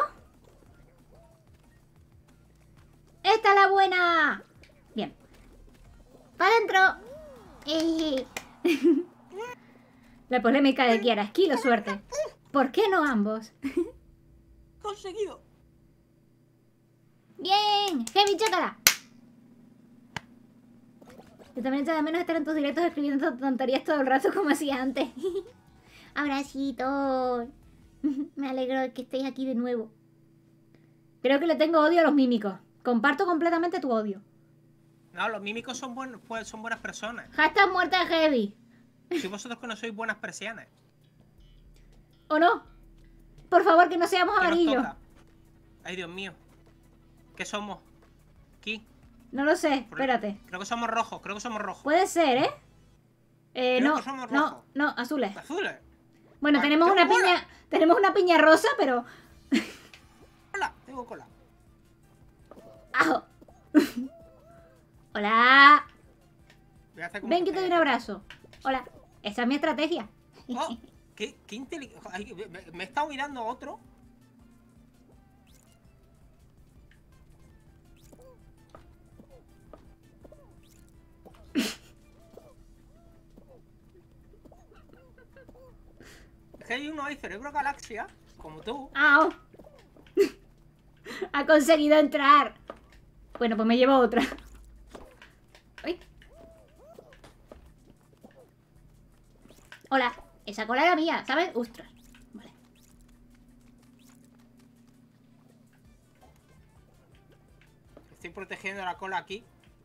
[SPEAKER 2] ¡Esta es la buena! Bien. ¡Para adentro! Eh. La polémica de Kiara. Esquilo, suerte. ¿Por qué no ambos?
[SPEAKER 1] ¡Conseguido!
[SPEAKER 2] ¡Bien! ¡Heavy, chócala! Yo también echaba de menos estar en tus directos escribiendo tonterías todo el rato como hacía antes. Abracitos. Me alegro de que estéis aquí de nuevo. Creo que le tengo odio a los mímicos. Comparto completamente tu odio.
[SPEAKER 1] No, los mímicos son, buen, pues, son buenas personas.
[SPEAKER 2] Hashtag muerta de Heavy.
[SPEAKER 1] Si vosotros que no sois buenas persianas.
[SPEAKER 2] ¿O no? Por favor, que no seamos
[SPEAKER 1] ¿Qué nos
[SPEAKER 2] amarillos.
[SPEAKER 1] toca? Ay, Dios mío. ¿Qué somos? ¿Aquí?
[SPEAKER 2] No lo sé, espérate.
[SPEAKER 1] Creo que somos rojos, creo que somos rojos.
[SPEAKER 2] Puede ser, ¿eh? Eh,
[SPEAKER 1] Creo
[SPEAKER 2] no,
[SPEAKER 1] que somos
[SPEAKER 2] no,
[SPEAKER 1] rojos.
[SPEAKER 2] no, azules.
[SPEAKER 1] Azules.
[SPEAKER 2] Bueno,
[SPEAKER 1] Vale,
[SPEAKER 2] tenemos
[SPEAKER 1] tengo
[SPEAKER 2] una
[SPEAKER 1] cola.
[SPEAKER 2] piña, tenemos una piña rosa, pero...
[SPEAKER 1] Hola, tengo cola.
[SPEAKER 2] ¡Ajo! Hola.
[SPEAKER 1] Voy a hacer como
[SPEAKER 2] Ven que te doy un
[SPEAKER 1] que-
[SPEAKER 2] abrazo. Hola. Esa es mi estrategia.
[SPEAKER 1] Oh, qué, qué inteligente. Me, me he estado mirando otro. Es que hay uno ahí, Cerebro Galaxia, como tú.
[SPEAKER 2] ¡Au! Ha conseguido entrar. Bueno, pues me llevo otra. Ay. Hola. Esa cola era mía, ¿sabes? Ostras. Vale.
[SPEAKER 1] Estoy protegiendo la cola aquí.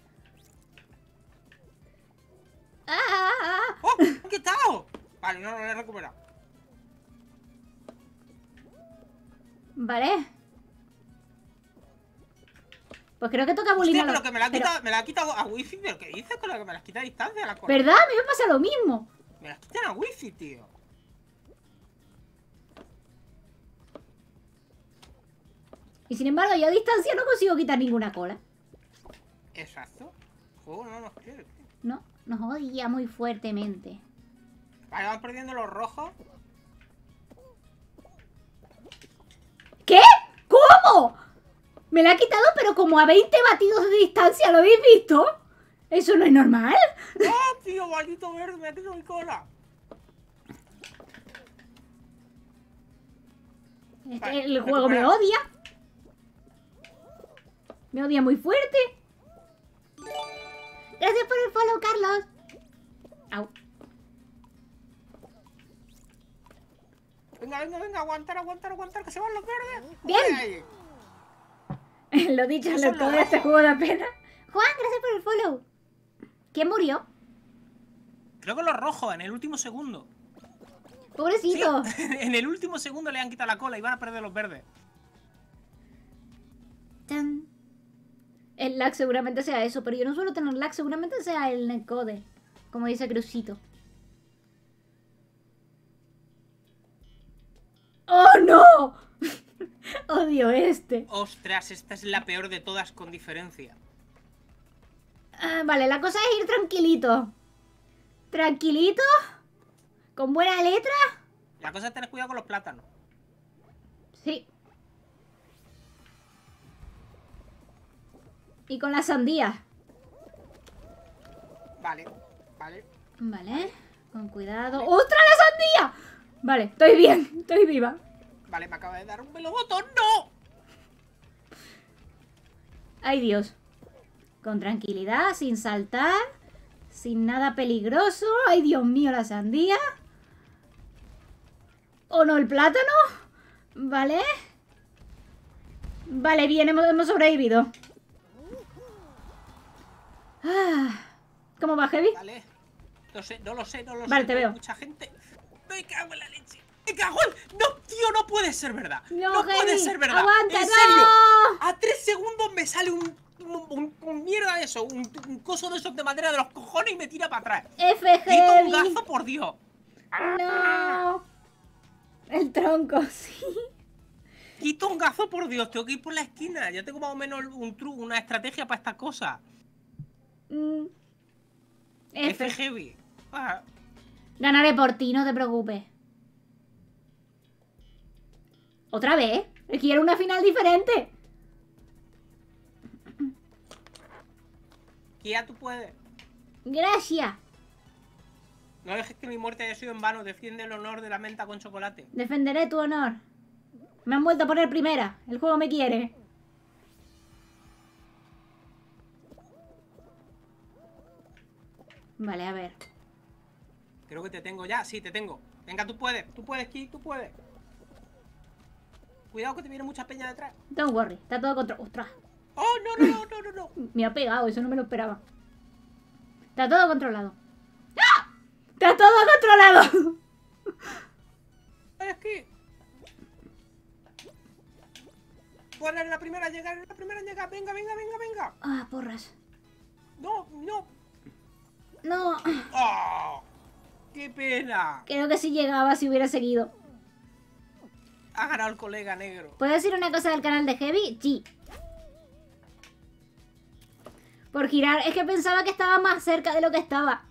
[SPEAKER 2] ¡Ah! ah, ah!
[SPEAKER 1] ¡Oh! ¡Me han quitado! Vale, no, no lo he recuperado.
[SPEAKER 2] Vale. Pues creo que toca
[SPEAKER 1] Hostia,
[SPEAKER 2] bulinar.
[SPEAKER 1] pero que me la ha
[SPEAKER 2] pero-
[SPEAKER 1] quitado, me la ha quitado a wifi. ¿Pero qué dices con lo que me las quita a distancia la cola?
[SPEAKER 2] ¿Verdad? A mí me pasa lo mismo.
[SPEAKER 1] Me las quitan a wifi, tío.
[SPEAKER 2] Y sin embargo, yo a distancia no consigo quitar ninguna cola.
[SPEAKER 1] Exacto. El juego no nos quiere, tío.
[SPEAKER 2] No, nos odia muy fuertemente.
[SPEAKER 1] Vale, van perdiendo los rojos.
[SPEAKER 2] ¿Qué? ¿Cómo? Me la ha quitado, pero como a veinte batidos de distancia, ¿lo habéis visto? ¿Eso no es normal?
[SPEAKER 1] ¡No, tío! ¡Maldito verde! ¡Me ha quitado mi cola!
[SPEAKER 2] Este,
[SPEAKER 1] Vale,
[SPEAKER 2] el juego me
[SPEAKER 1] recupera.
[SPEAKER 2] odia. Me odia muy fuerte. Gracias por el follow, Carlos. Au.
[SPEAKER 1] Venga, venga, venga, aguantar, aguantar, aguantar, que se van los verdes.
[SPEAKER 2] Bien.
[SPEAKER 1] Ahí.
[SPEAKER 2] Lo dicho,
[SPEAKER 1] Eso
[SPEAKER 2] lo
[SPEAKER 1] es
[SPEAKER 2] todo
[SPEAKER 1] lo
[SPEAKER 2] este
[SPEAKER 1] rojo.
[SPEAKER 2] juego da pena. Juan, gracias por el follow. ¿Quién murió?
[SPEAKER 1] Creo que los rojos, en el último segundo. Sí,
[SPEAKER 2] Pobrecito.
[SPEAKER 1] en el último segundo le han quitado la cola y van a perder los verdes.
[SPEAKER 2] Tan. El lag seguramente sea eso, pero yo no suelo tener lag, seguramente sea el netcode, como dice Crucito. no! Odio este.
[SPEAKER 1] Ostras, esta es la peor de todas con diferencia.
[SPEAKER 2] Ah, vale, la cosa es ir tranquilito. Tranquilito. Con buena letra.
[SPEAKER 1] La cosa es tener cuidado con los plátanos.
[SPEAKER 2] Sí. Y con la sandía.
[SPEAKER 1] Vale, vale.
[SPEAKER 2] Vale, con cuidado. ¡Ostras, la sandía! Vale, estoy bien, estoy viva.
[SPEAKER 1] Vale, me acaba de dar un melobotón. ¡No!
[SPEAKER 2] Ay, Dios. Con tranquilidad, sin saltar. Sin nada peligroso. Ay, Dios mío, la sandía. ¿O no el plátano? Vale. Vale, bien, hemos, hemos sobrevivido. Ah, ¿cómo va, Heavy?
[SPEAKER 1] Vale. No sé, no lo sé, no lo
[SPEAKER 2] Vale,
[SPEAKER 1] sé.
[SPEAKER 2] te
[SPEAKER 1] no hay
[SPEAKER 2] veo.
[SPEAKER 1] mucha gente. Me cago en la leche. Me cago en... No, tío, no puede ser verdad.
[SPEAKER 2] No,
[SPEAKER 1] No, puede
[SPEAKER 2] Heavy,
[SPEAKER 1] ser verdad.
[SPEAKER 2] aguanta,
[SPEAKER 1] en
[SPEAKER 2] no.
[SPEAKER 1] serio. A tres segundos me sale un... Un, un, un mierda de eso. Un, un coso de esos de madera de los cojones y me tira para atrás.
[SPEAKER 2] F,
[SPEAKER 1] Quito un
[SPEAKER 2] Heavy.
[SPEAKER 1] gazo, por Dios.
[SPEAKER 2] No. El tronco, sí.
[SPEAKER 1] Quito un gazo, por Dios. Tengo que ir por la esquina. Ya tengo más o menos un truco, una estrategia para estas cosas.
[SPEAKER 2] Mm. F.
[SPEAKER 1] F heavy. Ah.
[SPEAKER 2] Ganaré por ti, no te preocupes. ¿Otra vez? Quiero una final diferente.
[SPEAKER 1] Kia, tú puedes.
[SPEAKER 2] Gracias.
[SPEAKER 1] No dejes que mi muerte haya sido en vano. Defiende el honor de la menta con chocolate.
[SPEAKER 2] Defenderé tu honor. Me han vuelto a poner primera. El juego me quiere. Vale, a ver.
[SPEAKER 1] Creo que te tengo ya. Sí, te tengo. Venga, tú puedes. Tú puedes, Ki, tú puedes. Cuidado que te viene mucha peña detrás.
[SPEAKER 2] Don't worry. Está todo controlado. ¡Ostras!
[SPEAKER 1] Oh, no, no, no, no, no, no.
[SPEAKER 2] Me ha pegado. Eso no me lo esperaba. Está todo controlado. ¡Ah! Está todo controlado.
[SPEAKER 1] Ay, es que... Puedo en la primera llegar, en la primera llegar. Venga, venga, venga, venga.
[SPEAKER 2] Ah, porras.
[SPEAKER 1] No, no.
[SPEAKER 2] No.
[SPEAKER 1] ¡Oh! ¡Qué pena!
[SPEAKER 2] Creo que si llegaba, si hubiera seguido.
[SPEAKER 1] Ha ganado el colega negro.
[SPEAKER 2] ¿Puedo decir una cosa del canal de Heavy? Sí. Por girar. Es que pensaba que estaba más cerca de lo que estaba.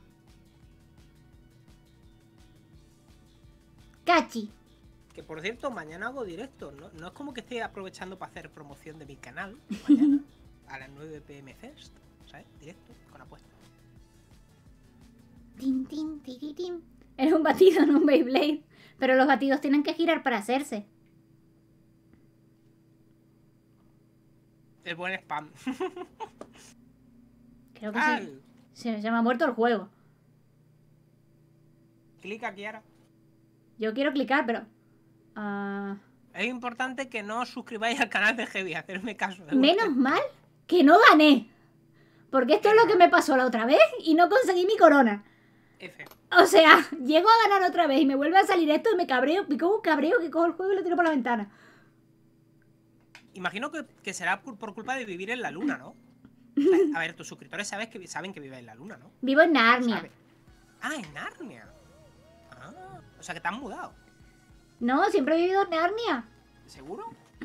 [SPEAKER 2] Cachi.
[SPEAKER 1] Que por cierto, mañana hago directo. No, no es como que esté aprovechando para hacer promoción de mi canal. Mañana, a las nueve p m Fest. ¿Sabes? Directo, con apuestas.
[SPEAKER 2] Tin, tin, tiri, tin. Era un batido, no un Beyblade. Pero los batidos tienen que girar para hacerse.
[SPEAKER 1] El buen spam.
[SPEAKER 2] Creo que
[SPEAKER 1] Al.
[SPEAKER 2] sí. Se, se me ha muerto el juego.
[SPEAKER 1] Clic aquí ahora.
[SPEAKER 2] Yo quiero clicar, pero... ah,
[SPEAKER 1] Es importante que no os suscribáis al canal de Heavy, hacerme caso. ¿eh?
[SPEAKER 2] menos mal que no gané. Porque esto es lo que me pasó la otra vez y no conseguí mi corona.
[SPEAKER 1] F.
[SPEAKER 2] O sea, llego a ganar otra vez y me vuelve a salir esto y me cabreo. Me como un cabreo que cojo el juego y lo tiro por la ventana.
[SPEAKER 1] Imagino que, que será por, por culpa de vivir en la luna, ¿no? O sea, a ver, tus suscriptores sabes que, saben que vives en la luna, ¿no?
[SPEAKER 2] Vivo en Narnia.
[SPEAKER 1] ¿Sabe? Ah, en Narnia. Ah, o sea que te han mudado.
[SPEAKER 2] No, siempre he vivido en Narnia.
[SPEAKER 1] ¿Seguro?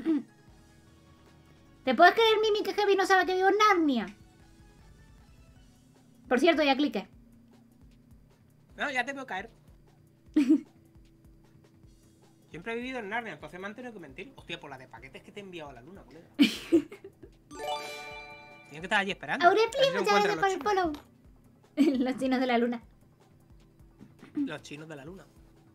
[SPEAKER 2] ¿Te puedes creer, Mimi, que Heavy no sabe que vivo en Narnia? Por cierto, ya cliqué.
[SPEAKER 1] No, ya te veo caer. Siempre he vivido en Narnia, entonces me han tenido que mentir. Hostia, por la de paquetes que te he enviado a la luna, colega. Tienes que estar allí esperando.
[SPEAKER 2] Aurepli,
[SPEAKER 1] A ver si
[SPEAKER 2] muchas gracias
[SPEAKER 1] encuentran
[SPEAKER 2] por el
[SPEAKER 1] los
[SPEAKER 2] follow. Los chinos de la luna.
[SPEAKER 1] chinos- Los chinos de la luna.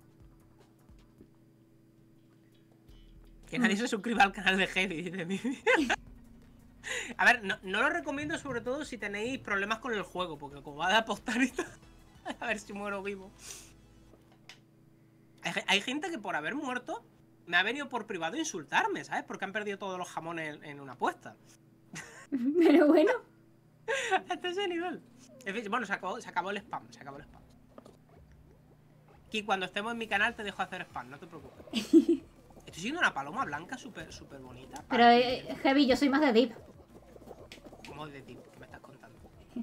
[SPEAKER 1] Que nadie se suscriba al canal de Heavy, dice Mimi. A ver, no, no lo recomiendo sobre todo si tenéis problemas con el juego, porque como va a apostar y tal, a ver si muero vivo. Hay, hay gente que por haber muerto me ha venido por privado a insultarme, ¿sabes? Porque han perdido todos los jamones en, en una apuesta.
[SPEAKER 2] Pero bueno.
[SPEAKER 1] Hasta ese nivel. En fin, bueno, se acabó, se acabó el spam, se acabó el spam. Y cuando estemos en mi canal te dejo hacer spam, no te preocupes. Estoy siendo una paloma blanca súper, súper bonita.
[SPEAKER 2] Pero, eh, Heavy, yo soy más de Deep.
[SPEAKER 1] ¿Cómo de ti? ¿Qué me estás contando?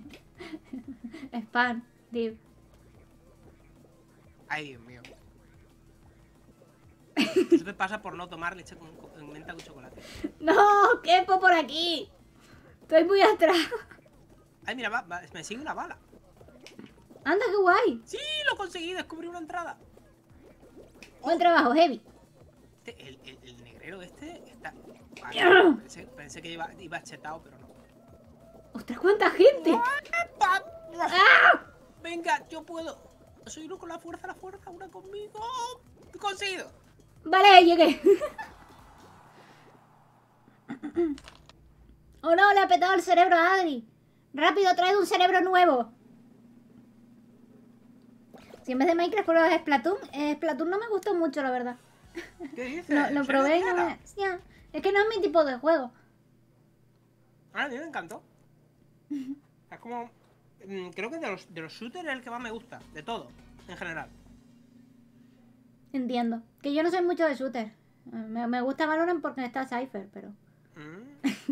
[SPEAKER 2] Spam, Deep.
[SPEAKER 1] Ay, Dios mío. Eso te pasa por no tomar leche con, con menta con chocolate.
[SPEAKER 2] No, quepo por aquí. Estoy muy atrás.
[SPEAKER 1] Ay, mira, va, va, me sigue una bala.
[SPEAKER 2] Anda, qué guay.
[SPEAKER 1] Sí, lo conseguí, descubrí una entrada.
[SPEAKER 2] Buen trabajo, Heavy.
[SPEAKER 1] Este, el, el, el negrero este está... Vale,
[SPEAKER 2] Yeah.
[SPEAKER 1] pensé, pensé que iba, iba chetado, pero no.
[SPEAKER 2] Ostras, cuánta gente. ¡Ah!
[SPEAKER 1] Venga, yo puedo. Soy uno con la fuerza, la fuerza, una conmigo. He conseguido.
[SPEAKER 2] Vale, llegué. Oh no, le ha petado el cerebro a Adri. Rápido, trae un cerebro nuevo. Si en vez de Minecraft pruebas Splatoon, eh, Splatoon no me gustó mucho, la verdad.
[SPEAKER 1] ¿Qué dices?
[SPEAKER 2] Lo, lo probé y no me... Ya, es que no es mi tipo de juego.
[SPEAKER 1] Ah, a mí me encantó. Es como... mm, Creo que de los, de los shooters es el que más me gusta. De todo, en general.
[SPEAKER 2] Entiendo. Que yo no soy mucho de shooter. Me, me gusta Valorant porque está Cypher, pero...
[SPEAKER 1] Mm.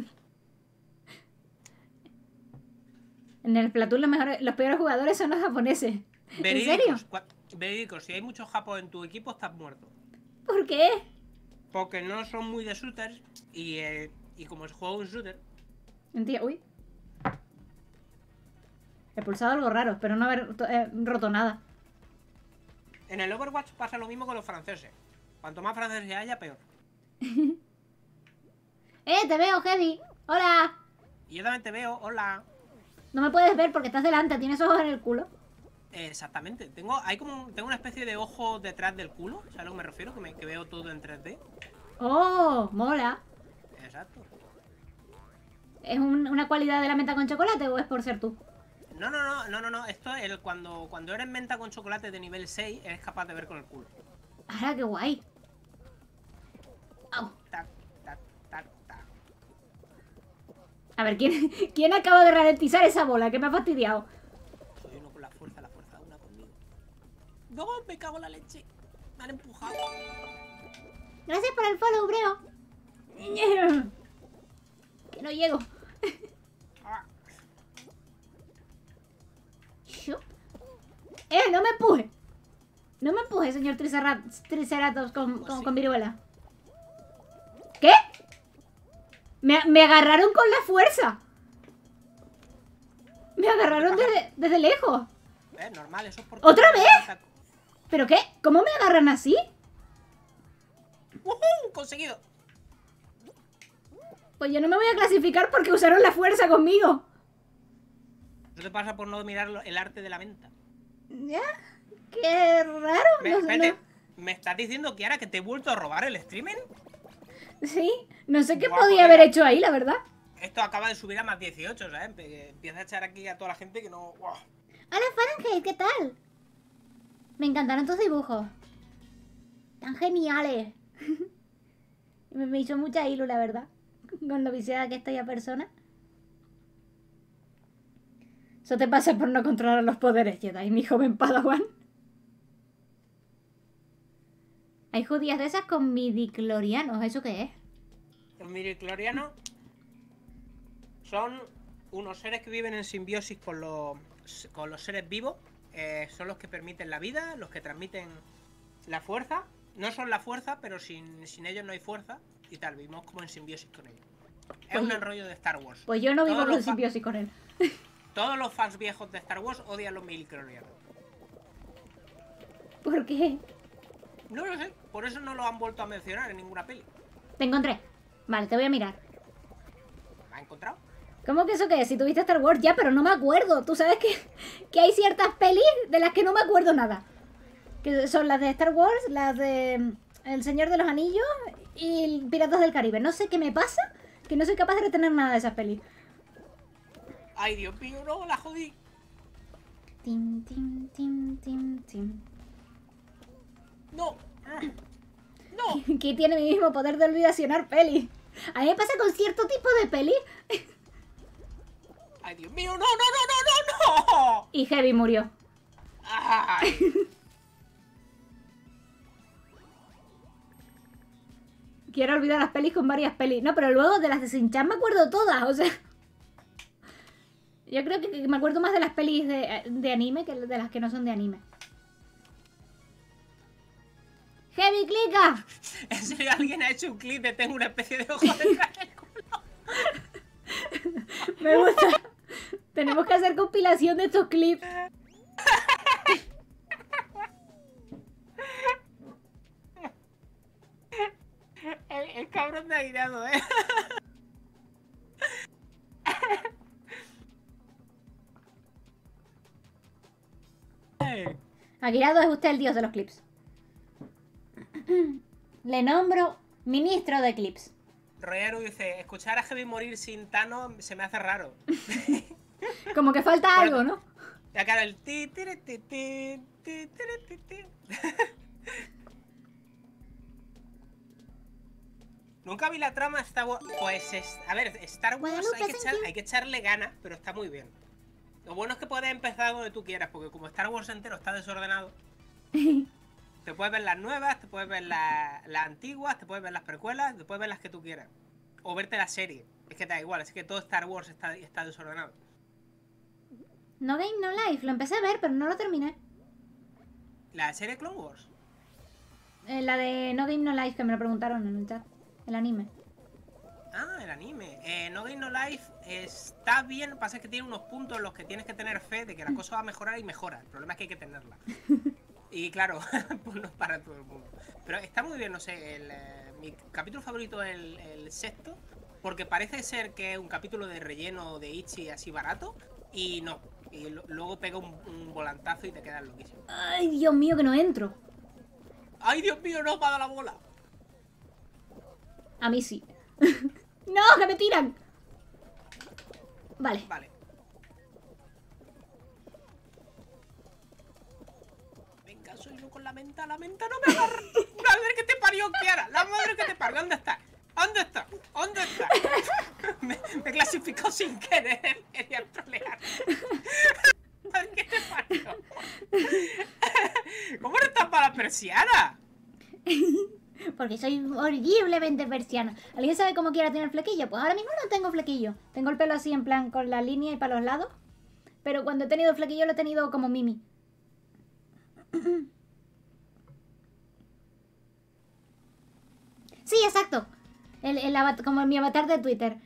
[SPEAKER 2] En el Splatoon los, mejores, los peores jugadores son los japoneses. ¿En serio?
[SPEAKER 1] Verídicos, cua- verídicos, si hay muchos japos en tu equipo, estás muerto.
[SPEAKER 2] ¿Por qué?
[SPEAKER 1] Porque no son muy de shooters y, eh, y como es juego un shooter,
[SPEAKER 2] Entiendo. Uy. He pulsado algo raro, espero no haber eh, roto nada.
[SPEAKER 1] en el Overwatch pasa lo mismo con los franceses. Cuanto más franceses haya, peor.
[SPEAKER 2] ¡Eh, te veo, Heavy! ¡Hola!
[SPEAKER 1] Y yo también te veo, hola.
[SPEAKER 2] No me puedes ver porque estás delante, tienes ojos en el culo.
[SPEAKER 1] Eh, exactamente, tengo hay como un- tengo una especie de ojo detrás del culo, ¿sabes a lo que me refiero? Que, me, que veo todo en tres D.
[SPEAKER 2] ¡Oh! Mola.
[SPEAKER 1] Exacto.
[SPEAKER 2] ¿Es un- una cualidad de la menta con chocolate o es por ser tú?
[SPEAKER 1] No, no, no, no, no, no. Esto es el, cuando, cuando eres menta con chocolate de nivel seis, eres capaz de ver con el culo.
[SPEAKER 2] ¡Ahora, qué guay! Au.
[SPEAKER 1] Tac, tac, tac, tac.
[SPEAKER 2] A ver, ¿quién, ¿quién acaba de ralentizar esa bola? Que me ha fastidiado.
[SPEAKER 1] Soy uno con la fuerza, la fuerza, una conmigo. No, me cago en la leche. Me han empujado.
[SPEAKER 2] Gracias por el follow, Breo. Que no llego.
[SPEAKER 1] Ah,
[SPEAKER 2] Shup. ¡Eh, no me empuje! No me empuje, señor Triceratops, Triceratops con, con, con viruela. ¿Qué? Me, me agarraron con la fuerza. Me agarraron desde, desde lejos.
[SPEAKER 1] es normal, eso es porque...
[SPEAKER 2] ¿Otra vez? ¿Pero qué? ¿Cómo me agarran así?
[SPEAKER 1] ¡Uhú! ¡Conseguido!
[SPEAKER 2] Pues yo no me voy a clasificar porque usaron la fuerza conmigo.
[SPEAKER 1] Eso te pasa por no mirar lo- el arte de la menta.
[SPEAKER 2] ¿Ya? Qué raro.
[SPEAKER 1] Me,
[SPEAKER 2] No,
[SPEAKER 1] espérate,
[SPEAKER 2] no-
[SPEAKER 1] ¿me estás diciendo, Kiara, que te he vuelto a robar el streaming?
[SPEAKER 2] Sí, no sé qué
[SPEAKER 1] Guau,
[SPEAKER 2] podía
[SPEAKER 1] colega.
[SPEAKER 2] haber hecho ahí, la verdad.
[SPEAKER 1] Esto acaba de subir a más dieciocho, ¿sabes? Empe- Empieza a echar aquí a toda la gente que no... ¡Guau!
[SPEAKER 2] Hola, Fahrenheit, ¿qué tal? Me encantaron tus dibujos. Tan geniales. me, me hizo mucha ilu, la verdad. Con lo viciada que estoy a persona. Eso te pasa por no controlar los poderes Jedi, mi joven Padawan. Hay judías de esas con midichlorianos, ¿eso qué es?
[SPEAKER 1] Los midichlorianos son unos seres que viven en simbiosis con los, con los seres vivos. Eh, son los que permiten la vida, los que transmiten la fuerza. No son la fuerza, pero sin, sin ellos no hay fuerza. Y tal, vivimos como en simbiosis con ellos. Es
[SPEAKER 2] Pues
[SPEAKER 1] un
[SPEAKER 2] yo-
[SPEAKER 1] enrollo de Star Wars.
[SPEAKER 2] Pues yo no vivo
[SPEAKER 1] Todos
[SPEAKER 2] con
[SPEAKER 1] los fa-
[SPEAKER 2] simbiosis con él.
[SPEAKER 1] Todos los fans viejos de Star Wars odian los midichlorianos.
[SPEAKER 2] ¿Por qué?
[SPEAKER 1] No lo sé, por eso no lo han vuelto a mencionar en ninguna peli.
[SPEAKER 2] Te encontré. Vale, te voy a mirar.
[SPEAKER 1] ¿Me has encontrado?
[SPEAKER 2] ¿Cómo que eso qué es? Si tuviste Star Wars ya, pero no me acuerdo. Tú sabes que, que hay ciertas pelis de las que no me acuerdo nada. Que son las de Star Wars, las de mm, El Señor de los Anillos y Piratas del Caribe. No sé qué me pasa, que no soy capaz de retener nada de esas pelis.
[SPEAKER 1] Ay, Dios mío, no, la jodí.
[SPEAKER 2] Tim, tim, tim, tim, tim.
[SPEAKER 1] No. No.
[SPEAKER 2] Que tiene mi mismo poder de olvidacionar pelis. A mí me pasa con cierto tipo de pelis.
[SPEAKER 1] Ay, Dios mío, no, no, no, no, no, no.
[SPEAKER 2] Y Heavy murió.
[SPEAKER 1] Ay.
[SPEAKER 2] Quiero olvidar las pelis con varias pelis. No, pero luego de las de Shin-Chan me acuerdo todas, o sea... Yo creo que que me acuerdo más de las pelis de, de anime que de las que no son de anime. Heavy, clica.
[SPEAKER 1] En serio, alguien ha hecho un clip de tengo una especie de ojo detrás del culo.
[SPEAKER 2] Me gusta. Tenemos que hacer compilación de estos clips.
[SPEAKER 1] El, el cabrón de Aguirado, eh.
[SPEAKER 2] Aguirado es usted el dios de los clips. Le nombro ministro de clips.
[SPEAKER 1] Royaru dice, escuchar a Heavy morir sin Thanos se me hace raro.
[SPEAKER 2] Como que falta
[SPEAKER 1] Bueno,
[SPEAKER 2] algo, ¿no?
[SPEAKER 1] Ya claro, el ti, ti, ti, ti, ti, ti, ti, ti. Nunca vi la trama de Star Wars. Pues es, a ver, Star Wars
[SPEAKER 2] Guadalupe,
[SPEAKER 1] hay que,
[SPEAKER 2] thank
[SPEAKER 1] echar,
[SPEAKER 2] you.
[SPEAKER 1] hay que echarle ganas, pero está muy bien. Lo bueno es que puedes empezar donde tú quieras, porque como Star Wars entero está desordenado, te puedes ver las nuevas, te puedes ver la- las antiguas, te puedes ver las precuelas, te puedes ver las que tú quieras. O verte la serie. Es que te da igual, es que todo Star Wars está, está desordenado.
[SPEAKER 2] No Game No Life. Lo empecé a ver, pero no lo terminé.
[SPEAKER 1] La serie Clone Wars.
[SPEAKER 2] Eh, la de No Game No Life, que me lo preguntaron en el chat. El anime.
[SPEAKER 1] Ah, el anime. Eh, No Game No Life está bien, pasa que tiene unos puntos en los que tienes que tener fe de que la cosa va a mejorar y mejora. El problema es que hay que tenerla. Y claro, pues no es para todo el mundo. Pero está muy bien, no sé, el, eh, mi capítulo favorito es el, el sexto, porque parece ser que es un capítulo de relleno de Ichi así barato, y no. Y lo- luego pega un, un volantazo y te quedas loquísimo.
[SPEAKER 2] Ay, Dios mío, que no entro.
[SPEAKER 1] ¡Ay, Dios mío, no para la bola!
[SPEAKER 2] A mí sí. ¡No, que me tiran! Vale.
[SPEAKER 1] Vale. Venga, soy yo con la menta, la menta no me agarra. La madre que te parió, Kiara. La madre que te parió. ¿Dónde está? ¿Dónde está? ¿Dónde está? Me, me clasificó sin querer. Quería trolear. Madre que te parió. ¿Cómo eres tan para la persiana?
[SPEAKER 2] Porque soy horriblemente persiana. ¿Alguien sabe cómo quiera tener flequillo? Pues ahora mismo no tengo flequillo. Tengo el pelo así en plan con la línea y para los lados. Pero cuando he tenido flequillo lo he tenido como Mimi. Sí, exacto. El, el avat- como mi avatar de Twitter.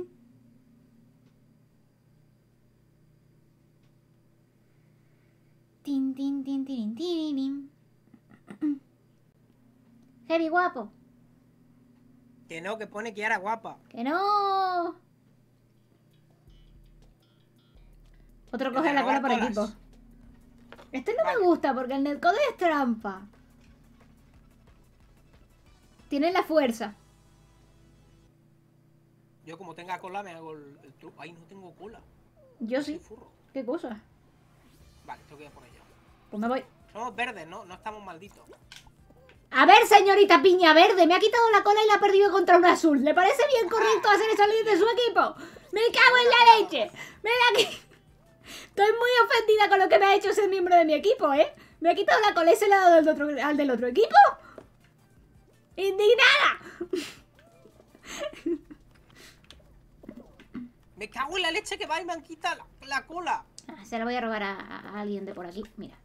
[SPEAKER 2] Tin, tin, tin, tin, tin, tin. Heavy guapo.
[SPEAKER 1] Que no, que pone Kiara guapa.
[SPEAKER 2] ¡Que no! Otro coge
[SPEAKER 1] de
[SPEAKER 2] la cola
[SPEAKER 1] robar
[SPEAKER 2] por
[SPEAKER 1] colas.
[SPEAKER 2] equipo. Este no
[SPEAKER 1] Vale.
[SPEAKER 2] me gusta porque el netcode es trampa. Tiene la fuerza.
[SPEAKER 1] Yo como tenga cola me hago el, el truco. Ay, no tengo cola.
[SPEAKER 2] Yo
[SPEAKER 1] Soy
[SPEAKER 2] sí.
[SPEAKER 1] furro.
[SPEAKER 2] ¿Qué cosa?
[SPEAKER 1] Vale, tengo que ir por ella.
[SPEAKER 2] Pues me voy.
[SPEAKER 1] Somos verdes, ¿no? No estamos malditos.
[SPEAKER 2] A ver, señorita Piña Verde, me ha quitado la cola y la ha perdido contra un azul. ¿Le parece bien correcto hacer eso al líder de su equipo? ¡Me cago en la leche! ¡Ven aquí! Estoy muy ofendida con lo que me ha hecho ese miembro de mi equipo, ¿eh? Me ha quitado la cola y se la ha dado al, otro, al del otro equipo. ¡Indignada!
[SPEAKER 1] Me cago en la leche que va y me han quitado la, la cola.
[SPEAKER 2] Ah, se la voy a robar a, a alguien de por aquí. Mira.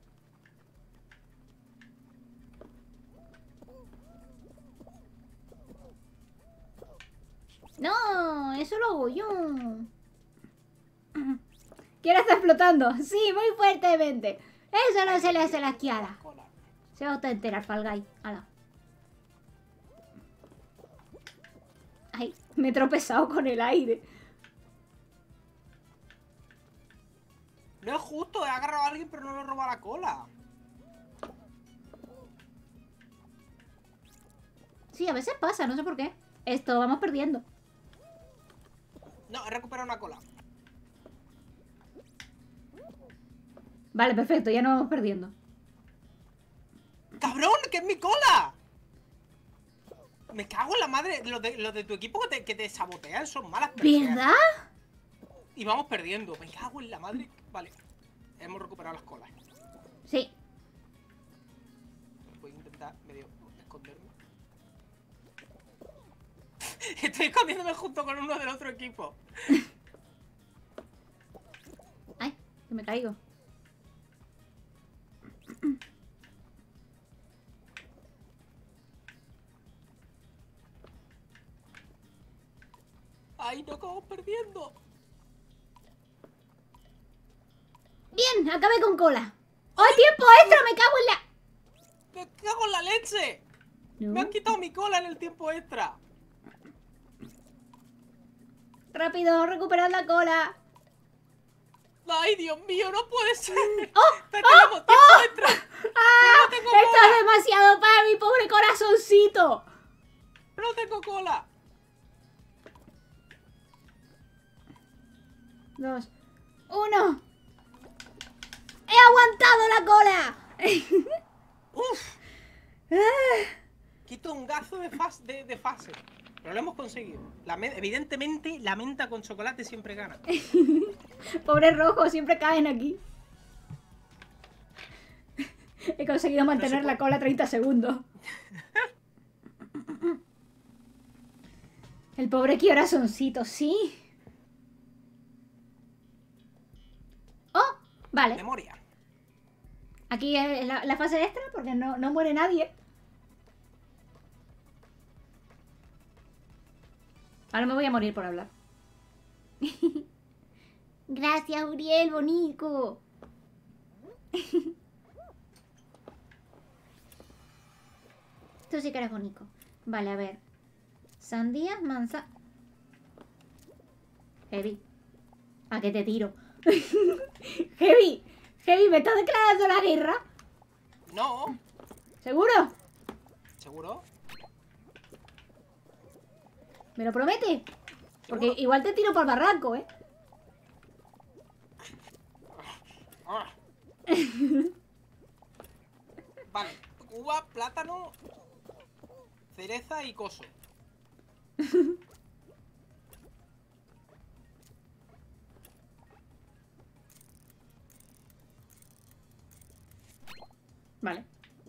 [SPEAKER 2] No, eso lo hago yo. ¿Quién está explotando? Sí, muy fuertemente. Eso no se le hace a la Kiara.
[SPEAKER 1] Cola.
[SPEAKER 2] Se va a enterar, Fall Guy. Ala. Ay, me he tropezado con el aire.
[SPEAKER 1] No es justo, he agarrado a alguien pero no le he robado la cola.
[SPEAKER 2] Sí, a veces pasa, no sé por qué. Esto, vamos perdiendo.
[SPEAKER 1] No, he recuperado una cola.
[SPEAKER 2] Vale, perfecto, ya no vamos perdiendo.
[SPEAKER 1] ¡Cabrón! ¡Que es mi cola! Me cago en la madre. Los de, los de tu equipo que te, que te sabotean son malas personas.
[SPEAKER 2] ¿Verdad?
[SPEAKER 1] Y vamos perdiendo. Me cago en la madre. Vale. Hemos recuperado las colas.
[SPEAKER 2] Sí.
[SPEAKER 1] Voy a intentar medio esconderme. Estoy escondiéndome junto con uno del otro equipo.
[SPEAKER 2] Ay, que me caigo.
[SPEAKER 1] ¡Ay, no acabamos perdiendo!
[SPEAKER 2] Bien, acabé con cola. ¡Oh, tiempo extra! ¡Me cago en la...
[SPEAKER 1] ¡Me cago en la leche!
[SPEAKER 2] ¿No?
[SPEAKER 1] ¡Me han quitado mi cola en el tiempo extra!
[SPEAKER 2] Rápido, recuperad la cola.
[SPEAKER 1] ¡Ay, Dios mío! ¡No puede ser!
[SPEAKER 2] ¡Oh!
[SPEAKER 1] ¡Tenemos tiempo
[SPEAKER 2] ¡Oh!
[SPEAKER 1] extra!
[SPEAKER 2] ¡Ah!
[SPEAKER 1] no tengo
[SPEAKER 2] ¡Esto
[SPEAKER 1] cola!
[SPEAKER 2] es demasiado para mi pobre corazoncito!
[SPEAKER 1] ¡No tengo cola!
[SPEAKER 2] Dos, uno. ¡He aguantado la cola!
[SPEAKER 1] ¡Uf! Quito un gazo de, fas de, de fase. Pero lo hemos conseguido. La evidentemente, la menta con chocolate siempre gana.
[SPEAKER 2] Pobres rojos, siempre caen aquí. He conseguido mantener
[SPEAKER 1] no
[SPEAKER 2] la cola treinta segundos. El pobre corazoncito, sí. Oh, vale.
[SPEAKER 1] Memoria.
[SPEAKER 2] Aquí es la, la fase extra porque no, no muere nadie. Ahora me voy a morir por hablar. Gracias, Uriel, bonito. Tú sí que eres bonito. Vale, a ver. Sandía, manzana. Heavy. ¿A qué te tiro? Heavy. Heavy, ¿me estás declarando la guerra?
[SPEAKER 1] No.
[SPEAKER 2] ¿Seguro?
[SPEAKER 1] ¿Seguro?
[SPEAKER 2] ¿Me lo promete? Porque
[SPEAKER 1] ¿Seguro?
[SPEAKER 2] igual te tiro por el barranco, ¿eh?
[SPEAKER 1] Ah. Vale. Uva, plátano, cereza y coso.
[SPEAKER 2] Vale.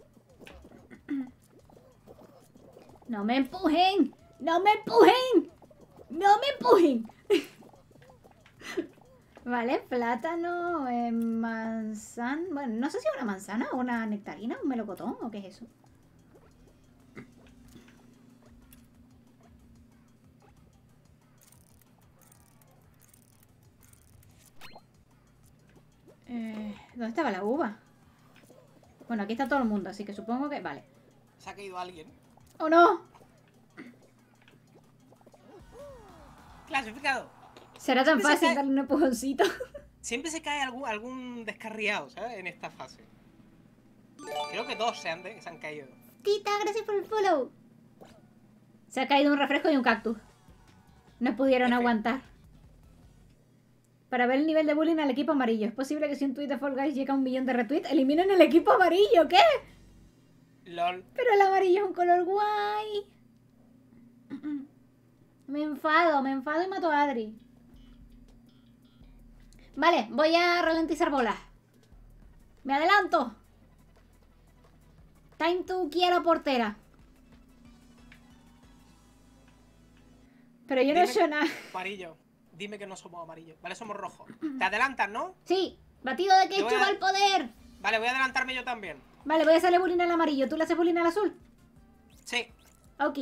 [SPEAKER 2] ¡No me empujen! ¡No me empujen! ¡No me empujen! Vale, plátano, eh, manzana... Bueno, no sé si es una manzana o una nectarina, un melocotón o qué es eso. Eh, ¿dónde estaba la uva? Bueno, aquí está todo el mundo, así que supongo que... Vale.
[SPEAKER 1] Se ha caído alguien.
[SPEAKER 2] ¡Oh, no!
[SPEAKER 1] Clasificado.
[SPEAKER 2] Será tan
[SPEAKER 1] Siempre se
[SPEAKER 2] fácil
[SPEAKER 1] cae-
[SPEAKER 2] darle un empujoncito.
[SPEAKER 1] Siempre se cae algún, algún descarriado, ¿sabes? En esta fase. Creo que dos se han, de- se han caído.
[SPEAKER 2] Tita, gracias por el follow. Se ha caído un refresco y un cactus. No pudieron
[SPEAKER 1] F.
[SPEAKER 2] aguantar. Para ver el nivel de bullying al equipo amarillo. ¿Es posible que si un tweet de Fall Guys llega a un millón de retweets, eliminen el equipo amarillo? ¿Qué?
[SPEAKER 1] LOL.
[SPEAKER 2] Pero el amarillo es un color guay. Me enfado, me enfado y mato a Adri. Vale, voy a ralentizar bolas. Me adelanto. Time to quiero portera. Pero yo no he
[SPEAKER 1] Dime-
[SPEAKER 2] hecho nada.
[SPEAKER 1] Amarillo. Dime que no somos amarillos. Vale, somos rojos. Te adelantas, ¿no?
[SPEAKER 2] Sí, batido de
[SPEAKER 1] Yo voy
[SPEAKER 2] ketchup
[SPEAKER 1] a-
[SPEAKER 2] al poder.
[SPEAKER 1] Vale, voy a adelantarme yo también.
[SPEAKER 2] Vale, voy a hacerle bullying al amarillo. ¿Tú le haces bullying al azul?
[SPEAKER 1] Sí.
[SPEAKER 2] Ok.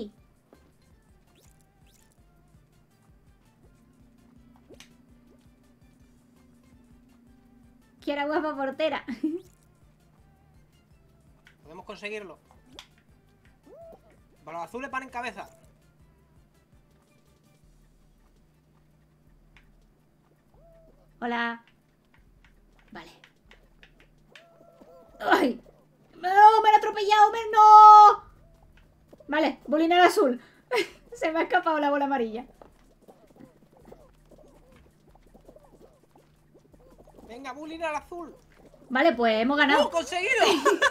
[SPEAKER 2] Quiero guapa portera.
[SPEAKER 1] Podemos conseguirlo. Para los azules van en cabeza.
[SPEAKER 2] Hola. Vale. ¡Ay! ¡No! ¡Me lo he atropellado! ¡Me... ¡No! Vale, bullying al azul. Se me ha escapado la bola amarilla.
[SPEAKER 1] Venga, bullying al azul.
[SPEAKER 2] Vale, pues hemos
[SPEAKER 1] ¡Uh,
[SPEAKER 2] ganado.
[SPEAKER 1] conseguido!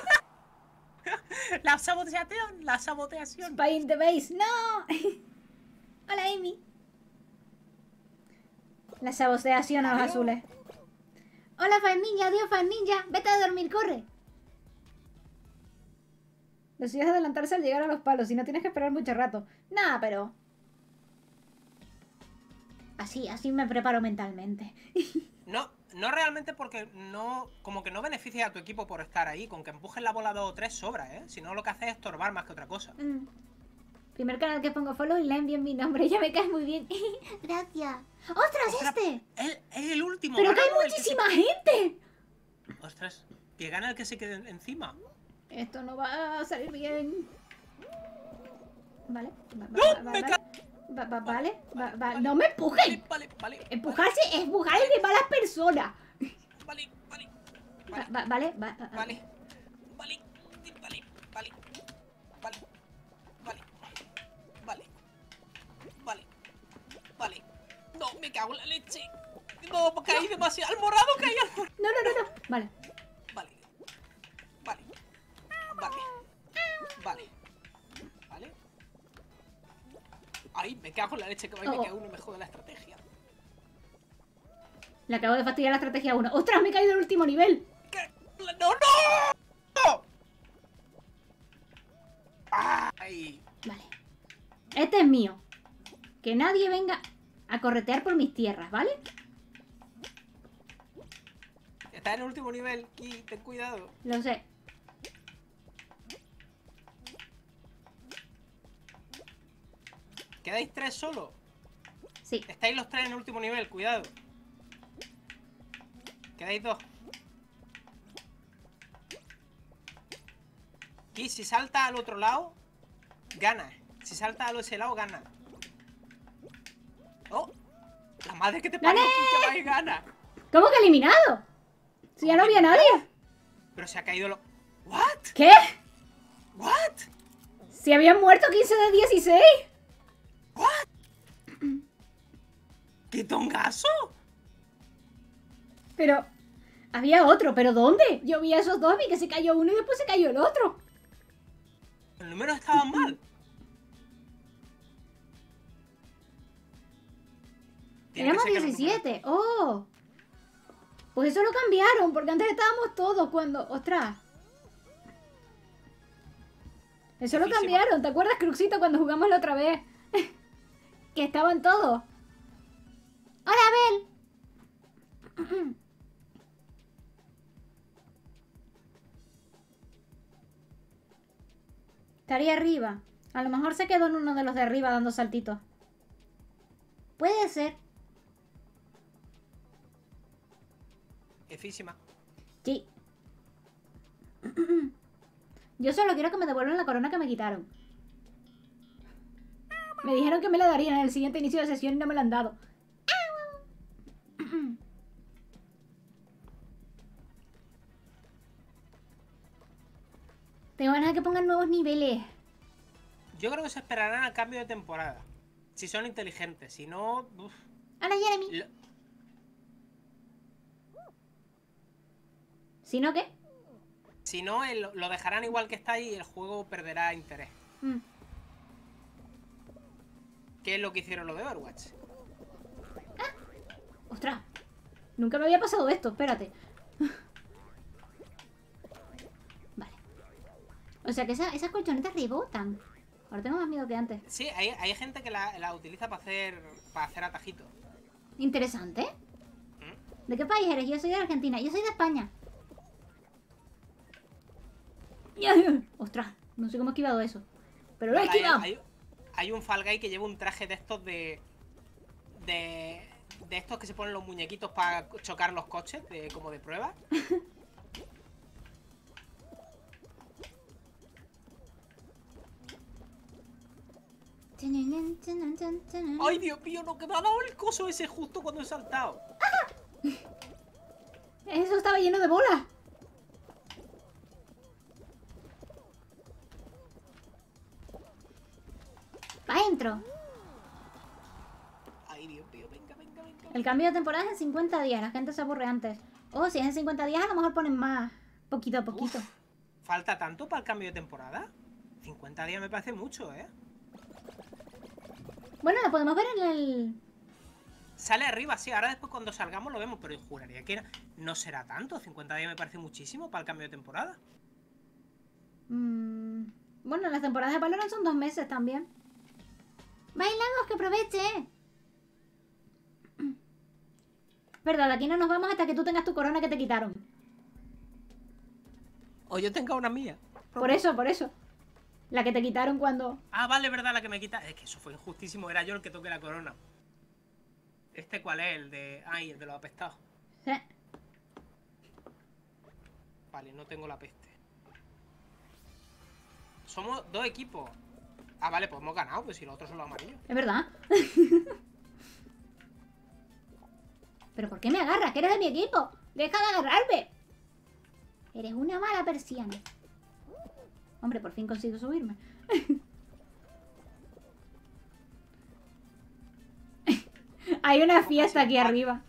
[SPEAKER 1] La saboteación, la saboteación.
[SPEAKER 2] Spy in the base. ¡No! Hola, Amy. La saboteación a los
[SPEAKER 1] Adiós.
[SPEAKER 2] azules. Hola, Fan Ninja. Adiós, Fan Ninja. Vete a dormir, corre. Lo suyo es adelantarse al llegar a los palos y no tienes que esperar mucho rato. Nada, pero... Así, así me preparo mentalmente.
[SPEAKER 1] No, no realmente porque no... Como que no beneficia a tu equipo por estar ahí. Con que empujes la bola dos o tres sobra, ¿eh? Si no, lo que hace es estorbar más que otra cosa.
[SPEAKER 2] Mm. Primer canal que pongo follow y le envío mi nombre. Ya me caes muy bien. Gracias. ¡Ostras,
[SPEAKER 1] Ostras,
[SPEAKER 2] este!
[SPEAKER 1] Es, es el último.
[SPEAKER 2] ¡Pero que
[SPEAKER 1] gana,
[SPEAKER 2] hay
[SPEAKER 1] ¿no? El que
[SPEAKER 2] muchísima
[SPEAKER 1] se-
[SPEAKER 2] gente!
[SPEAKER 1] Ostras, que gana el que se quede en- encima.
[SPEAKER 2] Esto no va a salir bien. Vale. Va, va,
[SPEAKER 1] ¡No!
[SPEAKER 2] va,
[SPEAKER 1] ¡Me
[SPEAKER 2] va,
[SPEAKER 1] ca-
[SPEAKER 2] va, va, vale. Va, va.
[SPEAKER 1] vale,
[SPEAKER 2] ¡No me empujen!
[SPEAKER 1] Vale, vale, vale.
[SPEAKER 2] Empujarse es empujar es de malas personas.
[SPEAKER 1] Vale, vale.
[SPEAKER 2] Va,
[SPEAKER 1] Vale,
[SPEAKER 2] va, vale, va, va,
[SPEAKER 1] vale. Vale, vale, vale. Vale, vale. Vale. Vale. Vale. No, me cago en la leche. No, caí demasiado. Al morado caí al morado.
[SPEAKER 2] No, no, no, no. Vale.
[SPEAKER 1] Vale. Vale. Vale. Vale. Vale. Ay, me cago en la leche, que me
[SPEAKER 2] Oh.
[SPEAKER 1] queda uno y me jode la estrategia.
[SPEAKER 2] Le acabo de fastidiar la estrategia a uno. ¡Ostras, me he caído del último nivel!
[SPEAKER 1] ¿Qué? ¡No, no! ¡Ay!
[SPEAKER 2] Vale. Este es mío. Que nadie venga a corretear por mis tierras, ¿vale?
[SPEAKER 1] Está en el último nivel, Ki, ten cuidado.
[SPEAKER 2] Lo sé.
[SPEAKER 1] ¿Quedáis tres solo?
[SPEAKER 2] Sí.
[SPEAKER 1] Estáis los tres en el último nivel, cuidado. Quedáis dos. Ki, si salta al otro lado, gana. Si salta al ese lado, gana. ¡Oh! La madre que te parió,
[SPEAKER 2] ¡Gané!
[SPEAKER 1] Ki, que vais gana.
[SPEAKER 2] ¿Cómo que eliminado? Si ya no había nadie.
[SPEAKER 1] Pero se ha caído lo... ¿What?
[SPEAKER 2] ¿Qué?
[SPEAKER 1] ¿What?
[SPEAKER 2] Si habían muerto quince de dieciséis.
[SPEAKER 1] ¿Qué tongazo?
[SPEAKER 2] Pero... Había otro, ¿pero dónde? Yo vi a esos dos, vi que se cayó uno y después se cayó el otro.
[SPEAKER 1] Los números estaban mal. Tiene que
[SPEAKER 2] Éramos
[SPEAKER 1] ser que los números-
[SPEAKER 2] diecisiete. ¡Oh! Pues eso lo cambiaron, porque antes estábamos todos cuando... ¡Ostras! Eso lo
[SPEAKER 1] Difícil.
[SPEAKER 2] cambiaron. ¿Te acuerdas, Cruxito, cuando jugamos la otra vez? Que estaban todos. ¡Hola, Abel! Estaría arriba. A lo mejor se quedó en uno de los de arriba dando saltitos. Puede ser.
[SPEAKER 1] Efísima.
[SPEAKER 2] Sí. Yo solo quiero que me devuelvan la corona que me quitaron. Me dijeron que me la darían en el siguiente inicio de sesión y no me la han dado. Tengo ganas de que pongan nuevos niveles.
[SPEAKER 1] Yo creo que se esperarán al cambio de temporada. Si son inteligentes. Si no... uf.
[SPEAKER 2] Hola, Jeremy.
[SPEAKER 1] Lo-
[SPEAKER 2] ¿Si no qué?
[SPEAKER 1] Si no, el- lo dejarán igual que está y el juego perderá interés.
[SPEAKER 2] Mm.
[SPEAKER 1] ¿Qué es lo que hicieron los de Overwatch?
[SPEAKER 2] Ostras. Nunca me había pasado esto, espérate. Vale. O sea que esa- esas colchonetas rebotan. Ahora tengo más miedo que antes.
[SPEAKER 1] Sí, hay, hay gente que la, la utiliza para hacer para hacer atajitos.
[SPEAKER 2] Interesante.
[SPEAKER 1] ¿Mm?
[SPEAKER 2] ¿De qué país eres? Yo soy de Argentina. Yo soy de España. Ostras, no sé cómo he esquivado eso. Pero lo he
[SPEAKER 1] Hay,
[SPEAKER 2] esquivado.
[SPEAKER 1] hay- hay un Fall Guy que lleva un traje de estos de... De... De estos que se ponen los muñequitos para chocar los coches, de, como de prueba. ¡Ay, Dios mío! No, que me ha dado el coso ese justo cuando he saltado.
[SPEAKER 2] Eso estaba lleno de bolas. Pa' adentro.
[SPEAKER 1] ¡Ay, Dios mío! Venga, venga, venga.
[SPEAKER 2] El cambio de temporada es en cincuenta días. La gente se aburre antes. Oh, si es en cincuenta días, a lo mejor ponen más. Poquito a poquito.
[SPEAKER 1] Uf, ¿falta tanto para el cambio de temporada? cincuenta días me parece mucho, ¿eh?
[SPEAKER 2] Bueno, lo podemos ver en el...
[SPEAKER 1] Sale arriba, sí. Ahora después cuando salgamos lo vemos, pero yo juraría que era- no será tanto. cincuenta días me parece muchísimo para el cambio de temporada.
[SPEAKER 2] Mm, bueno, las temporadas de Valorant son dos meses también. Bailamos, que aproveche. Verdad, aquí no nos vamos hasta que tú tengas tu corona que te quitaron.
[SPEAKER 1] O yo tenga una mía.
[SPEAKER 2] Por eso, por eso. La que te quitaron cuando...
[SPEAKER 1] Ah, vale, verdad, la que me quita. Es que eso fue injustísimo. Era yo el que toqué la corona. ¿Este cuál es? El de... Ay, el de los apestados.
[SPEAKER 2] Sí.
[SPEAKER 1] Vale, no tengo la peste. Somos dos equipos. Ah, vale, pues hemos ganado, pues si los otros son los amarillos.
[SPEAKER 2] Es verdad. ¿Pero por qué me agarras? Que eres de mi equipo. Deja de agarrarme. Eres una mala persiana. Hombre, por fin consigo subirme. Hay una fiesta aquí arriba.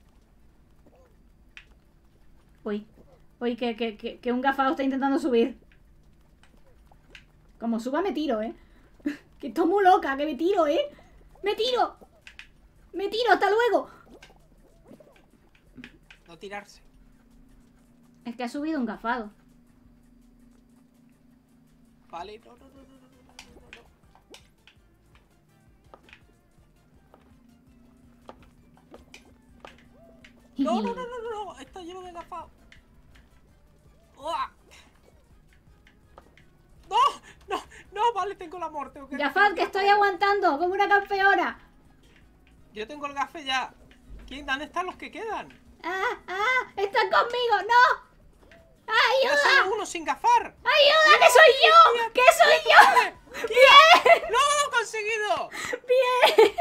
[SPEAKER 2] Uy. Uy, que, que, que, que un gafado está intentando subir. Como suba me tiro, ¿eh? Que estoy muy loca, que me tiro, ¿eh? ¡Me tiro! ¡Me tiro! ¡Hasta luego!
[SPEAKER 1] No tirarse.
[SPEAKER 2] Es que ha subido un gafado.
[SPEAKER 1] Vale, no, no, no, no, no, no, no. No, no, no, no, no, está lleno de gafados. ¡Uah! No, no, no, vale, tengo la muerte. Okay.
[SPEAKER 2] Gafad, que estoy aguantando como una campeona.
[SPEAKER 1] Yo tengo el gafe ya. ¿Quién? ¿Dónde están los que quedan?
[SPEAKER 2] ¡Ah! ¡Ah! ¡Están conmigo! ¡No!
[SPEAKER 1] ¡Ayuda! ¡Yo soy uno sin gafar!
[SPEAKER 2] ¡Ayuda! ¡Que soy yo! ¡Que soy yo! ¡Bien!
[SPEAKER 1] ¡Lo hemos conseguido!
[SPEAKER 2] ¡Bien!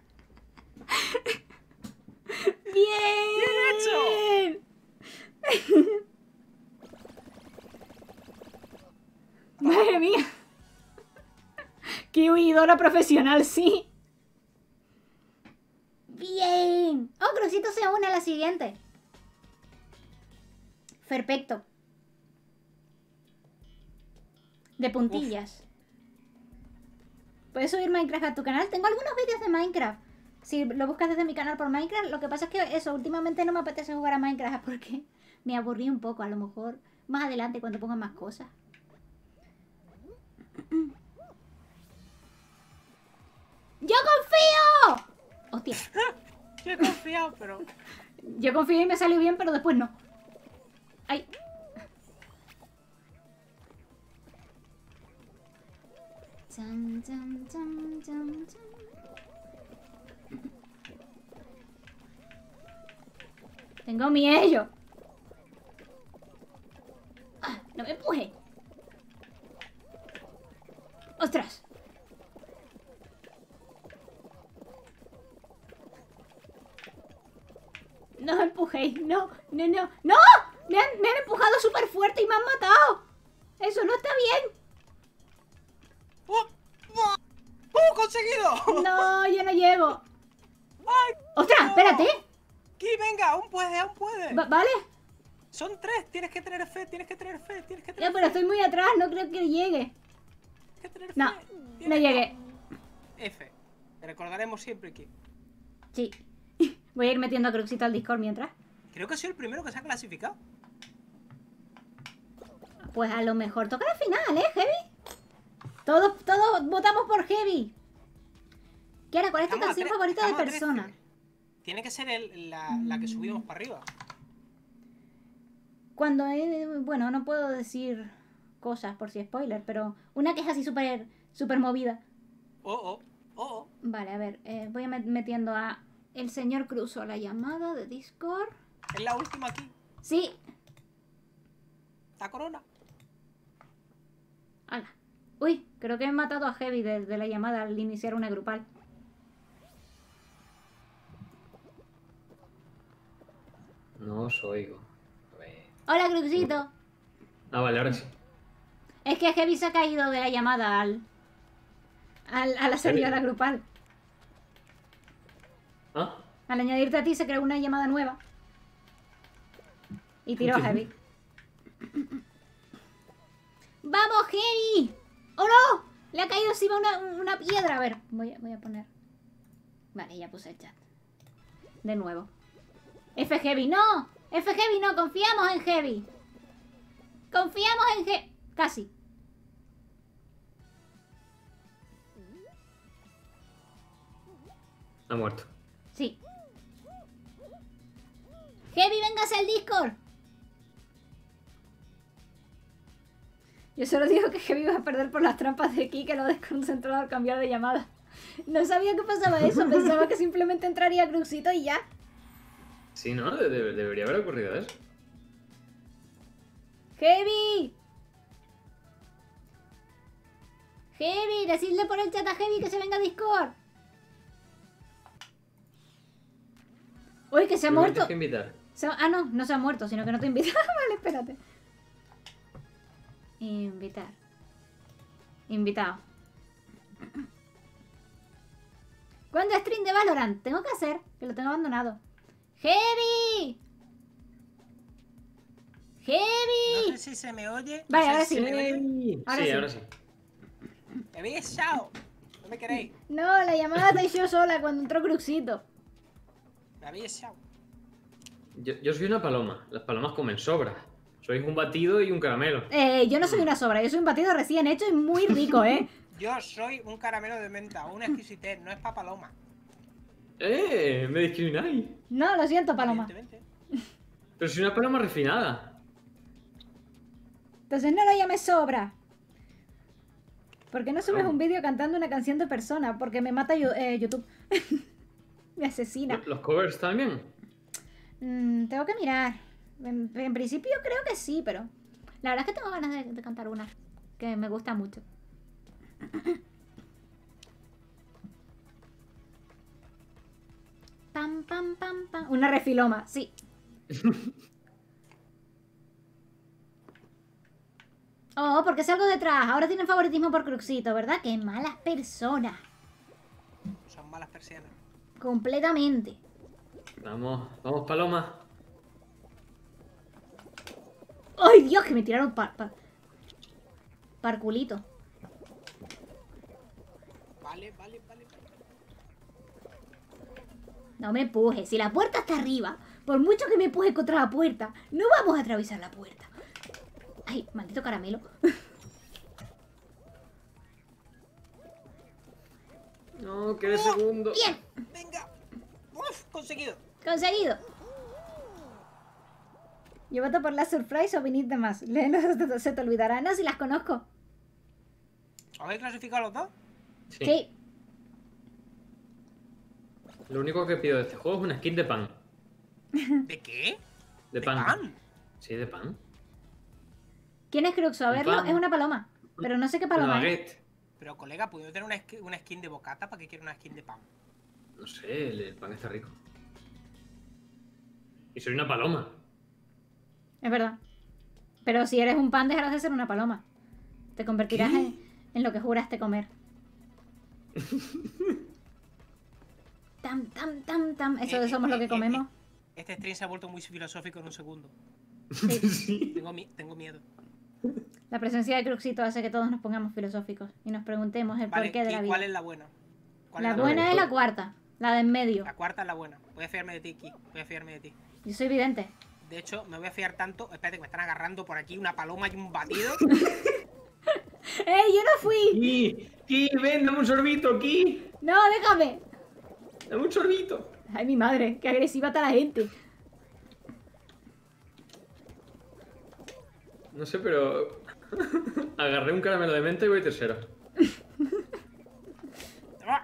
[SPEAKER 2] ¡Bien!
[SPEAKER 1] ¡Bien hecho!
[SPEAKER 2] ¡Madre mía! ¡Qué huidora profesional, sí! ¡Bien! ¡Oh, Crucito se une a la siguiente! Perfecto. De puntillas. Uf. ¿Puedes subir Minecraft a tu canal? Tengo algunos vídeos de Minecraft. Si lo buscas desde mi canal por Minecraft, lo que pasa es que eso, últimamente no me apetece jugar a Minecraft porque me aburrí un poco. A lo mejor más adelante cuando ponga más cosas. ¡Yo confío! ¡Hostia!
[SPEAKER 1] Yo he confiado, pero...
[SPEAKER 2] Yo confío y me salió bien, pero después no. ¡Ay! Chan, chan, chan, chan, chan. Tengo miedo. Ah, no me empuje. ¡Ostras! No me empujéis, no, no, no, ¡no! Me han, me han empujado súper fuerte y me han matado. Eso no está bien.
[SPEAKER 1] ¡Oh! ¡Oh! ¡Oh! ¡Conseguido!
[SPEAKER 2] No, yo no llego.
[SPEAKER 1] ¡Ay!
[SPEAKER 2] ¡Ostras!
[SPEAKER 1] No.
[SPEAKER 2] Espérate.
[SPEAKER 1] Aquí, venga, aún puede, aún puede.
[SPEAKER 2] Va ¿Vale?
[SPEAKER 1] Son tres, tienes que tener fe, tienes que tener fe, tienes que tener
[SPEAKER 2] Ya, pero estoy muy atrás, no creo que llegue.
[SPEAKER 1] Tienes que tener
[SPEAKER 2] No,
[SPEAKER 1] fe.
[SPEAKER 2] no llegué.
[SPEAKER 1] F. Te recordaremos siempre que...
[SPEAKER 2] Sí. Voy a ir metiendo a Cruxito al Discord mientras.
[SPEAKER 1] Creo que ha sido el primero que se ha clasificado.
[SPEAKER 2] Pues a lo mejor toca la final, ¿eh, Heavy? Todos, todos votamos por Heavy. ¿Qué era? ¿Cuál es tu
[SPEAKER 1] Estamos a
[SPEAKER 2] canción
[SPEAKER 1] tre-
[SPEAKER 2] favorita de
[SPEAKER 1] estamos a
[SPEAKER 2] Persona?
[SPEAKER 1] trece. Tiene que ser el, la, la que subimos para arriba.
[SPEAKER 2] Cuando, eh, bueno, no puedo decir cosas por si spoiler, pero una que es así súper súper movida.
[SPEAKER 1] Oh, oh, oh, oh.
[SPEAKER 2] Vale, a ver, eh, voy a met- metiendo a el señor Cruzo a la llamada de Discord.
[SPEAKER 1] Es la última aquí.
[SPEAKER 2] Sí.
[SPEAKER 1] La corona.
[SPEAKER 2] Hala. Uy, creo que he matado a Heavy desde de la llamada al iniciar una grupal.
[SPEAKER 4] No os oigo. A ver.
[SPEAKER 2] Hola, Cruxito.
[SPEAKER 4] Ah, vale, ahora sí.
[SPEAKER 2] Es que Heavy se ha caído de la llamada al, al a la servidora grupal.
[SPEAKER 4] ¿Ah?
[SPEAKER 2] Al añadirte a ti se creó una llamada nueva. Y tiró a Heavy. ¡Vamos, Heavy! ¡Oh, no! Le ha caído encima una, una piedra. A ver, voy a, voy a poner... Vale, ya puse el chat. De nuevo. F Heavy, no. F Heavy, no. Confiamos en Heavy. Confiamos en Heavy. Casi.
[SPEAKER 4] Ha muerto.
[SPEAKER 2] Sí. Heavy, véngase al Discord. Yo solo digo que Heavy va a perder por las trampas de Ki, que lo desconcentrado al cambiar de llamada. No sabía que pasaba eso, pensaba que simplemente entraría Cruxito y ya.
[SPEAKER 4] Sí, ¿no? De- de- debería haber ocurrido eso.
[SPEAKER 2] ¡Heavy! ¡Heavy! Decidle por el chat a Heavy que se venga a Discord. Uy, que se ha
[SPEAKER 4] Pero me
[SPEAKER 2] muerto.
[SPEAKER 4] tienes que invitar.
[SPEAKER 2] Se ha- Ah, no, no se ha muerto, sino que no te invita. Vale, espérate. Invitar. Invitado. ¿Cuándo stream de Valorant? Tengo que hacer, que lo tengo abandonado. ¡Heavy! ¡Heavy!
[SPEAKER 1] No sé si se me oye. no
[SPEAKER 2] Vale,
[SPEAKER 1] sé
[SPEAKER 2] ahora
[SPEAKER 1] si
[SPEAKER 2] sí.
[SPEAKER 1] se me oye.
[SPEAKER 2] Ahora
[SPEAKER 4] sí,
[SPEAKER 2] sí.
[SPEAKER 4] ahora sí.
[SPEAKER 1] Me habéis echado. No me queréis.
[SPEAKER 2] No, la llamada te yo sola cuando entró Cruxito.
[SPEAKER 1] Me habéis echado.
[SPEAKER 4] Yo, yo soy una paloma. Las palomas comen sobras. Sois un batido y un caramelo.
[SPEAKER 2] Eh, yo no soy una sobra, yo soy un batido recién hecho y muy rico, ¿eh?
[SPEAKER 1] Yo soy un caramelo de menta, una exquisitez, no es pa' paloma.
[SPEAKER 4] ¡Eh! Me discrimináis.
[SPEAKER 2] No, lo siento, Paloma.
[SPEAKER 1] Evidentemente.
[SPEAKER 4] Pero soy una paloma refinada.
[SPEAKER 2] Entonces no lo llames sobra. ¿Por qué no subes
[SPEAKER 4] No.
[SPEAKER 2] un vídeo cantando una canción de persona? Porque me mata Yu- eh, YouTube. Me asesina.
[SPEAKER 4] ¿Los covers también?
[SPEAKER 2] Mm, tengo que mirar. En, en principio creo que sí, pero... La verdad es que tengo ganas de, de cantar una. Que me gusta mucho. Pam, pam, pam, pam. Una refiloma, sí. Oh, porque salgo detrás. Ahora tienen favoritismo por Cruxito, ¿verdad? Qué malas personas.
[SPEAKER 1] Son malas persianas.
[SPEAKER 2] Completamente.
[SPEAKER 4] Vamos, vamos, paloma.
[SPEAKER 2] ¡Ay, Dios! Que me tiraron par... par... Parculito.
[SPEAKER 1] Vale, vale, vale, vale.
[SPEAKER 2] No me empujes. Si la puerta está arriba, por mucho que me empuje contra la puerta, no vamos a atravesar la puerta. Ay, maldito caramelo.
[SPEAKER 4] No, quede segundo.
[SPEAKER 2] Bien,
[SPEAKER 1] Venga. Uf, conseguido.
[SPEAKER 2] conseguido. Yo voto por la surprise o vinid de más. Léelos, se te olvidará. No, si las conozco.
[SPEAKER 1] ¿Habéis clasificado los dos?
[SPEAKER 4] Sí.
[SPEAKER 2] Sí.
[SPEAKER 4] Lo único que pido de este juego es una skin de pan.
[SPEAKER 1] ¿De qué?
[SPEAKER 4] De
[SPEAKER 1] ¿De
[SPEAKER 4] pan.
[SPEAKER 1] pan?
[SPEAKER 4] Sí, de pan.
[SPEAKER 2] ¿Quién es Cruxo? A
[SPEAKER 4] Un
[SPEAKER 2] verlo,
[SPEAKER 4] pan.
[SPEAKER 2] es una paloma. Pero no sé qué
[SPEAKER 4] Una
[SPEAKER 2] paloma es.
[SPEAKER 4] baguette.
[SPEAKER 1] Pero colega, ¿puedo tener una, sk- una skin de bocata? ¿Para qué quiero una skin de pan?
[SPEAKER 4] No sé, el, el pan está rico. Y soy una paloma.
[SPEAKER 2] Es verdad. Pero si eres un pan, dejarás de ser una paloma. Te convertirás
[SPEAKER 4] ¿Qué?
[SPEAKER 2] en, en lo que juraste comer. Tam, tam, tam, tam. Eso de
[SPEAKER 1] Eh,
[SPEAKER 2] somos
[SPEAKER 1] eh,
[SPEAKER 2] lo que
[SPEAKER 1] eh,
[SPEAKER 2] comemos.
[SPEAKER 1] Este stream se ha vuelto muy filosófico en un segundo.
[SPEAKER 2] Sí.
[SPEAKER 4] Sí.
[SPEAKER 1] Tengo, mi- tengo miedo.
[SPEAKER 2] La presencia de Cruxito hace que todos nos pongamos filosóficos y nos preguntemos el
[SPEAKER 1] Vale,
[SPEAKER 2] porqué de
[SPEAKER 1] ¿y
[SPEAKER 2] la vida.
[SPEAKER 1] ¿cuál es la buena? ¿Cuál
[SPEAKER 2] La
[SPEAKER 1] es
[SPEAKER 2] buena
[SPEAKER 4] buena?
[SPEAKER 2] es la cuarta, la de en medio.
[SPEAKER 1] La cuarta es la buena. Voy a fiarme de ti, Ki. Voy a fiarme de ti.
[SPEAKER 2] Yo soy vidente.
[SPEAKER 1] De hecho, me voy a fiar tanto. Espérate, que me están agarrando por aquí una paloma y un batido.
[SPEAKER 2] ¡Ey, yo no fui!
[SPEAKER 4] Ki, Ki, ven, dame un sorbito, Ki.
[SPEAKER 2] ¡No, déjame!
[SPEAKER 4] Dame un sorbito.
[SPEAKER 2] Ay, mi madre, qué agresiva está la gente.
[SPEAKER 4] No sé, pero... Agarré un caramelo de menta y voy tercero.
[SPEAKER 1] ¡Ah!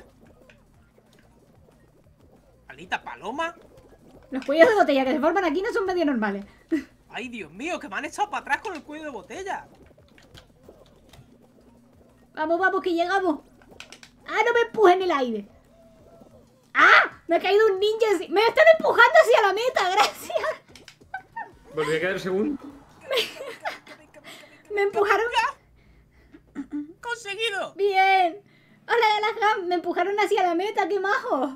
[SPEAKER 1] Maldita paloma.
[SPEAKER 2] Los cuellos de botella que se forman aquí no son medio normales.
[SPEAKER 1] Ay, Dios mío, que me han echado para atrás con el cuello de botella.
[SPEAKER 2] Vamos, vamos, que llegamos. ¡Ah, no me empujes en el aire! ¡Ah! Me ha caído un ninja encima. ¡Me están empujando hacia la meta! ¡Gracias!
[SPEAKER 4] Volví a quedar segundo.
[SPEAKER 2] Me empujaron...
[SPEAKER 1] ¡Conseguido!
[SPEAKER 2] ¡Bien! ¡Hola, Galaham! Me empujaron hacia la meta, ¡qué majo!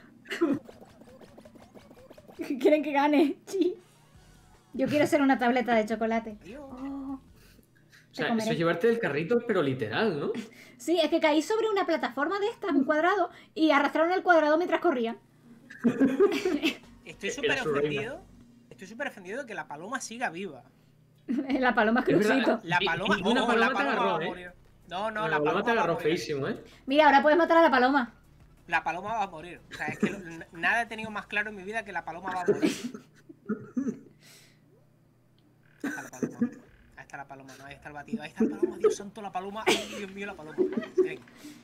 [SPEAKER 2] ¿Quieren que gane? Sí. Yo quiero ser una tableta de chocolate.
[SPEAKER 1] Tío.
[SPEAKER 2] Oh,
[SPEAKER 4] O
[SPEAKER 2] te
[SPEAKER 4] sea,
[SPEAKER 2] comeré.
[SPEAKER 4] eso es llevarte del carrito, pero literal, ¿no?
[SPEAKER 2] Sí, es que caí sobre una plataforma de estas, un cuadrado, y arrastraron el cuadrado mientras corría.
[SPEAKER 1] Estoy
[SPEAKER 4] Era
[SPEAKER 1] súper
[SPEAKER 4] su reina.
[SPEAKER 1] ofendido. Estoy súper ofendido de que la paloma siga viva.
[SPEAKER 2] La paloma es
[SPEAKER 4] Es verdad.
[SPEAKER 2] Cruxito.
[SPEAKER 1] La
[SPEAKER 4] Y-
[SPEAKER 1] paloma,
[SPEAKER 4] y una
[SPEAKER 1] ojo,
[SPEAKER 4] paloma
[SPEAKER 1] la
[SPEAKER 4] te
[SPEAKER 1] paloma
[SPEAKER 4] agarró,
[SPEAKER 1] va a
[SPEAKER 4] ¿eh?
[SPEAKER 1] morir. No, no,
[SPEAKER 4] La
[SPEAKER 1] la
[SPEAKER 4] paloma
[SPEAKER 1] paloma
[SPEAKER 4] te
[SPEAKER 1] va a
[SPEAKER 4] agarró
[SPEAKER 1] morir.
[SPEAKER 4] feísimo, ¿eh?
[SPEAKER 2] Mira, ahora puedes matar a la paloma.
[SPEAKER 1] La paloma va a morir. O sea, es que lo- n- nada he tenido más claro en mi vida que la paloma va a morir. Ahí está la paloma. Ahí está está la paloma, no, ahí está el batido, ahí está la paloma, Dios santo, la paloma, ay, Dios mío, la paloma. Ven.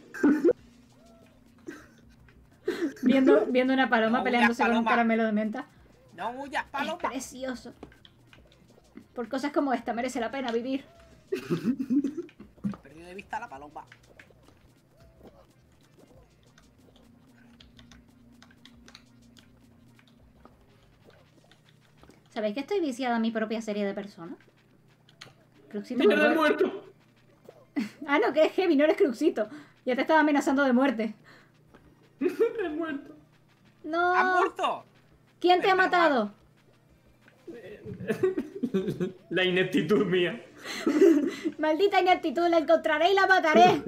[SPEAKER 2] Viendo, viendo una paloma
[SPEAKER 1] No,
[SPEAKER 2] peleándose
[SPEAKER 1] huyas,
[SPEAKER 2] con un
[SPEAKER 1] paloma.
[SPEAKER 2] caramelo de menta.
[SPEAKER 1] No huyas,
[SPEAKER 2] Es
[SPEAKER 1] paloma.
[SPEAKER 2] precioso. Por cosas como esta merece la pena vivir.
[SPEAKER 1] He perdido de vista a la paloma.
[SPEAKER 2] ¿Sabéis que estoy viciada en mi propia serie de personas? Cruxito
[SPEAKER 4] ¡Mira,
[SPEAKER 2] me
[SPEAKER 4] he
[SPEAKER 2] muere.
[SPEAKER 4] muerto!
[SPEAKER 2] Ah, no, que es heavy, no eres Cruxito. Ya te estaba amenazando de muerte.
[SPEAKER 4] He muerto.
[SPEAKER 2] No.
[SPEAKER 1] ¿Has muerto?
[SPEAKER 2] ¿Quién te ha
[SPEAKER 1] Pero,
[SPEAKER 2] matado?
[SPEAKER 4] La ineptitud mía.
[SPEAKER 2] Maldita ineptitud, la encontraré y la mataré.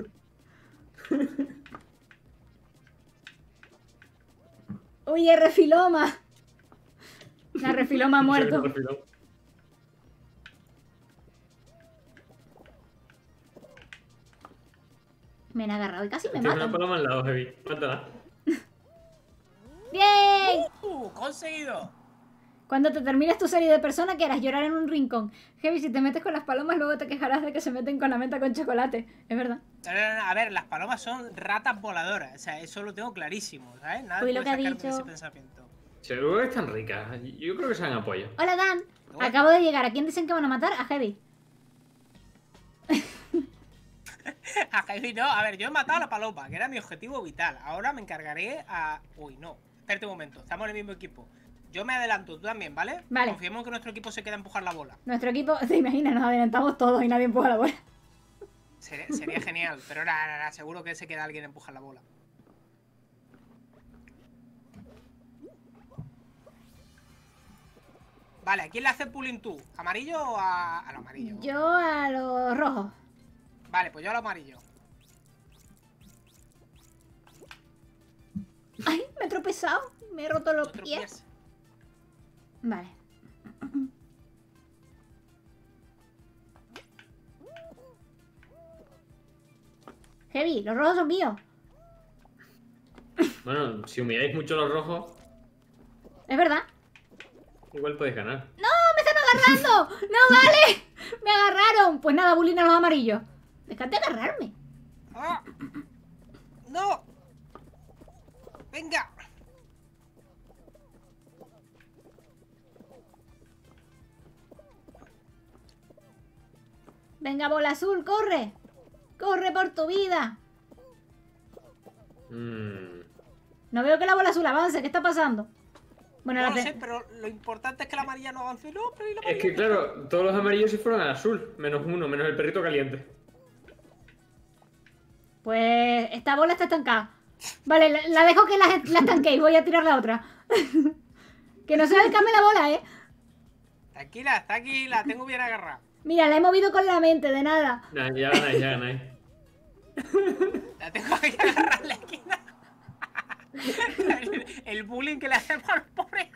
[SPEAKER 2] Oye, refiloma. La refiloma ha muerto. Me han agarrado y casi me
[SPEAKER 4] Tienes una
[SPEAKER 2] matan.
[SPEAKER 4] paloma al lado, Heavy. Mátala.
[SPEAKER 2] ¡Bien!
[SPEAKER 1] ¡Uh! ¡Conseguido!
[SPEAKER 2] Cuando te termines tu serie de personas, que harás llorar en un rincón. Heavy, si te metes con las palomas, luego te quejarás de que se meten con la menta con chocolate. Es verdad.
[SPEAKER 1] No, no, no, a ver, las palomas son ratas voladoras. O sea, eso lo tengo clarísimo, ¿sabes? Nada
[SPEAKER 2] Uy,
[SPEAKER 1] puede
[SPEAKER 2] lo que ha
[SPEAKER 1] sacarme de
[SPEAKER 2] dicho.
[SPEAKER 1] ese pensamiento.
[SPEAKER 4] Seguro que están ricas. Yo creo que sean apoyo.
[SPEAKER 2] Hola, Dan.
[SPEAKER 1] Hola.
[SPEAKER 2] Acabo de llegar. ¿A quién dicen que van a matar? A Heavy.
[SPEAKER 1] A Javi no, a ver, yo he matado a la paloma, que era mi objetivo vital. Ahora me encargaré a... Uy, no. Espérate un momento, estamos en el mismo equipo. Yo me adelanto, tú también, ¿vale?
[SPEAKER 2] Vale.
[SPEAKER 1] Confiemos en que nuestro equipo se queda a empujar la bola.
[SPEAKER 2] Nuestro equipo, te imaginas, nos adelantamos todos y nadie empuja la bola.
[SPEAKER 1] Sería, sería genial, pero ahora, ahora seguro que se queda alguien a empujar la bola. Vale, ¿a quién le hace pulling tú? ¿Amarillo o a, a lo amarillo?
[SPEAKER 2] Yo a los rojos.
[SPEAKER 1] Vale, pues yo a lo amarillo.
[SPEAKER 2] Ay, me he tropezado. Me he roto los
[SPEAKER 1] Otro
[SPEAKER 2] pies.
[SPEAKER 1] pies.
[SPEAKER 2] Vale. Heavy, los rojos son míos.
[SPEAKER 4] Bueno, si humilláis mucho los rojos,
[SPEAKER 2] Es verdad.
[SPEAKER 4] igual podéis ganar.
[SPEAKER 2] ¡No! ¡Me están agarrando! ¡No vale! ¡Me agarraron! Pues nada, bullying a los amarillos. Dejad de agarrarme.
[SPEAKER 1] ¡Ah! ¡No! ¡Venga!
[SPEAKER 2] Venga, bola azul, corre. Corre por tu vida.
[SPEAKER 4] Mm.
[SPEAKER 2] No veo que la bola azul avance. ¿Qué está pasando? Bueno,
[SPEAKER 1] No
[SPEAKER 2] la
[SPEAKER 1] lo
[SPEAKER 2] te-
[SPEAKER 1] sé, pero lo importante es que la amarilla no avance. No, pero ¿y la
[SPEAKER 4] Es
[SPEAKER 1] amarilla?
[SPEAKER 4] que claro, todos los amarillos se fueron al azul, menos uno, menos el perrito caliente.
[SPEAKER 2] Pues esta bola está estancada. Vale, la, la dejo que la, la estanquéis. Voy a tirar la otra. Que no se me escape la bola, ¿eh?
[SPEAKER 1] Tranquila, está aquí, la tengo bien agarrada.
[SPEAKER 2] Mira, la he movido con la mente, de nada.
[SPEAKER 4] Nah, ya ganáis, ya ganáis.
[SPEAKER 1] La tengo aquí agarrada en la esquina. El, el bullying que le hacemos a los pobres.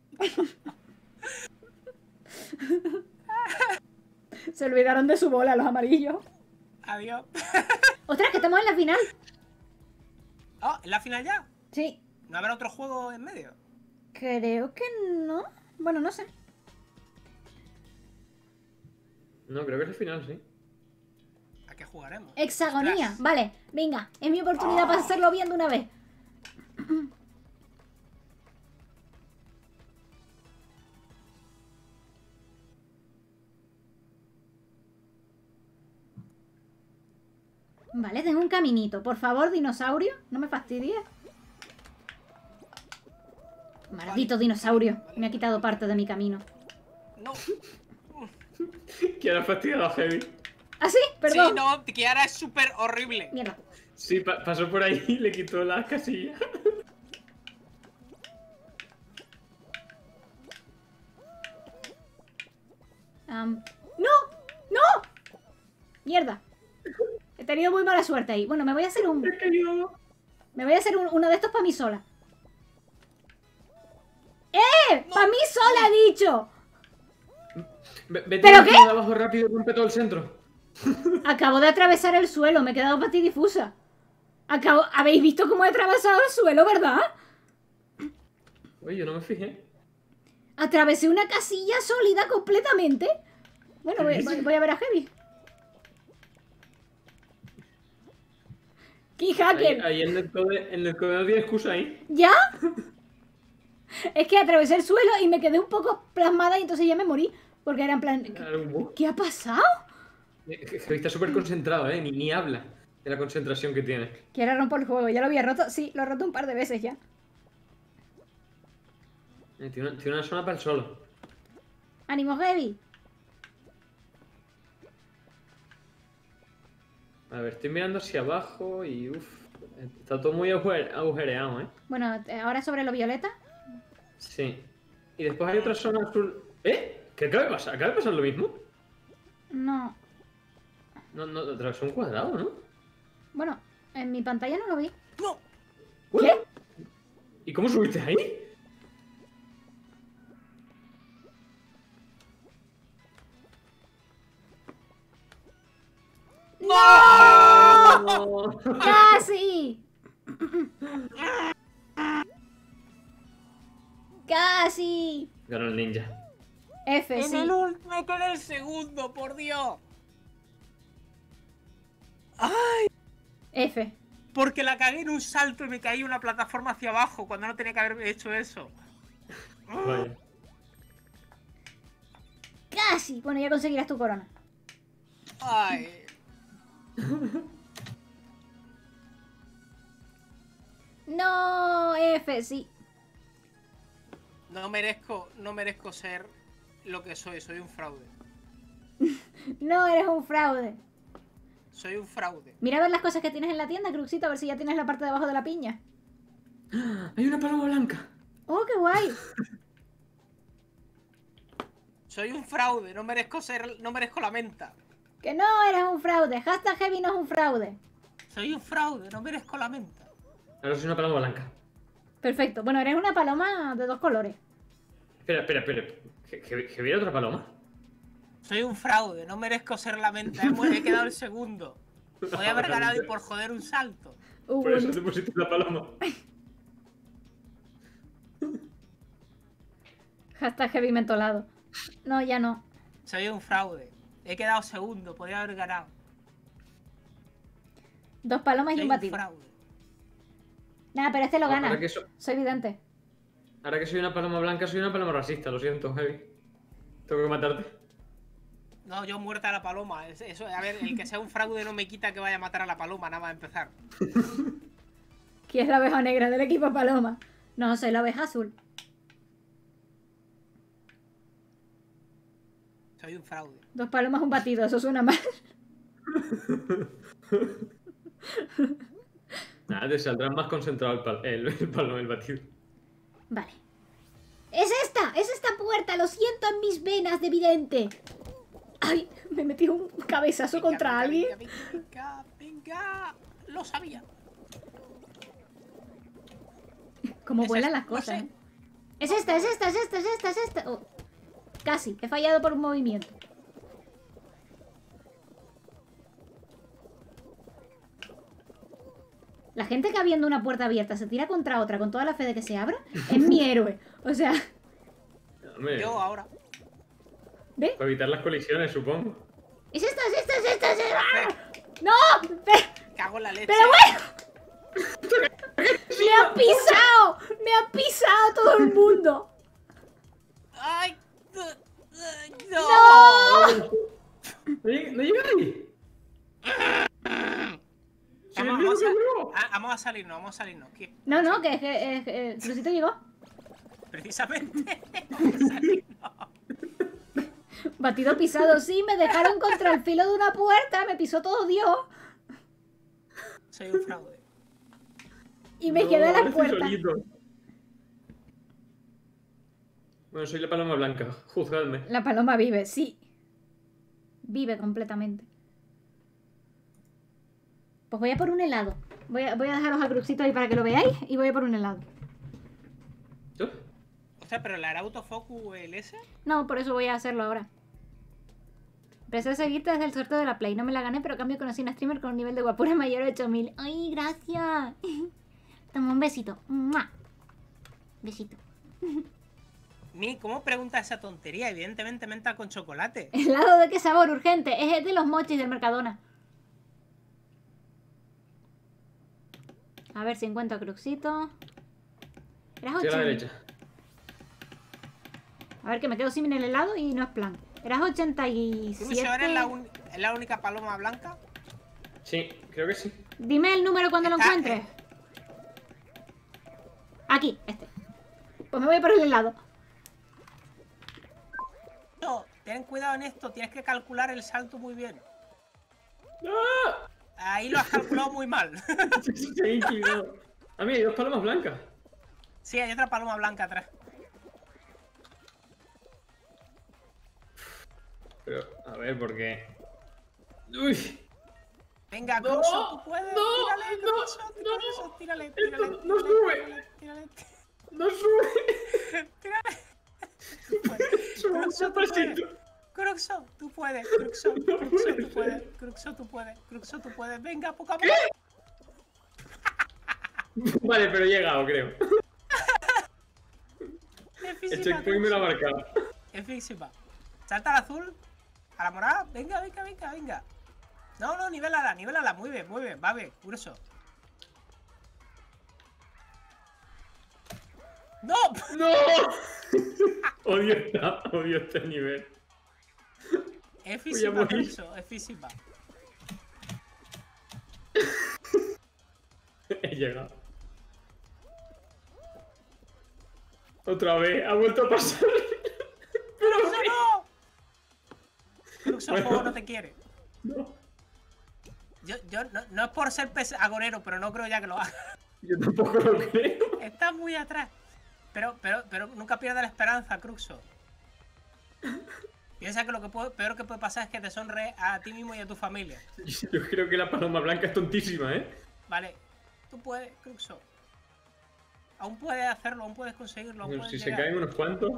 [SPEAKER 2] Se olvidaron de su bola los amarillos.
[SPEAKER 1] Adiós.
[SPEAKER 2] Ostras, que estamos en la final.
[SPEAKER 1] Oh, ¿en la final ya?
[SPEAKER 2] Sí.
[SPEAKER 1] ¿No habrá otro juego en medio?
[SPEAKER 2] Creo que no. Bueno, no sé.
[SPEAKER 4] No, creo que es el final, sí.
[SPEAKER 1] ¿A qué jugaremos?
[SPEAKER 2] Hexagonía.
[SPEAKER 1] Ostras.
[SPEAKER 2] Vale, venga. Es mi oportunidad para hacerlo bien de una vez. Vale, tengo un caminito. Por favor, dinosaurio, no me fastidies. Maldito dinosaurio. Me ha quitado parte de mi camino.
[SPEAKER 1] No.
[SPEAKER 4] ¿Quién ha fastidiado a Heavy?
[SPEAKER 2] ¿Ah, sí? Perdón.
[SPEAKER 1] Sí, no, Kiara es súper horrible.
[SPEAKER 2] Mierda.
[SPEAKER 4] Sí, pa- pasó por ahí y le quitó las casillas.
[SPEAKER 2] Am, ¡No! ¡No! Mierda. He tenido muy mala suerte ahí. Bueno, me voy a hacer un...
[SPEAKER 4] He caído.
[SPEAKER 2] Me voy a hacer un- uno de estos para mí sola. ¡Eh! ¡Para mí sola, he dicho!
[SPEAKER 4] Ve- Vete
[SPEAKER 2] ¿Pero
[SPEAKER 4] a la
[SPEAKER 2] qué?
[SPEAKER 4] esquina de abajo rápido y rompe todo el centro.
[SPEAKER 2] Acabo de atravesar el suelo. Me he quedado patidifusa. Acabo... ¿Habéis visto cómo he atravesado el suelo, verdad?
[SPEAKER 4] Oye, yo no me fijé.
[SPEAKER 2] Atravesé una casilla sólida completamente. Bueno, voy, voy- voy a ver a Heavy. ¡Key
[SPEAKER 4] Ahí,
[SPEAKER 2] Hacker!
[SPEAKER 4] ahí en el code, en el code no tiene excusa ahí.
[SPEAKER 2] ¿Ya? Es que atravesé el suelo y me quedé un poco plasmada y entonces ya me morí. Porque era en plan... ¿Qué,
[SPEAKER 4] Algún bug.
[SPEAKER 2] qué ha pasado?
[SPEAKER 4] Heavy está súper concentrado, ¿eh? Ni, ni habla de la concentración que tiene.
[SPEAKER 2] Que ahora rompo el juego. ¿Ya lo había roto? Sí, lo he roto un par de veces ya.
[SPEAKER 4] Eh, Tiene una, tiene una zona para el solo.
[SPEAKER 2] ¡Ánimo, Heavy!
[SPEAKER 4] A ver, estoy mirando hacia abajo y uff, está todo muy agujere- agujereado, ¿eh?
[SPEAKER 2] Bueno, eh, ahora sobre lo violeta.
[SPEAKER 4] Sí. Y después hay otra zona azul. ¿Eh? ¿Qué acaba de pasar? ¿Acaba de pasar lo mismo?
[SPEAKER 2] No.
[SPEAKER 4] No, no, atravesó un cuadrado, ¿no?
[SPEAKER 2] Bueno, en mi pantalla no lo vi.
[SPEAKER 1] ¡No!
[SPEAKER 4] ¿Qué? ¿Y cómo subiste ahí? ¡No!
[SPEAKER 2] ¡Casi! ¡Casi!
[SPEAKER 4] Ganó el ninja.
[SPEAKER 2] F,
[SPEAKER 1] En
[SPEAKER 2] sí.
[SPEAKER 1] el último con el segundo, por Dios. ¡Ay!
[SPEAKER 2] F.
[SPEAKER 1] Porque la cagué en un salto y me caí en una plataforma hacia abajo cuando no tenía que haber hecho eso.
[SPEAKER 4] Vaya.
[SPEAKER 2] ¡Casi! Bueno, ya conseguirás tu corona.
[SPEAKER 1] Ay.
[SPEAKER 2] No, F, sí.
[SPEAKER 1] No merezco, no merezco ser lo que soy, soy un fraude.
[SPEAKER 2] No, eres un fraude.
[SPEAKER 1] Soy un fraude.
[SPEAKER 2] Mira a ver las cosas que tienes en la tienda, Cruxito, a ver si ya tienes la parte de abajo de la piña.
[SPEAKER 4] Hay una paloma blanca.
[SPEAKER 2] ¡Oh, qué guay!
[SPEAKER 1] Soy un fraude, no merezco ser, no merezco la menta.
[SPEAKER 2] Que no eres un fraude. Hashtag Heavy no es un fraude.
[SPEAKER 1] Soy un fraude, no merezco la menta.
[SPEAKER 4] Ahora soy una paloma blanca.
[SPEAKER 2] Perfecto. Bueno, eres una paloma de dos colores.
[SPEAKER 4] Espera, espera, espera. ¿Que, que, que viene otra paloma?
[SPEAKER 1] Soy un fraude, no merezco ser la menta. He, he quedado el segundo. Voy a haber ganado y por joder un salto.
[SPEAKER 2] Uh,
[SPEAKER 4] Por eso
[SPEAKER 2] bueno.
[SPEAKER 4] te pusiste la paloma.
[SPEAKER 2] Hashtag Heavy mentolado. No, ya no.
[SPEAKER 1] Soy un fraude. He quedado segundo, podría haber ganado.
[SPEAKER 2] Dos palomas y
[SPEAKER 1] Soy
[SPEAKER 2] un
[SPEAKER 1] un
[SPEAKER 2] batido.
[SPEAKER 1] fraude.
[SPEAKER 2] Nada, pero este lo gana.
[SPEAKER 4] Ahora que, so-
[SPEAKER 2] Soy vidente.
[SPEAKER 4] ahora que soy una paloma blanca, soy una paloma racista. Lo siento, Heavy. Tengo que matarte.
[SPEAKER 1] No, yo muerta a la paloma. Es- Eso, a ver, el que sea un fraude no me quita que vaya a matar a la paloma, nada más a empezar.
[SPEAKER 2] ¿Quién es la oveja negra del equipo paloma? No, soy la oveja azul.
[SPEAKER 1] Soy un fraude.
[SPEAKER 2] Dos palomas, un batido. Eso suena mal.
[SPEAKER 4] Nada, te saldrá más concentrado el, pal el, el paloma, el batido.
[SPEAKER 2] Vale. ¡Es esta! ¡Es esta puerta! ¡Lo siento en mis venas de vidente! ¡Ay! Me metí un cabezazo
[SPEAKER 1] Venga,
[SPEAKER 2] contra
[SPEAKER 1] venga,
[SPEAKER 2] alguien.
[SPEAKER 1] Venga, venga, venga. Lo sabía.
[SPEAKER 2] Como
[SPEAKER 1] Es
[SPEAKER 2] vuelan
[SPEAKER 1] esta,
[SPEAKER 2] las
[SPEAKER 1] no
[SPEAKER 2] cosas.
[SPEAKER 1] sé.
[SPEAKER 2] ¿eh? Es esta, es esta, es esta, es esta, es esta. Oh, casi. He fallado por un movimiento. La gente que habiendo una puerta abierta se tira contra otra con toda la fe de que se abra, es mi héroe. O sea,
[SPEAKER 4] Hombre,
[SPEAKER 1] Yo ahora.
[SPEAKER 2] ¿ves?
[SPEAKER 4] para evitar las colisiones, supongo.
[SPEAKER 2] Es esta, es esta, es esta, es esta. ¡No! Pe-
[SPEAKER 1] Cago en la leche.
[SPEAKER 2] ¡Pero bueno! ¡Me ha pisado! ¡Me ha pisado todo el mundo!
[SPEAKER 1] ¡Ay! ¡No! ¡No!
[SPEAKER 4] ¿No llega, no llega ahí? Sí,
[SPEAKER 1] Vamos,
[SPEAKER 4] el
[SPEAKER 1] vamos,
[SPEAKER 4] mismo
[SPEAKER 1] a,
[SPEAKER 4] que luego.
[SPEAKER 1] ah, vamos a salirnos, vamos a salirnos. ¿Qué?
[SPEAKER 2] No, no, que es que eh, eh, Crucito llegó.
[SPEAKER 1] Precisamente. Vamos a salirnos.
[SPEAKER 2] Batido pisado, sí, me dejaron contra el filo de una puerta, me pisó todo Dios.
[SPEAKER 1] Soy un fraude.
[SPEAKER 2] Y me
[SPEAKER 4] No,
[SPEAKER 2] quedé en
[SPEAKER 4] estoy
[SPEAKER 2] la puerta.
[SPEAKER 4] solito. Bueno, soy la paloma blanca. Juzgadme.
[SPEAKER 2] La paloma vive, sí. Vive completamente. Pues voy a por un helado. Voy a, voy a dejaros a Cruxito ahí para que lo veáis y voy a por un helado.
[SPEAKER 4] ¿Tú?
[SPEAKER 1] O sea, pero ¿la hará autofocus el S?
[SPEAKER 2] No, por eso voy a hacerlo ahora. Empecé a seguirte desde el sorteo de la Play. No me la gané, pero a cambio conocí a una streamer con un nivel de guapura mayor de ocho mil. ¡Ay, gracias! Toma un besito. ¡Mua! Besito.
[SPEAKER 1] Ni, ¿cómo pregunta esa tontería? Evidentemente menta con chocolate.
[SPEAKER 2] ¿Helado de qué sabor? Urgente. Es el de los mochis del Mercadona. A ver si encuentro Cruxito. Eras
[SPEAKER 4] Estoy a la
[SPEAKER 2] ochenta.
[SPEAKER 4] derecha.
[SPEAKER 2] A ver que me quedo sin el helado y no es plan. Eras ochenta y siete.
[SPEAKER 1] ¿Cruxo eres la, un... ¿es la única paloma blanca?
[SPEAKER 4] Sí, creo que sí.
[SPEAKER 2] Dime el número cuando lo
[SPEAKER 1] Está-
[SPEAKER 2] encuentres. Aquí, este. Pues me voy por el helado.
[SPEAKER 1] No, ten cuidado en esto, tienes que calcular el salto muy bien.
[SPEAKER 4] ¡Ah!
[SPEAKER 1] Ahí lo has calculado muy mal.
[SPEAKER 4] Se ha inclinado. Ah, mira, hay dos palomas blancas.
[SPEAKER 1] Sí, hay otra paloma blanca atrás.
[SPEAKER 4] Pero, a ver, ¿por qué? Uy.
[SPEAKER 1] Venga,
[SPEAKER 4] No,
[SPEAKER 1] Cruxo, tú puedes.
[SPEAKER 4] no,
[SPEAKER 1] tírale,
[SPEAKER 4] no,
[SPEAKER 1] Cruxo,
[SPEAKER 4] no.
[SPEAKER 1] Cruxo, tírale,
[SPEAKER 4] Esto
[SPEAKER 1] tírale,
[SPEAKER 4] no
[SPEAKER 1] tírale,
[SPEAKER 4] sube.
[SPEAKER 1] tírale,
[SPEAKER 4] No sube.
[SPEAKER 1] tírale.
[SPEAKER 4] Sube un
[SPEAKER 1] Cruxo, tú puedes.
[SPEAKER 4] pasito.
[SPEAKER 1] Cruxo, tú puedes. Cruxo, Cruxo, tú puedes. Cruxo, tú puedes. Cruxo, tú puedes. Venga, poco a poco.
[SPEAKER 4] Vale, pero he llegado, creo.
[SPEAKER 1] Es
[SPEAKER 4] El
[SPEAKER 1] física,
[SPEAKER 4] checkpoint me lo ha
[SPEAKER 1] Cruxo.
[SPEAKER 4] marcado.
[SPEAKER 1] Es física. Salta al azul. A la morada. Venga, venga, venga, venga. No, no, nivélala, nivélala. Muy bien, muy bien. Va bien, Cruxo. ¡No!
[SPEAKER 4] ¡No! Odio esta, odio este nivel.
[SPEAKER 1] Es
[SPEAKER 4] Voy a
[SPEAKER 1] física,
[SPEAKER 4] morir.
[SPEAKER 1] Cruxo. Es física.
[SPEAKER 4] He llegado. Otra vez, ha vuelto a pasar. Pero
[SPEAKER 1] ¡Cruxo, no! Cruxo, el
[SPEAKER 4] Bueno.
[SPEAKER 1] juego no te quiere.
[SPEAKER 4] no,
[SPEAKER 1] Yo, yo, no, no es por ser pes agorero, pero no creo ya que lo haga.
[SPEAKER 4] yo tampoco lo creo.
[SPEAKER 1] Estás muy atrás. Pero, pero, pero nunca pierdas la esperanza, Cruxo. Piensa que lo que puede, peor que puede pasar es que te sonre a ti mismo y a tu familia.
[SPEAKER 4] Yo creo que la paloma blanca es tontísima, ¿eh?
[SPEAKER 1] Vale, tú puedes, Cruxo. Aún puedes hacerlo, aún puedes conseguirlo, aún puedes
[SPEAKER 4] Si se
[SPEAKER 1] llegar.
[SPEAKER 4] caen unos cuantos.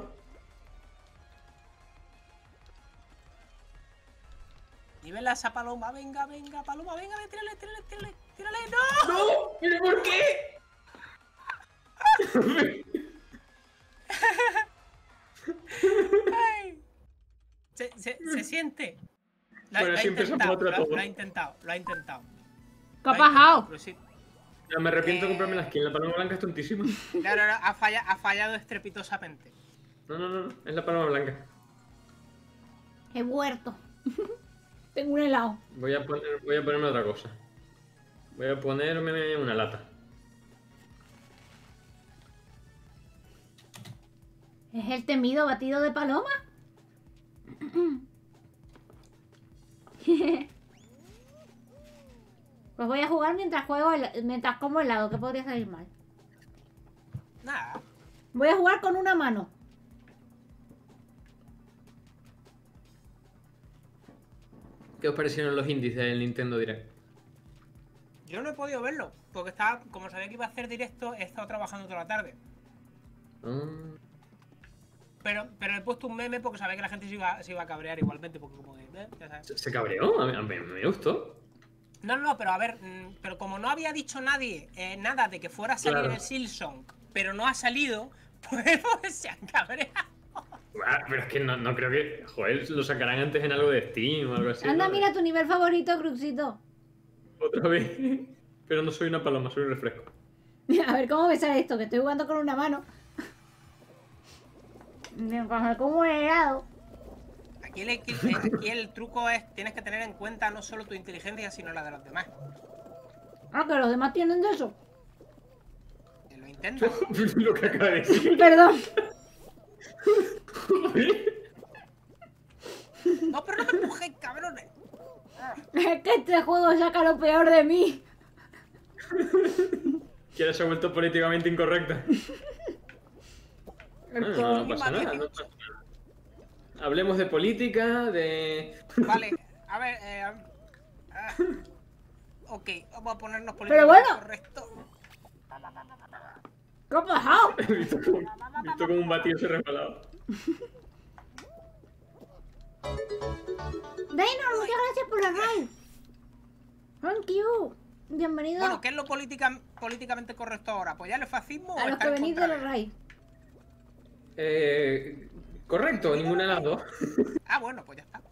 [SPEAKER 1] Nivela esa paloma, venga, venga, paloma, venga, venga, tírale, tírale, tírale, tírale, ¡no!
[SPEAKER 4] ¡No! ¿Pero por qué?
[SPEAKER 1] ¡Ay! Se, se, se siente. Lo,
[SPEAKER 4] Bueno,
[SPEAKER 1] lo ha
[SPEAKER 4] siempre se
[SPEAKER 1] intentado,
[SPEAKER 4] otra
[SPEAKER 1] lo, ha-
[SPEAKER 4] todo.
[SPEAKER 1] lo ha intentado, lo ha intentado.
[SPEAKER 2] ¿Qué ha
[SPEAKER 1] Lo ha intentado,
[SPEAKER 2] pasado?
[SPEAKER 1] Cruxito.
[SPEAKER 4] No, me arrepiento de
[SPEAKER 1] Eh.
[SPEAKER 4] comprarme la skin. La paloma blanca es tontísima.
[SPEAKER 1] No, no, no, ha, falla, ha fallado estrepitosamente.
[SPEAKER 4] No, no, no, no. Es la paloma blanca.
[SPEAKER 2] He muerto. Tengo un helado.
[SPEAKER 4] Voy a, poner, voy a ponerme otra cosa. Voy a ponerme una lata.
[SPEAKER 2] ¿Es el temido batido de paloma? Pues voy a jugar mientras juego el- mientras como helado, que podría salir mal.
[SPEAKER 1] Nada.
[SPEAKER 2] Voy a jugar con una mano.
[SPEAKER 4] ¿Qué os parecieron los índices del Nintendo Direct?
[SPEAKER 1] Yo no he podido verlo, porque estaba, como sabía que iba a hacer directo, he estado trabajando toda la tarde.
[SPEAKER 4] Ah,
[SPEAKER 1] Pero, pero he puesto un meme porque sabía que la gente se iba, se iba a cabrear igualmente, porque como que, eh, ya sabes.
[SPEAKER 4] ¿Se, se cabreó? A mí, a mí me gustó.
[SPEAKER 1] No, no, pero a ver, mm, pero como no había dicho nadie eh, nada de que fuera a salir
[SPEAKER 4] Claro.
[SPEAKER 1] el Silsong, pero no ha salido, pues, pues se han cabreado.
[SPEAKER 4] Ah, pero es que no, no creo que. Joder, lo sacarán antes en algo de Steam o algo así.
[SPEAKER 2] Anda,
[SPEAKER 4] ¿no?
[SPEAKER 2] mira tu nivel favorito, Cruxito.
[SPEAKER 4] Otra vez. Pero no soy una paloma, soy un refresco.
[SPEAKER 2] A ver cómo me sale esto, que estoy jugando con una mano. Mientras me como un helado.
[SPEAKER 1] Aquí el, aquí el truco es, tienes que tener en cuenta no solo tu inteligencia, sino la de los demás.
[SPEAKER 2] Ah, que los demás tienen de eso.
[SPEAKER 1] Que lo intentas.
[SPEAKER 4] Lo que acaba de decir.
[SPEAKER 2] Perdón.
[SPEAKER 1] No, pero no me empujéis, cabrones.
[SPEAKER 2] Es que este juego saca lo peor de mí.
[SPEAKER 4] Que ahora se ha vuelto políticamente incorrecta. Ah, no, no pasa nada, no pasa nada. Hablemos de política, de.
[SPEAKER 1] Vale, a ver, eh, ah, ok, vamos a ponernos
[SPEAKER 2] Pero
[SPEAKER 1] políticamente
[SPEAKER 2] bueno.
[SPEAKER 1] correctos.
[SPEAKER 2] ¿Qué ha pasado?
[SPEAKER 4] He visto como, he visto como un batido se resbalaba.
[SPEAKER 2] Dainor, muchas gracias por la raid. Thank you. Bienvenido
[SPEAKER 1] Bueno, ¿qué es lo política- políticamente correcto ahora? ¿Apoyar el fascismo o
[SPEAKER 2] a los
[SPEAKER 1] estar
[SPEAKER 2] que
[SPEAKER 1] en
[SPEAKER 2] venís de
[SPEAKER 1] contra
[SPEAKER 2] la
[SPEAKER 1] de él?
[SPEAKER 2] raid.
[SPEAKER 4] Eh, correcto, ninguna de las dos.
[SPEAKER 1] Ah, bueno, pues ya está.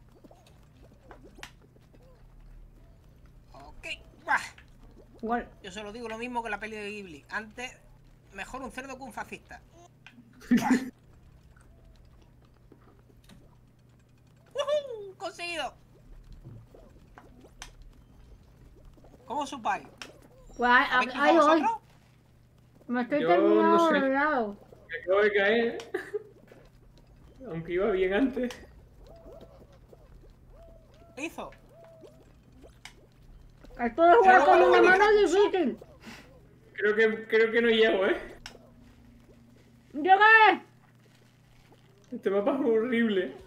[SPEAKER 1] Ok. Buah.
[SPEAKER 2] Igual.
[SPEAKER 1] Yo solo digo lo mismo que la peli de Ghibli. Antes, mejor un cerdo que un fascista. ¡Woohoo! ¡Conseguido! ¿Cómo supáis?
[SPEAKER 2] Guay,
[SPEAKER 1] ¿Habéis
[SPEAKER 2] ay,
[SPEAKER 1] quitado
[SPEAKER 2] ay,
[SPEAKER 1] vosotros?
[SPEAKER 2] me estoy
[SPEAKER 4] Yo
[SPEAKER 2] terminando
[SPEAKER 4] no sé.
[SPEAKER 2] de lado.
[SPEAKER 4] Me acabo de caer. Aunque iba bien antes.
[SPEAKER 1] ¿Qué hizo?
[SPEAKER 2] Esto de jugar
[SPEAKER 1] Pero
[SPEAKER 2] con
[SPEAKER 1] bueno,
[SPEAKER 2] una
[SPEAKER 1] bueno,
[SPEAKER 2] mano es
[SPEAKER 1] bueno.
[SPEAKER 2] difícil.
[SPEAKER 4] Creo que, creo que no llego, ¿eh?
[SPEAKER 2] ¡Llegué!
[SPEAKER 4] Este mapa es horrible.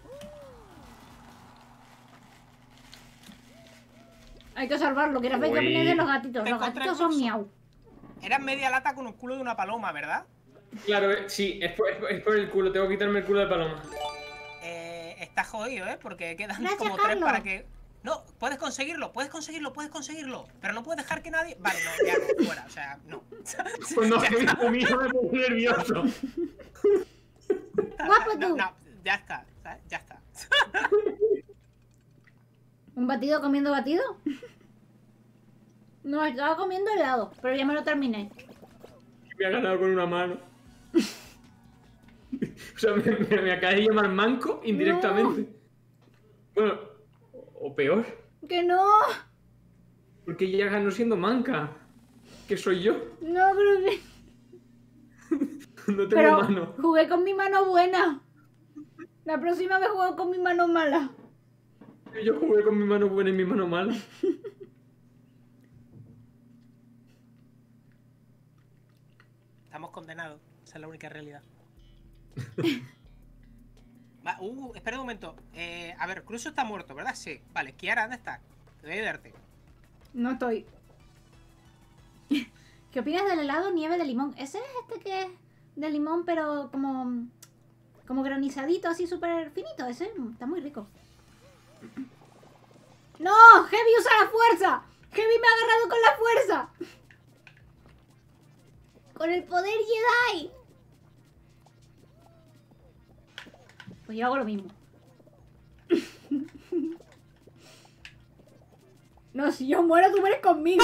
[SPEAKER 2] Hay que salvarlo. ¿Quieres ver qué
[SPEAKER 4] Uy.
[SPEAKER 2] opináis de los gatitos?
[SPEAKER 1] Te
[SPEAKER 2] Los
[SPEAKER 1] encontré
[SPEAKER 2] gatitos son
[SPEAKER 1] curso.
[SPEAKER 2] miau.
[SPEAKER 1] Eras media lata con un culo de una paloma, ¿verdad?
[SPEAKER 4] Claro, eh, sí, es por, es por- es por el culo. Tengo que quitarme el culo de paloma.
[SPEAKER 1] Eh, está jodido, ¿eh? Porque quedan
[SPEAKER 2] Gracias,
[SPEAKER 1] como tres
[SPEAKER 2] Carlos.
[SPEAKER 1] para que... No, puedes conseguirlo, puedes conseguirlo, puedes conseguirlo. Pero no puedes dejar que nadie... Vale, no, ya no, fuera, o sea, no.
[SPEAKER 4] Cuando
[SPEAKER 1] Ya
[SPEAKER 4] he visto
[SPEAKER 1] está.
[SPEAKER 4] mi hijo me puse nervioso.
[SPEAKER 2] Guapo
[SPEAKER 1] No,
[SPEAKER 2] tú.
[SPEAKER 1] no, ya está, ¿sabes? Ya está.
[SPEAKER 2] ¿Un batido comiendo batido? No, estaba comiendo helado, pero ya me lo terminé.
[SPEAKER 4] Me ha ganado con una mano. O sea, me, me, me acaba de llamar manco indirectamente. Bueno, o, o peor.
[SPEAKER 2] ¡Que no!
[SPEAKER 4] Porque ella ganó siendo manca. Que soy yo.
[SPEAKER 2] No, pero que...
[SPEAKER 4] No tengo
[SPEAKER 2] Pero
[SPEAKER 4] mano.
[SPEAKER 2] jugué con mi mano buena. La próxima vez juego con mi mano mala.
[SPEAKER 4] Yo jugué con mi mano buena y mi mano mala.
[SPEAKER 1] Estamos condenados, esa es la única realidad. Va, uh, espera un momento. Eh, a ver, Crusoe está muerto, ¿verdad? Sí. Vale, Kiara, ¿dónde está? Te voy a ayudarte.
[SPEAKER 2] No estoy. ¿Qué opinas del helado nieve de limón? Ese es este que es de limón, pero como... Como granizadito, así súper finito. Ese está muy rico. ¡No! ¡Heavy usa la fuerza! ¡Heavy me ha agarrado con la fuerza! ¡Con el poder Jedi! Pues yo hago lo mismo. No, si yo muero, tú mueres conmigo.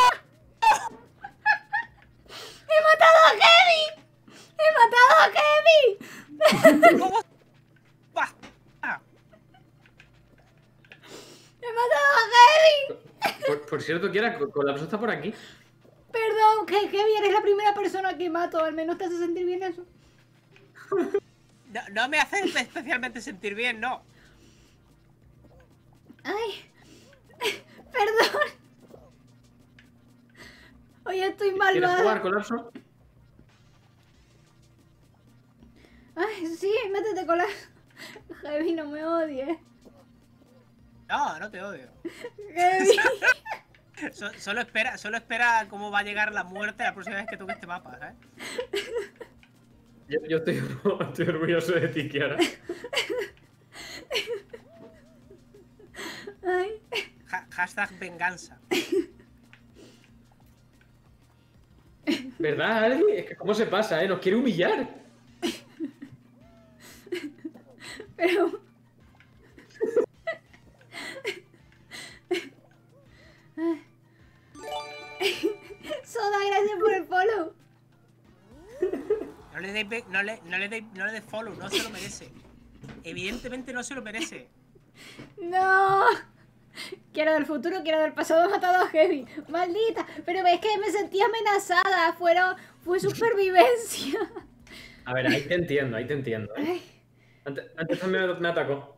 [SPEAKER 2] ¡He matado a Heavy! ¡He matado a Heavy!
[SPEAKER 1] ¿Cómo? ¡Bah! Ah,
[SPEAKER 2] ¡He matado a Heavy!
[SPEAKER 4] Por, por cierto, Kiara, Co- Colapso está por aquí.
[SPEAKER 2] Perdón, que Heavy, eres la primera persona que mato. Al menos te hace sentir bien eso.
[SPEAKER 1] no, no me hace especialmente sentir bien, no.
[SPEAKER 2] Ay, perdón. Hoy estoy
[SPEAKER 4] ¿Quieres jugar,
[SPEAKER 2] malvada.
[SPEAKER 4] Colapso?
[SPEAKER 2] Ay, sí, métete con la... Heavy, no me odies.
[SPEAKER 1] No, no te odio.
[SPEAKER 2] Heavy.
[SPEAKER 1] So- solo espera, solo espera cómo va a llegar la muerte la próxima vez que toque este mapa, ¿sabes?
[SPEAKER 4] Yo, yo estoy, estoy orgulloso de ti, Kiara.
[SPEAKER 2] Ay,
[SPEAKER 1] Ha- hashtag venganza.
[SPEAKER 4] ¿Verdad, Adri? Es que cómo se pasa, ¿eh? Nos quiere humillar.
[SPEAKER 2] pero... Ay. Soda, gracias por el follow.
[SPEAKER 1] No le deis be- no le, no le deis- no le deis follow, no se lo merece. Evidentemente no se lo merece.
[SPEAKER 2] No. Quiero del futuro, quiero del pasado, he matado a Heavy. Maldita. Pero es que me sentí amenazada. Fueron, fue supervivencia.
[SPEAKER 4] A ver, ahí te entiendo, ahí te entiendo. ¿eh?
[SPEAKER 2] Ay.
[SPEAKER 4] Antes, antes también me atacó.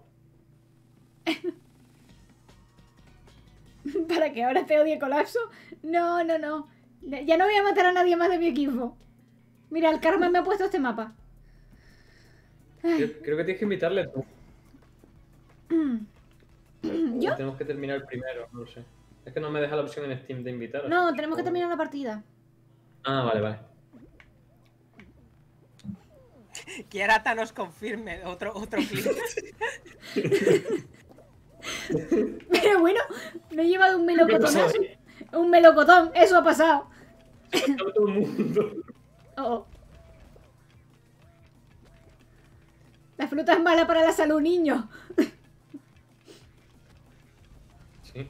[SPEAKER 2] ¿Para que ahora te odie Colapso? No, no, no. Ya no voy a matar a nadie más de mi equipo. Mira, el karma me ha puesto este mapa. Ay.
[SPEAKER 4] Creo, creo que tienes que invitarle tú.
[SPEAKER 2] ¿Yo?
[SPEAKER 4] O tenemos que terminar primero, no lo sé. Es que no me deja la opción en Steam de invitar.
[SPEAKER 2] No,
[SPEAKER 4] así
[SPEAKER 2] tenemos que terminar la partida.
[SPEAKER 4] Ah, vale, vale.
[SPEAKER 1] Kiarata nos confirme otro, otro clip.
[SPEAKER 2] Pero bueno, me he llevado un
[SPEAKER 4] ¿Qué ha pasado
[SPEAKER 2] melocotonazo.
[SPEAKER 4] ahí?
[SPEAKER 2] Un melocotón, eso ha pasado.
[SPEAKER 4] Estaba todo el mundo.
[SPEAKER 2] Oh, oh. La fruta es mala para la salud, niño.
[SPEAKER 4] Sí.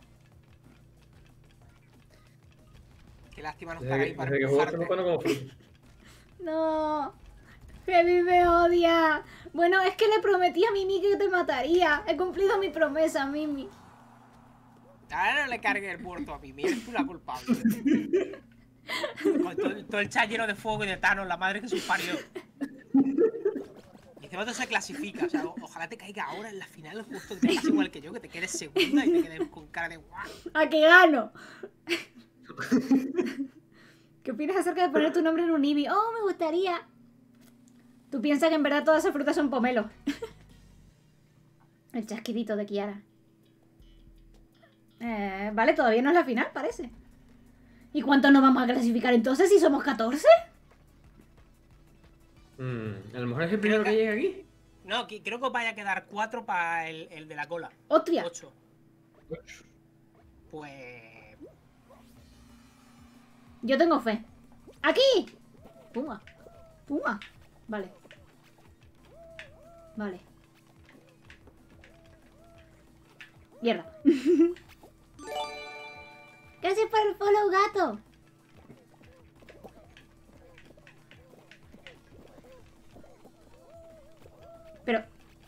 [SPEAKER 1] Qué lástima no estar ahí
[SPEAKER 4] Desde,
[SPEAKER 1] para
[SPEAKER 4] desde que juego
[SPEAKER 1] empujarte.
[SPEAKER 4] estoy jugando como fruta.
[SPEAKER 2] No. Heavy me odia. Bueno, es que le prometí a Mimi que te mataría. He cumplido mi promesa, Mimi.
[SPEAKER 1] Ahora no le cargue el muerto a mí, eres tú la culpable. Con todo, todo el chat lleno de fuego y de Thanos, la madre que se parió. Y encima todo se clasifica, o sea, o- ojalá te caiga ahora en la final justo que te pase igual que yo, que te quedes segunda y te quedes con cara de guau.
[SPEAKER 2] ¿A qué gano? ¿Qué opinas acerca de poner tu nombre en un Eevee? Oh, me gustaría. Tú piensas que en verdad todas esas frutas son pomelos. El chasquidito de Kiara. Eh, vale, todavía no es la final, parece. ¿Y cuántos nos vamos a clasificar entonces si somos catorce?
[SPEAKER 4] Mm, a lo mejor es el primero que llega aquí.
[SPEAKER 1] No, que- creo que os vaya a quedar cuatro para el, el de la cola.
[SPEAKER 2] ¡Hostia!
[SPEAKER 1] Ocho. Pues...
[SPEAKER 2] Yo tengo fe. ¡Aquí! Puma. Puma. Vale. Vale. Mierda. Gracias por el follow, gato. Pero...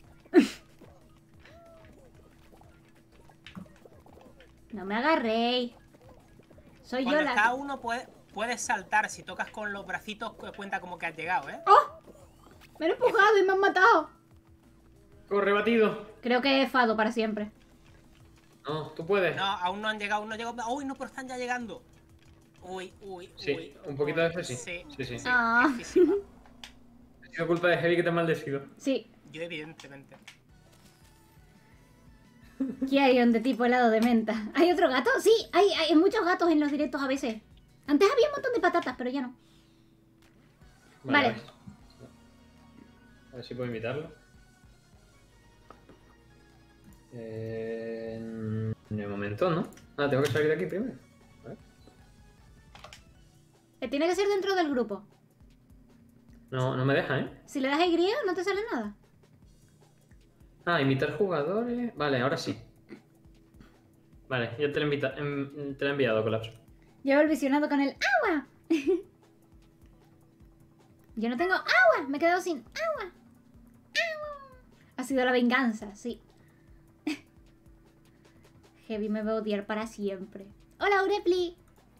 [SPEAKER 2] no me agarréis. Soy yo
[SPEAKER 1] Cuando
[SPEAKER 2] la...
[SPEAKER 1] está uno puede- puedes saltar, si tocas con los bracitos cuenta como que has llegado, ¿eh?
[SPEAKER 2] ¡Oh! Me han empujado y me han matado.
[SPEAKER 4] Corre, batido.
[SPEAKER 2] Creo que he fado para siempre.
[SPEAKER 4] No, tú puedes.
[SPEAKER 1] No, aún no han llegado, aún no han llegado. Uy, no, pero están ya llegando. Uy, uy,
[SPEAKER 4] Sí,
[SPEAKER 1] uy.
[SPEAKER 4] un poquito
[SPEAKER 1] uy.
[SPEAKER 4] de fe sí.
[SPEAKER 1] Sí,
[SPEAKER 4] Sí, sí.
[SPEAKER 2] Ah.
[SPEAKER 1] jetísima.
[SPEAKER 4] Ha sido culpa de Heavy que te ha maldecido.
[SPEAKER 2] Sí.
[SPEAKER 1] Yo, evidentemente.
[SPEAKER 2] Kiarion de tipo helado de menta. ¿Hay otro gato? Sí, hay, hay muchos gatos en los directos a veces. Antes había un montón de patatas, pero ya no. Vale.
[SPEAKER 4] Vale. A ver si puedo invitarlo. Eh, de momento, ¿no? Ah, tengo que salir de aquí primero. A ver.
[SPEAKER 2] Eh, Tiene que ser dentro del grupo.
[SPEAKER 4] No, no me deja, ¿eh?
[SPEAKER 2] Si le das a Y, no te sale nada.
[SPEAKER 4] Ah, invitar jugadores. Vale, ahora sí. Vale, ya te lo, he invita- em, te lo he enviado, Colapso.
[SPEAKER 2] Llevo el visionado con el agua. Yo no tengo agua. Me he quedado sin agua. Agua. Ha sido la venganza, sí. Heavy me va a odiar para siempre. Hola, Urepli.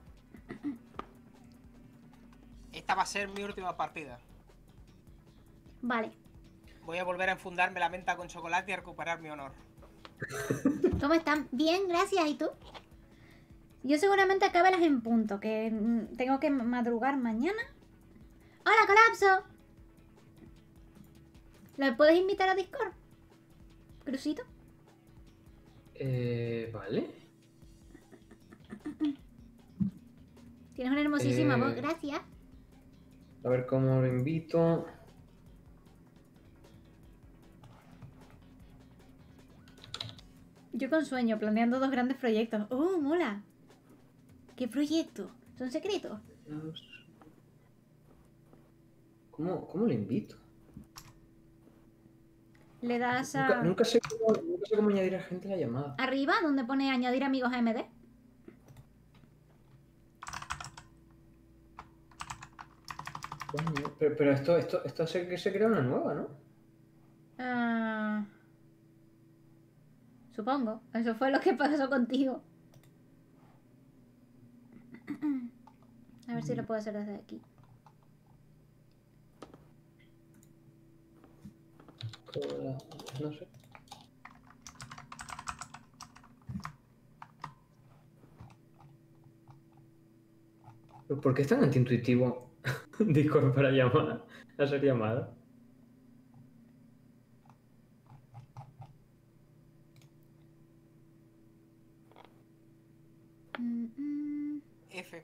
[SPEAKER 1] Esta va a ser mi última partida.
[SPEAKER 2] Vale.
[SPEAKER 1] Voy a volver a enfundarme la menta con chocolate y a recuperar mi honor.
[SPEAKER 2] ¿Cómo están? Bien, gracias. ¿Y tú? Yo seguramente acabe las en punto, que mm, tengo que madrugar mañana. ¡Hola, Colapso! ¿Lo puedes invitar a Discord? ¿Crucito?
[SPEAKER 4] Eh, vale.
[SPEAKER 2] Tienes una hermosísima
[SPEAKER 4] Eh,
[SPEAKER 2] voz, gracias.
[SPEAKER 4] A ver cómo lo invito.
[SPEAKER 2] Yo con sueño, planeando dos grandes proyectos. ¡Oh, mola! ¿Qué proyecto? ¿Son secretos?
[SPEAKER 4] ¿Cómo, cómo lo invito?
[SPEAKER 2] Le das a...
[SPEAKER 4] Nunca, nunca sé cómo, nunca sé cómo añadir a gente a la llamada.
[SPEAKER 2] arriba, donde pone añadir amigos a M D.
[SPEAKER 4] Coño, Pero, pero esto, esto, esto se, que se crea una nueva, ¿no?
[SPEAKER 2] Ah, supongo. Eso fue lo que pasó contigo. A ver si lo puedo hacer desde aquí.
[SPEAKER 4] Toda- No sé. ¿Pero ¿Por qué es tan antiintuitivo Discord para llamar? Hacer llamada.
[SPEAKER 2] Mm, mm.
[SPEAKER 1] F.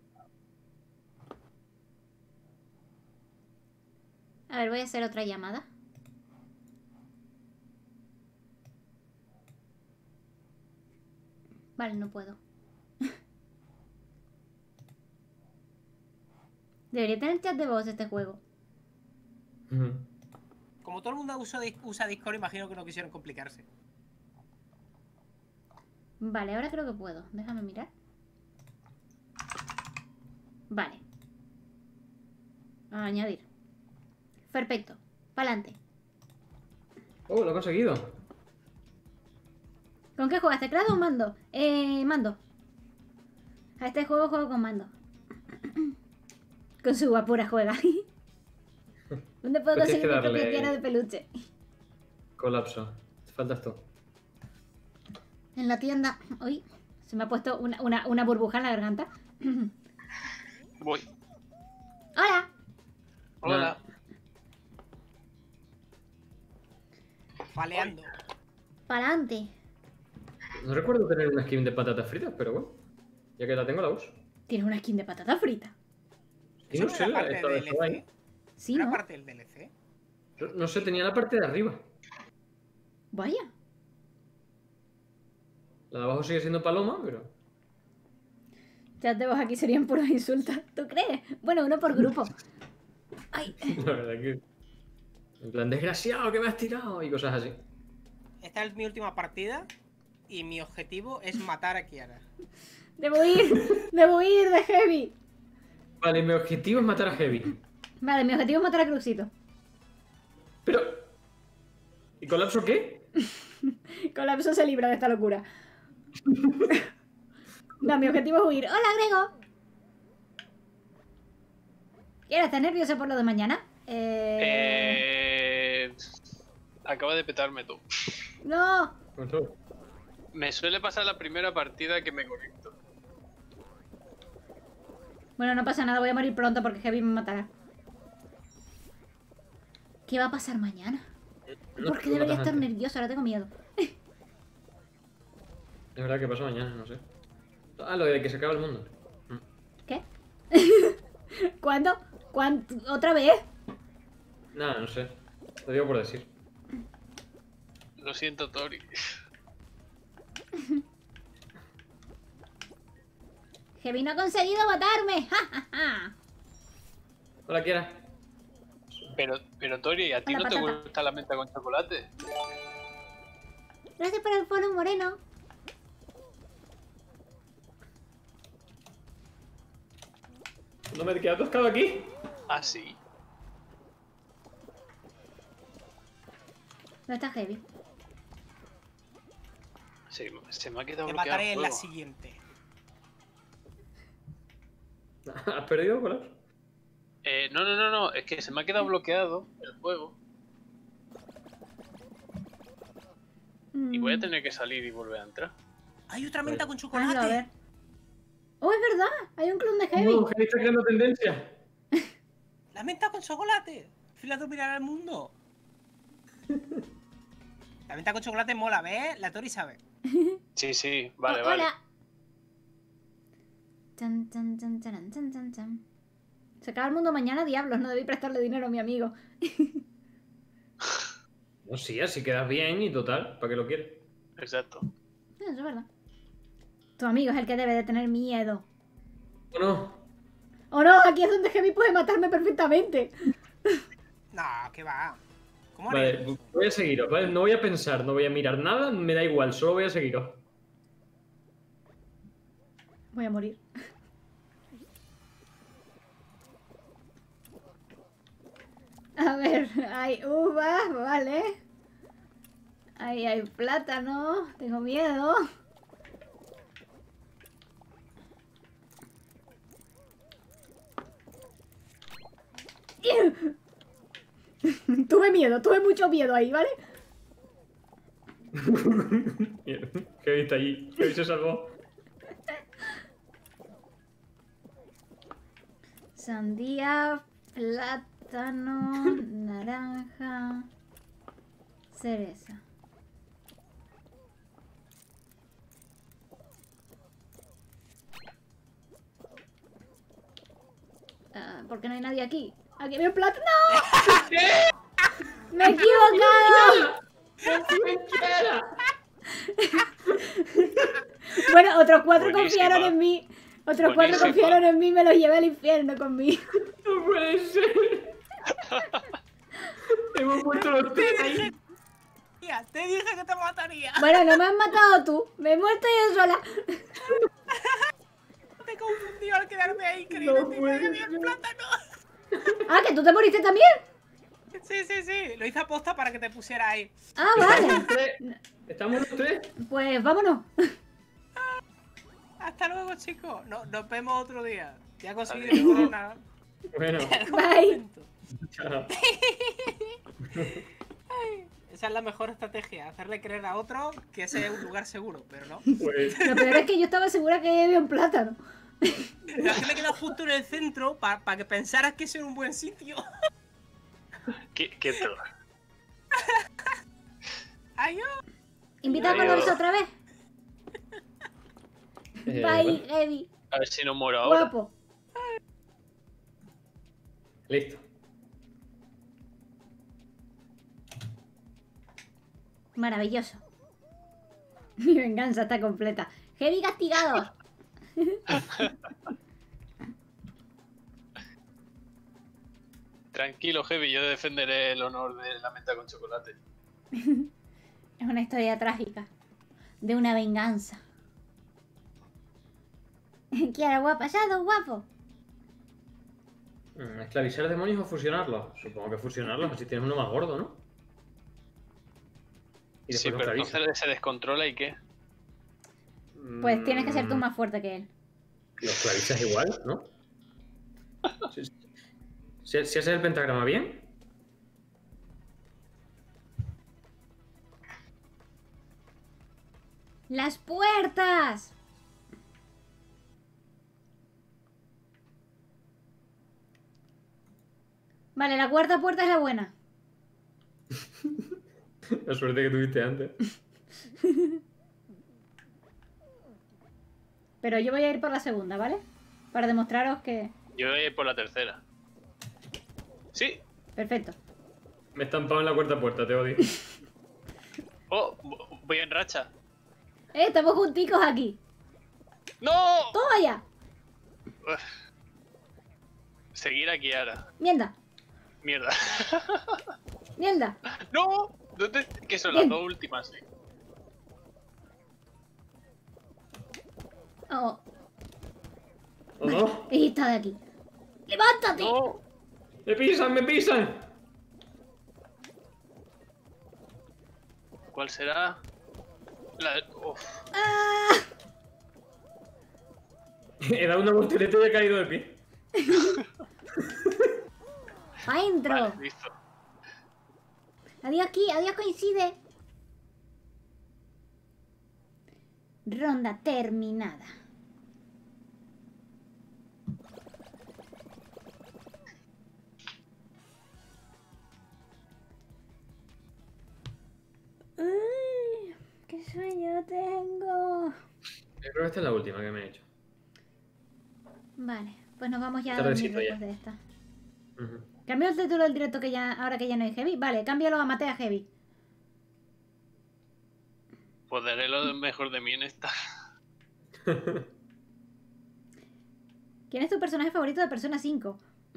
[SPEAKER 2] A ver, voy a hacer otra llamada. Vale, no puedo. Debería tener chat de voz este juego.
[SPEAKER 4] Ujú.
[SPEAKER 1] como todo el mundo usa, usa Discord, imagino que no quisieron complicarse.
[SPEAKER 2] Vale, ahora creo que puedo. Déjame mirar. Vale. A añadir. Perfecto. Pa'lante.
[SPEAKER 4] Oh, lo he conseguido.
[SPEAKER 2] ¿Con qué juegas? ¿Teclado o mando? Eh, mando. A este juego juego con mando. Con su guapura juega. ¿Dónde puedo
[SPEAKER 4] Pues
[SPEAKER 2] conseguir
[SPEAKER 4] tienes que
[SPEAKER 2] mi
[SPEAKER 4] darle-
[SPEAKER 2] propia tiara de peluche?
[SPEAKER 4] Colapso. Te faltas tú.
[SPEAKER 2] En la tienda... Uy, se me ha puesto una, una, una burbuja en la garganta.
[SPEAKER 5] Voy.
[SPEAKER 2] ¡Hola!
[SPEAKER 5] Hola.
[SPEAKER 1] Faleando.
[SPEAKER 2] Pa'lante.
[SPEAKER 4] No recuerdo tener una skin de patatas fritas, pero bueno. Ya que la tengo, la uso.
[SPEAKER 2] Tienes una skin de patata frita.
[SPEAKER 4] Y
[SPEAKER 1] ¿Eso
[SPEAKER 4] no
[SPEAKER 1] no
[SPEAKER 4] sé,
[SPEAKER 1] era parte
[SPEAKER 4] estaba-
[SPEAKER 1] del
[SPEAKER 4] estaba
[SPEAKER 1] D L
[SPEAKER 4] ahí.
[SPEAKER 1] C?
[SPEAKER 2] Sí,
[SPEAKER 1] ¿Era
[SPEAKER 2] ¿no?
[SPEAKER 1] parte del D L C?
[SPEAKER 4] No sé, tenía la parte de arriba.
[SPEAKER 2] Vaya.
[SPEAKER 4] La de abajo sigue siendo paloma, pero...
[SPEAKER 2] Ya te vas aquí serían puros insultos. ¿Tú crees? Bueno, uno por grupo. Ay,
[SPEAKER 4] La verdad que... En plan, desgraciado, que me has tirado y cosas así.
[SPEAKER 1] Esta es mi última partida y mi objetivo es matar a Kiara.
[SPEAKER 2] debo ir. Debo ir de Heavy.
[SPEAKER 4] Vale, mi objetivo es matar a Heavy.
[SPEAKER 2] Vale, mi objetivo es matar a Cruxito.
[SPEAKER 4] Pero... ¿Y colapso qué?
[SPEAKER 2] Colapso se libra de esta locura. No, mi objetivo es huir. ¡Hola, Grego! ¿Quieres? ¿Estás nervioso por lo de mañana? Eh...
[SPEAKER 5] Eh... Acaba de petarme tú.
[SPEAKER 2] No.
[SPEAKER 4] Bueno,
[SPEAKER 5] Me suele pasar la primera partida que me conecto.
[SPEAKER 2] Bueno, no pasa nada, voy a morir pronto porque Heavy me matará. ¿Qué va a pasar mañana?
[SPEAKER 4] no
[SPEAKER 2] ¿Por qué
[SPEAKER 4] sé,
[SPEAKER 2] debería
[SPEAKER 4] matas
[SPEAKER 2] estar
[SPEAKER 4] antes.
[SPEAKER 2] nervioso? Ahora tengo miedo.
[SPEAKER 4] Es verdad que pasa mañana, no sé. Ah, lo de que se acaba el mundo.
[SPEAKER 2] ¿Qué? ¿Cuándo? ¿Cuándo? ¿Otra vez?
[SPEAKER 4] Nada, no sé. Lo digo por decir.
[SPEAKER 5] Lo siento, Tori.
[SPEAKER 2] Heavy no ha conseguido matarme. ¡Ja, ja, ja!
[SPEAKER 4] Hola, Kiara.
[SPEAKER 5] Pero, pero Tori, ¿a ti
[SPEAKER 2] Hola,
[SPEAKER 5] no te
[SPEAKER 2] patata.
[SPEAKER 5] gusta la menta con chocolate?
[SPEAKER 2] Gracias por el follow, Moreno.
[SPEAKER 4] ¿No me he quedado atascado aquí?
[SPEAKER 5] Ah, sí.
[SPEAKER 2] ¿Dónde está Heavy?
[SPEAKER 5] Sí, se me ha quedado
[SPEAKER 1] Te
[SPEAKER 5] bloqueado
[SPEAKER 1] mataré
[SPEAKER 5] el
[SPEAKER 1] en la
[SPEAKER 5] juego.
[SPEAKER 1] siguiente.
[SPEAKER 4] ¿Has perdido, colapso?
[SPEAKER 5] Eh, no, no, no, no, es que se me ha quedado bloqueado el juego y voy a
[SPEAKER 2] Mm,
[SPEAKER 5] tener que salir y volver a entrar.
[SPEAKER 1] Hay otra menta con
[SPEAKER 2] hazlo, a ver.
[SPEAKER 1] chocolate.
[SPEAKER 2] ¡Oh, es verdad! Hay un clon de Heavy.
[SPEAKER 4] No, Heavy está creando tendencia.
[SPEAKER 1] La menta con chocolate. Fila dominar al mundo. La menta con chocolate mola, ¿ves? La Tori sabe.
[SPEAKER 5] Sí, sí, vale,
[SPEAKER 2] Oh,
[SPEAKER 5] vale.
[SPEAKER 2] Hola. Chan, chan, chan, chan, chan, chan, chan. Se acaba el mundo mañana, diablos. No debí prestarle dinero a mi amigo.
[SPEAKER 4] No, sí, así quedas bien y total. ¿Para qué lo quieres?
[SPEAKER 5] Exacto.
[SPEAKER 2] Eso es verdad. Tu amigo es el que debe de tener miedo.
[SPEAKER 4] Bueno,
[SPEAKER 2] ¡Oh no! Aquí es donde Heavy puede matarme perfectamente.
[SPEAKER 1] No, ¿qué va? ¿Cómo
[SPEAKER 4] vale,
[SPEAKER 1] haré?
[SPEAKER 4] voy a seguiros, ¿vale? No voy a pensar, no voy a mirar nada, me da igual, solo voy a seguiros.
[SPEAKER 2] Voy a morir. A ver, hay uvas, vale. Ahí hay plátano. Tengo miedo. Tuve miedo, tuve mucho miedo ahí, ¿vale?
[SPEAKER 4] Mira, Heavy está allí, Heavy se salvó.
[SPEAKER 2] Sandía, plátano, naranja, cereza. Ah, ¿por qué no hay nadie aquí? ¡Aquí hay un plátano! ¡Me he equivocado! Bueno, otros cuatro
[SPEAKER 5] Buenísima.
[SPEAKER 2] confiaron en mí. Otros cuatro
[SPEAKER 5] Buenísima.
[SPEAKER 2] confiaron en mí y me los llevé al infierno conmigo.
[SPEAKER 4] No puede ser. Hemos puesto los tres ahí.
[SPEAKER 1] Tía, te dije que te mataría.
[SPEAKER 2] Bueno, no me has matado tú. Me he muerto yo sola.
[SPEAKER 1] Te confundí al quedarme ahí creyendo
[SPEAKER 4] No
[SPEAKER 1] que
[SPEAKER 4] puede
[SPEAKER 1] había el
[SPEAKER 4] ser.
[SPEAKER 1] plátano.
[SPEAKER 2] Ah, que tú te moriste también.
[SPEAKER 1] Sí, sí, sí. Lo hice a posta para que te pusiera ahí.
[SPEAKER 2] Ah,
[SPEAKER 4] Estamos
[SPEAKER 2] vale.
[SPEAKER 4] los tres. Estamos los tres.
[SPEAKER 2] Pues vámonos.
[SPEAKER 1] Hasta luego, chicos. No, nos vemos otro día. Ya conseguí
[SPEAKER 5] Adiós.
[SPEAKER 1] el corona.
[SPEAKER 4] Bueno,
[SPEAKER 2] Bye.
[SPEAKER 4] chao.
[SPEAKER 1] Esa es la mejor estrategia. Hacerle creer a otro que ese es un lugar seguro, pero no.
[SPEAKER 4] Pues,
[SPEAKER 2] Lo peor es que yo estaba segura que había un plátano.
[SPEAKER 1] Pero es que me he quedado justo en el centro para que pensaras que ese era un buen sitio.
[SPEAKER 5] ¿Qué, qué todo?
[SPEAKER 1] Adiós.
[SPEAKER 2] Invita a
[SPEAKER 5] Adiós.
[SPEAKER 2] colarse otra vez.
[SPEAKER 4] eh,
[SPEAKER 2] Bye,
[SPEAKER 4] bueno,
[SPEAKER 2] Eddie.
[SPEAKER 5] A ver si no muero ahora.
[SPEAKER 2] Guapo.
[SPEAKER 4] listo.
[SPEAKER 2] Maravilloso. Mi venganza está completa. Heavy castigado.
[SPEAKER 5] Tranquilo, Heavy, yo defenderé el honor de la menta con chocolate.
[SPEAKER 2] Es una historia trágica. De una venganza. ¿Qué hará guapa? ¿Ya dos guapo?
[SPEAKER 4] Mm, ¿Esclavizar demonios o fusionarlos? Supongo que fusionarlos, así tienes uno más gordo, ¿no? Y
[SPEAKER 5] Sí,
[SPEAKER 4] después lo
[SPEAKER 5] pero
[SPEAKER 4] esclavizas.
[SPEAKER 5] entonces se descontrola y qué.
[SPEAKER 2] Pues tienes que ser tú
[SPEAKER 4] Mm,
[SPEAKER 2] más fuerte que él.
[SPEAKER 4] Lo esclavizas igual, ¿no? Si, si, si haces el pentagrama bien.
[SPEAKER 2] ¡Las puertas! Vale, la cuarta puerta es la buena.
[SPEAKER 4] La suerte que tuviste antes.
[SPEAKER 2] Pero yo voy a ir por la segunda, ¿vale? Para demostraros que...
[SPEAKER 5] Yo voy a ir por la tercera. Sí.
[SPEAKER 2] Perfecto.
[SPEAKER 4] Me he estampado en la cuarta puerta, te odio.
[SPEAKER 5] Oh, voy en racha.
[SPEAKER 2] ¡Eh! Estamos junticos aquí.
[SPEAKER 5] ¡No!
[SPEAKER 2] ¡Toma ya!
[SPEAKER 5] Uf. Seguir aquí ahora.
[SPEAKER 2] ¡Mierda!
[SPEAKER 5] Mierda.
[SPEAKER 2] ¡Mierda!
[SPEAKER 5] ¡No! ¿Dónde? ¿Qué son las
[SPEAKER 2] Bien.
[SPEAKER 5] dos últimas? Sí.
[SPEAKER 2] Oh,
[SPEAKER 4] ¿O no?
[SPEAKER 2] está de aquí. ¡Levántate!
[SPEAKER 5] ¡No!
[SPEAKER 4] ¡Me pisan, me pisan!
[SPEAKER 5] ¿Cuál será? La... Uf.
[SPEAKER 2] ¡Ah!
[SPEAKER 4] He dado una voltereta y he caído de pie.
[SPEAKER 2] ¡Adentro!
[SPEAKER 5] Vale, listo.
[SPEAKER 2] Adiós aquí, adiós coincide. Ronda terminada. Uy, qué sueño tengo.
[SPEAKER 4] Yo creo que esta es la última que me he hecho.
[SPEAKER 2] Vale, pues nos vamos ya a dormir
[SPEAKER 4] Tardecito ya.
[SPEAKER 2] después de esta.
[SPEAKER 4] Ujú.
[SPEAKER 2] Cambio el título del directo que ya, ahora que ya no hay Heavy. Vale, cámbialo a Matea Heavy.
[SPEAKER 5] Pues daré lo mejor de mí en esta.
[SPEAKER 2] ¿Quién es tu personaje favorito de Persona cinco?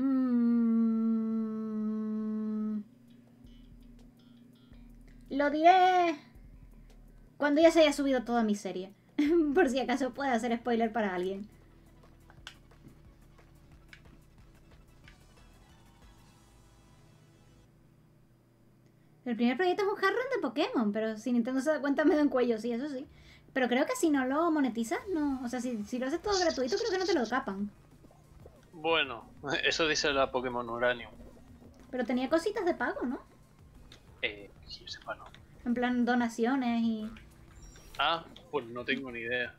[SPEAKER 2] Mm... Lo diré cuando ya se haya subido toda mi serie. Por si acaso puede hacer spoiler para alguien. El primer proyecto es un hard run de Pokémon, pero si Nintendo se da cuenta me da un cuello, sí, eso sí. Pero creo que si no lo monetizas, no. O sea, si, si lo haces todo gratuito, creo que no te lo capan.
[SPEAKER 5] Bueno, eso dice la Pokémon Uranium.
[SPEAKER 2] Pero tenía cositas de pago, ¿no?
[SPEAKER 5] Eh, que yo sepa, no.
[SPEAKER 2] En plan donaciones y...
[SPEAKER 5] Ah, pues no tengo ni idea.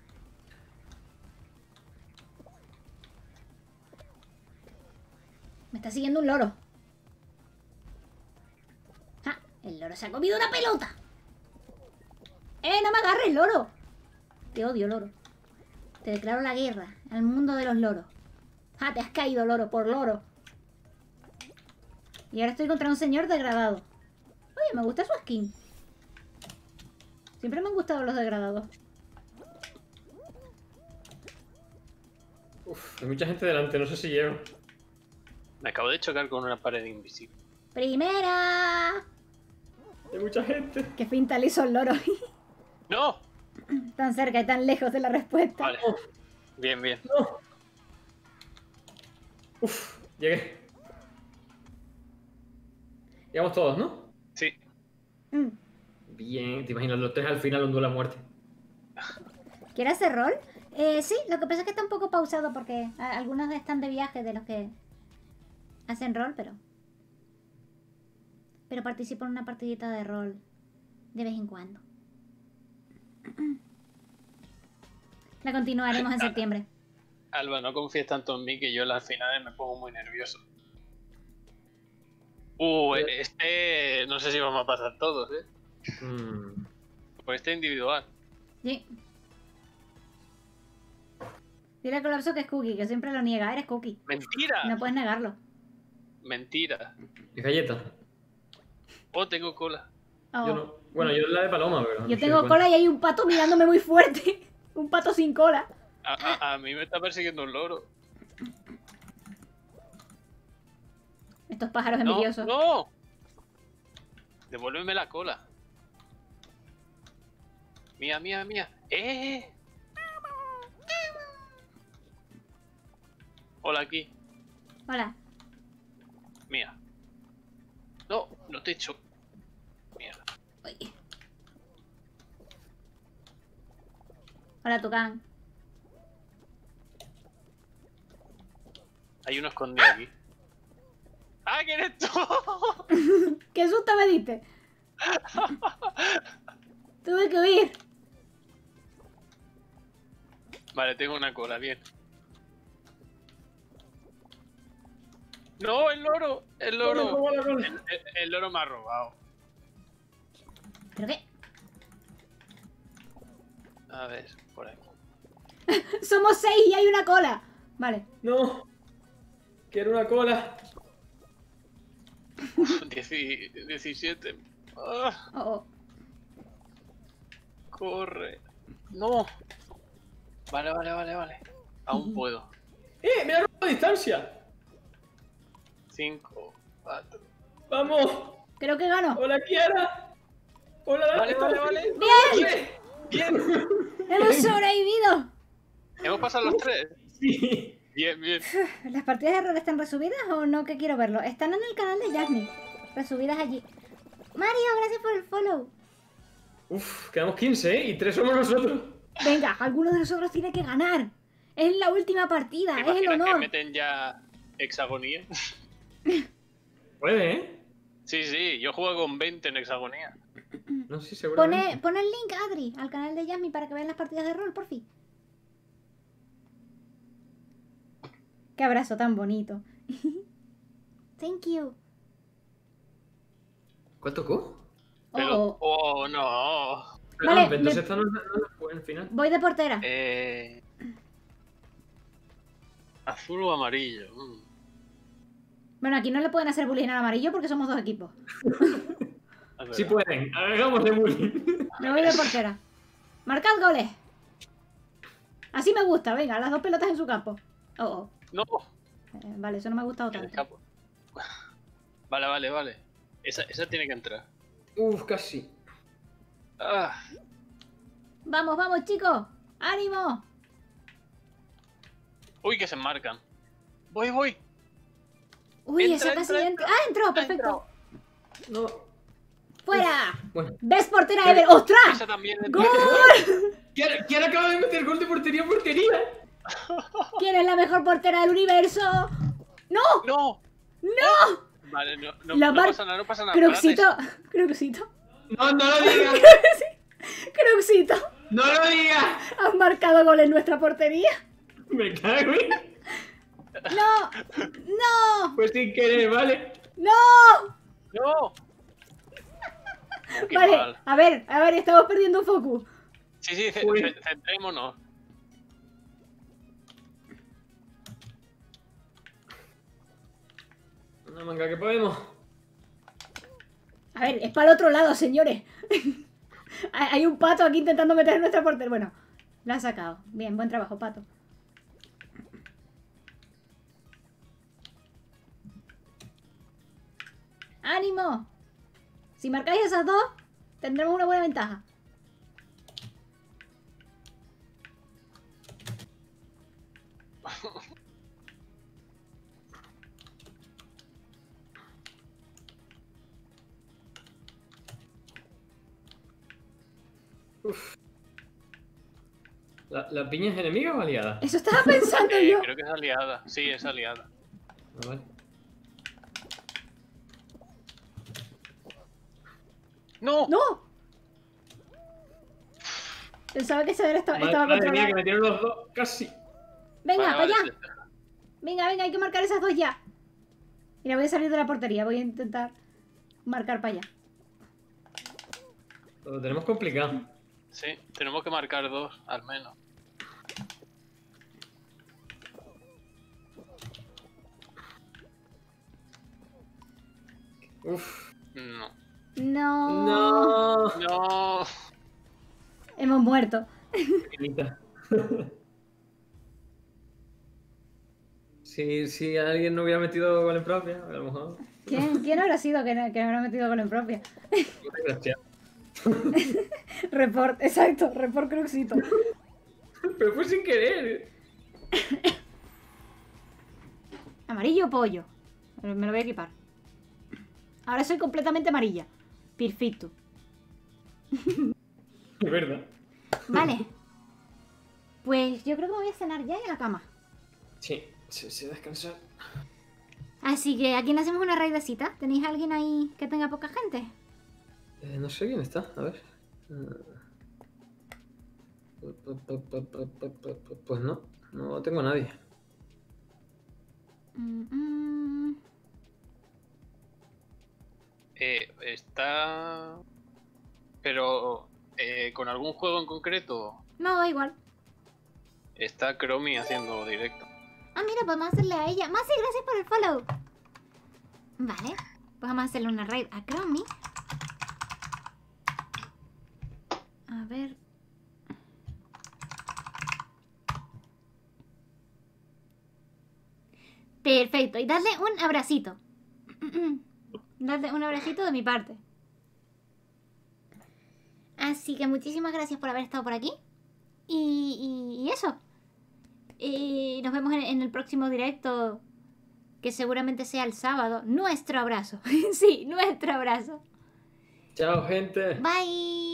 [SPEAKER 2] Me está siguiendo un loro. ¡Ja! El loro se ha comido una pelota. ¡Eh, no me agarres, loro! Te odio, loro. Te declaro la guerra al mundo de los loros. ¡Ja! Te has caído, loro, por loro. Y ahora estoy contra un señor degradado. Oye, me gusta su skin. Siempre me han gustado los degradados.
[SPEAKER 4] Uf, hay mucha gente delante, no sé si llego.
[SPEAKER 5] Me acabo de chocar con una pared invisible.
[SPEAKER 2] ¡Primera!
[SPEAKER 4] Hay mucha gente.
[SPEAKER 2] Qué finta le hizo el loro.
[SPEAKER 5] ¡No!
[SPEAKER 2] Tan cerca y tan lejos de la respuesta.
[SPEAKER 5] Vale. Bien, bien.
[SPEAKER 4] No. Uf, llegué. Llegamos todos, ¿no?
[SPEAKER 5] Sí.
[SPEAKER 2] Mm.
[SPEAKER 4] Bien, te imaginas los tres al final un duelo a muerte.
[SPEAKER 2] ¿Quieres hacer rol? Eh, sí, lo que pasa es que está un poco pausado porque a- algunos están de viaje de los que hacen rol, pero... Pero participo en una partidita de rol de vez en cuando. La continuaremos en septiembre.
[SPEAKER 5] Alba, no confíes tanto en mí que yo en las finales me pongo muy nervioso. Uh, este... No sé si vamos a pasar todos, ¿eh?
[SPEAKER 4] Mm.
[SPEAKER 5] Pues este individual.
[SPEAKER 2] Sí. Dile a Colapso que es Cookie, que siempre lo niega. Eres Cookie.
[SPEAKER 5] ¡Mentira!
[SPEAKER 2] No puedes negarlo.
[SPEAKER 5] Mentira.
[SPEAKER 4] Es galleta.
[SPEAKER 5] Oh, tengo cola.
[SPEAKER 2] Oh.
[SPEAKER 4] Yo no. Bueno, yo la de paloma, pero.
[SPEAKER 2] Yo tengo cola y hay un pato mirándome muy fuerte. Un pato sin cola.
[SPEAKER 5] A, a- a mí me está persiguiendo un loro.
[SPEAKER 2] Estos pájaros
[SPEAKER 5] ¡No!
[SPEAKER 2] envidiosos.
[SPEAKER 5] ¡No! Devuélveme la cola. Mía, mía, mía. ¡Eh! Hola, aquí.
[SPEAKER 2] Hola.
[SPEAKER 5] Mía. No, no te echo. Mierda.
[SPEAKER 2] Uy. Hola, Tucán.
[SPEAKER 5] Hay uno escondido aquí. ¡Ah, que eres tú!
[SPEAKER 2] ¿Qué susto me diste? Tuve que huir.
[SPEAKER 5] Vale, tengo una cola, bien. ¡No, el loro! ¡El loro! El, el- el loro me ha robado.
[SPEAKER 2] ¿Pero qué?
[SPEAKER 5] A ver, por aquí.
[SPEAKER 2] Somos seis y hay una cola. Vale.
[SPEAKER 4] No. Quiero una cola.
[SPEAKER 5] Dieci- diecisiete. Ah,
[SPEAKER 2] Oh, oh.
[SPEAKER 5] corre. No. Vale, vale, vale, vale. Aún puedo.
[SPEAKER 4] ¡Eh! ¡Me ha robado distancia!
[SPEAKER 5] Cinco, cuatro.
[SPEAKER 4] ¡Vamos!
[SPEAKER 2] Creo que gano.
[SPEAKER 4] ¡Hola, Kiara! ¡Hola,
[SPEAKER 5] Vale, vale, vale.
[SPEAKER 2] ¡Bien!
[SPEAKER 5] Bien.
[SPEAKER 2] ¡Hemos sobrevivido!
[SPEAKER 5] ¿Hemos pasado los tres?
[SPEAKER 4] Sí.
[SPEAKER 5] Bien, bien.
[SPEAKER 2] ¿Las partidas de rol están resubidas o no? Que quiero verlo. Están en el canal de Jasmine. Resubidas allí. Mario, gracias por el follow.
[SPEAKER 4] Uf, quedamos quince, ¿eh? Y tres somos nosotros.
[SPEAKER 2] Venga, alguno de nosotros tiene que ganar. Es la última partida,
[SPEAKER 5] ¿Te
[SPEAKER 2] es el
[SPEAKER 5] imaginas que
[SPEAKER 2] honor.
[SPEAKER 5] meten ya hexagonía?
[SPEAKER 4] Puede, ¿eh?
[SPEAKER 5] Sí, sí, yo juego con veinte en hexagonía.
[SPEAKER 4] No sé si seguro.
[SPEAKER 2] Pone, pone el link, Adri, al canal de Jasmine para que vean las partidas de rol, por fin. Qué abrazo tan bonito. Thank you.
[SPEAKER 4] ¿Cuál tocó?
[SPEAKER 5] Pero,
[SPEAKER 2] Oh,
[SPEAKER 5] oh, no.
[SPEAKER 2] Vale,
[SPEAKER 4] Ah, entonces
[SPEAKER 2] me-
[SPEAKER 4] esta no es la- no es la- el final.
[SPEAKER 2] voy de portera.
[SPEAKER 5] Eh... Azul o amarillo. Mm.
[SPEAKER 2] Bueno, aquí no le pueden hacer bullying al amarillo porque somos dos equipos.
[SPEAKER 5] Es
[SPEAKER 4] Sí
[SPEAKER 5] verdad.
[SPEAKER 4] pueden. Hagámosle bullying.
[SPEAKER 2] Me voy de portera. Marcad goles. Así me gusta, venga, las dos pelotas en su campo. Oh, oh.
[SPEAKER 5] No,
[SPEAKER 2] Eh, vale, eso no me ha gustado
[SPEAKER 5] me
[SPEAKER 2] tanto.
[SPEAKER 5] escapo. Vale, vale, vale. Esa, esa tiene que entrar.
[SPEAKER 4] Uf, casi.
[SPEAKER 5] Ah,
[SPEAKER 2] Vamos, vamos, chicos. ¡Ánimo!
[SPEAKER 5] uy, que se marcan. Voy, voy.
[SPEAKER 2] Uy,
[SPEAKER 5] Entra,
[SPEAKER 2] esa casi
[SPEAKER 5] entra,
[SPEAKER 2] entra.
[SPEAKER 5] entra.
[SPEAKER 2] ¡Ah, entró!
[SPEAKER 5] Ha
[SPEAKER 2] Perfecto.
[SPEAKER 5] entrado.
[SPEAKER 4] No.
[SPEAKER 2] ¡Fuera!
[SPEAKER 4] Bueno.
[SPEAKER 2] ¡Best portera ever! ¡Ostras!
[SPEAKER 5] Esa también entra.
[SPEAKER 2] ¡Gol!
[SPEAKER 4] ¿Quién, quién acaba de meter gol de portería a portería?
[SPEAKER 2] ¿Quién es la mejor portera del universo? ¡No!
[SPEAKER 5] No.
[SPEAKER 2] ¡No!
[SPEAKER 5] Vale, no, no,
[SPEAKER 2] La
[SPEAKER 5] no
[SPEAKER 2] mar-
[SPEAKER 5] pasa nada, no pasa nada.
[SPEAKER 2] Cruxito.
[SPEAKER 5] Parate.
[SPEAKER 2] Cruxito.
[SPEAKER 4] No, no lo digas.
[SPEAKER 2] Cruxito.
[SPEAKER 4] No lo digas.
[SPEAKER 2] ¿Has marcado gol en nuestra portería?
[SPEAKER 4] Me cago en...
[SPEAKER 2] ¡No! ¡No!
[SPEAKER 4] Pues sin querer, ¿vale?
[SPEAKER 2] ¡No!
[SPEAKER 5] No. Qué
[SPEAKER 2] Vale,
[SPEAKER 5] mal.
[SPEAKER 2] a ver, a ver, estamos perdiendo focus.
[SPEAKER 5] Sí, sí, ce-
[SPEAKER 4] Uy.
[SPEAKER 5] ce- centrémonos.
[SPEAKER 4] Una manga que podemos.
[SPEAKER 2] A ver, es para el otro lado, señores. Hay hay un pato aquí intentando meter en nuestra portería. Bueno, la ha sacado. Bien, buen trabajo, pato. ¡Ánimo! Si marcáis esas dos, tendremos una buena ventaja.
[SPEAKER 4] Uf. ¿La, ¿La piña es enemiga o aliada?
[SPEAKER 2] Eso estaba pensando
[SPEAKER 5] Eh,
[SPEAKER 2] yo.
[SPEAKER 5] creo que es aliada. Sí, es aliada.
[SPEAKER 4] Ah, vale.
[SPEAKER 5] ¡No!
[SPEAKER 2] ¡No! Pensaba que ese era esta-
[SPEAKER 4] Madre,
[SPEAKER 2] estaba
[SPEAKER 4] madre mía,
[SPEAKER 2] controlado.
[SPEAKER 4] que metieron los dos. Casi.
[SPEAKER 2] Venga,
[SPEAKER 5] Vale,
[SPEAKER 2] para
[SPEAKER 5] vale,
[SPEAKER 2] allá.
[SPEAKER 5] sí.
[SPEAKER 2] Venga, venga, hay que marcar esas dos ya. Mira, voy a salir de la portería. Voy a intentar marcar para allá.
[SPEAKER 4] Lo tenemos complicado.
[SPEAKER 5] Sí, tenemos que marcar dos, al menos.
[SPEAKER 4] Uf.
[SPEAKER 5] No.
[SPEAKER 2] No.
[SPEAKER 4] No.
[SPEAKER 5] No.
[SPEAKER 2] Hemos muerto.
[SPEAKER 4] Pequeñita. Si, si alguien no hubiera metido gol en propia, a lo mejor.
[SPEAKER 2] ¿Quién, ¿quién habrá sido que, no- que habrá metido gol en propia?
[SPEAKER 4] Gracias.
[SPEAKER 2] Report, exacto, report Cruxito.
[SPEAKER 4] Pero fue sin querer.
[SPEAKER 2] Amarillo o pollo. Me lo voy a equipar. Ahora soy completamente amarilla. Perfecto.
[SPEAKER 4] Es verdad.
[SPEAKER 2] Vale. Pues yo creo que me voy a cenar ya y a la cama.
[SPEAKER 4] Sí, sí, sí, descansar.
[SPEAKER 2] Así que, ¿a quién le hacemos una raidecita? ¿Tenéis a alguien ahí que tenga poca gente?
[SPEAKER 4] Eh, no sé quién está, a ver. Pues no, no tengo a nadie.
[SPEAKER 2] Mm, mm.
[SPEAKER 5] Eh, está... Pero... Eh, ¿con algún juego en concreto?
[SPEAKER 2] No, da igual.
[SPEAKER 5] Está Chromie haciendo directo.
[SPEAKER 2] Ah, mira, podemos hacerle a ella. Masi, gracias por el follow. Vale, pues vamos a hacerle una raid a Chromie. A ver. Perfecto, y darle un abracito. Darle un abracito de mi parte. Así que muchísimas gracias por haber estado por aquí. Y, y, y eso. Y nos vemos en, en el próximo directo, que seguramente sea el sábado. Nuestro abrazo. Sí, nuestro abrazo.
[SPEAKER 4] Chao, gente.
[SPEAKER 2] Bye.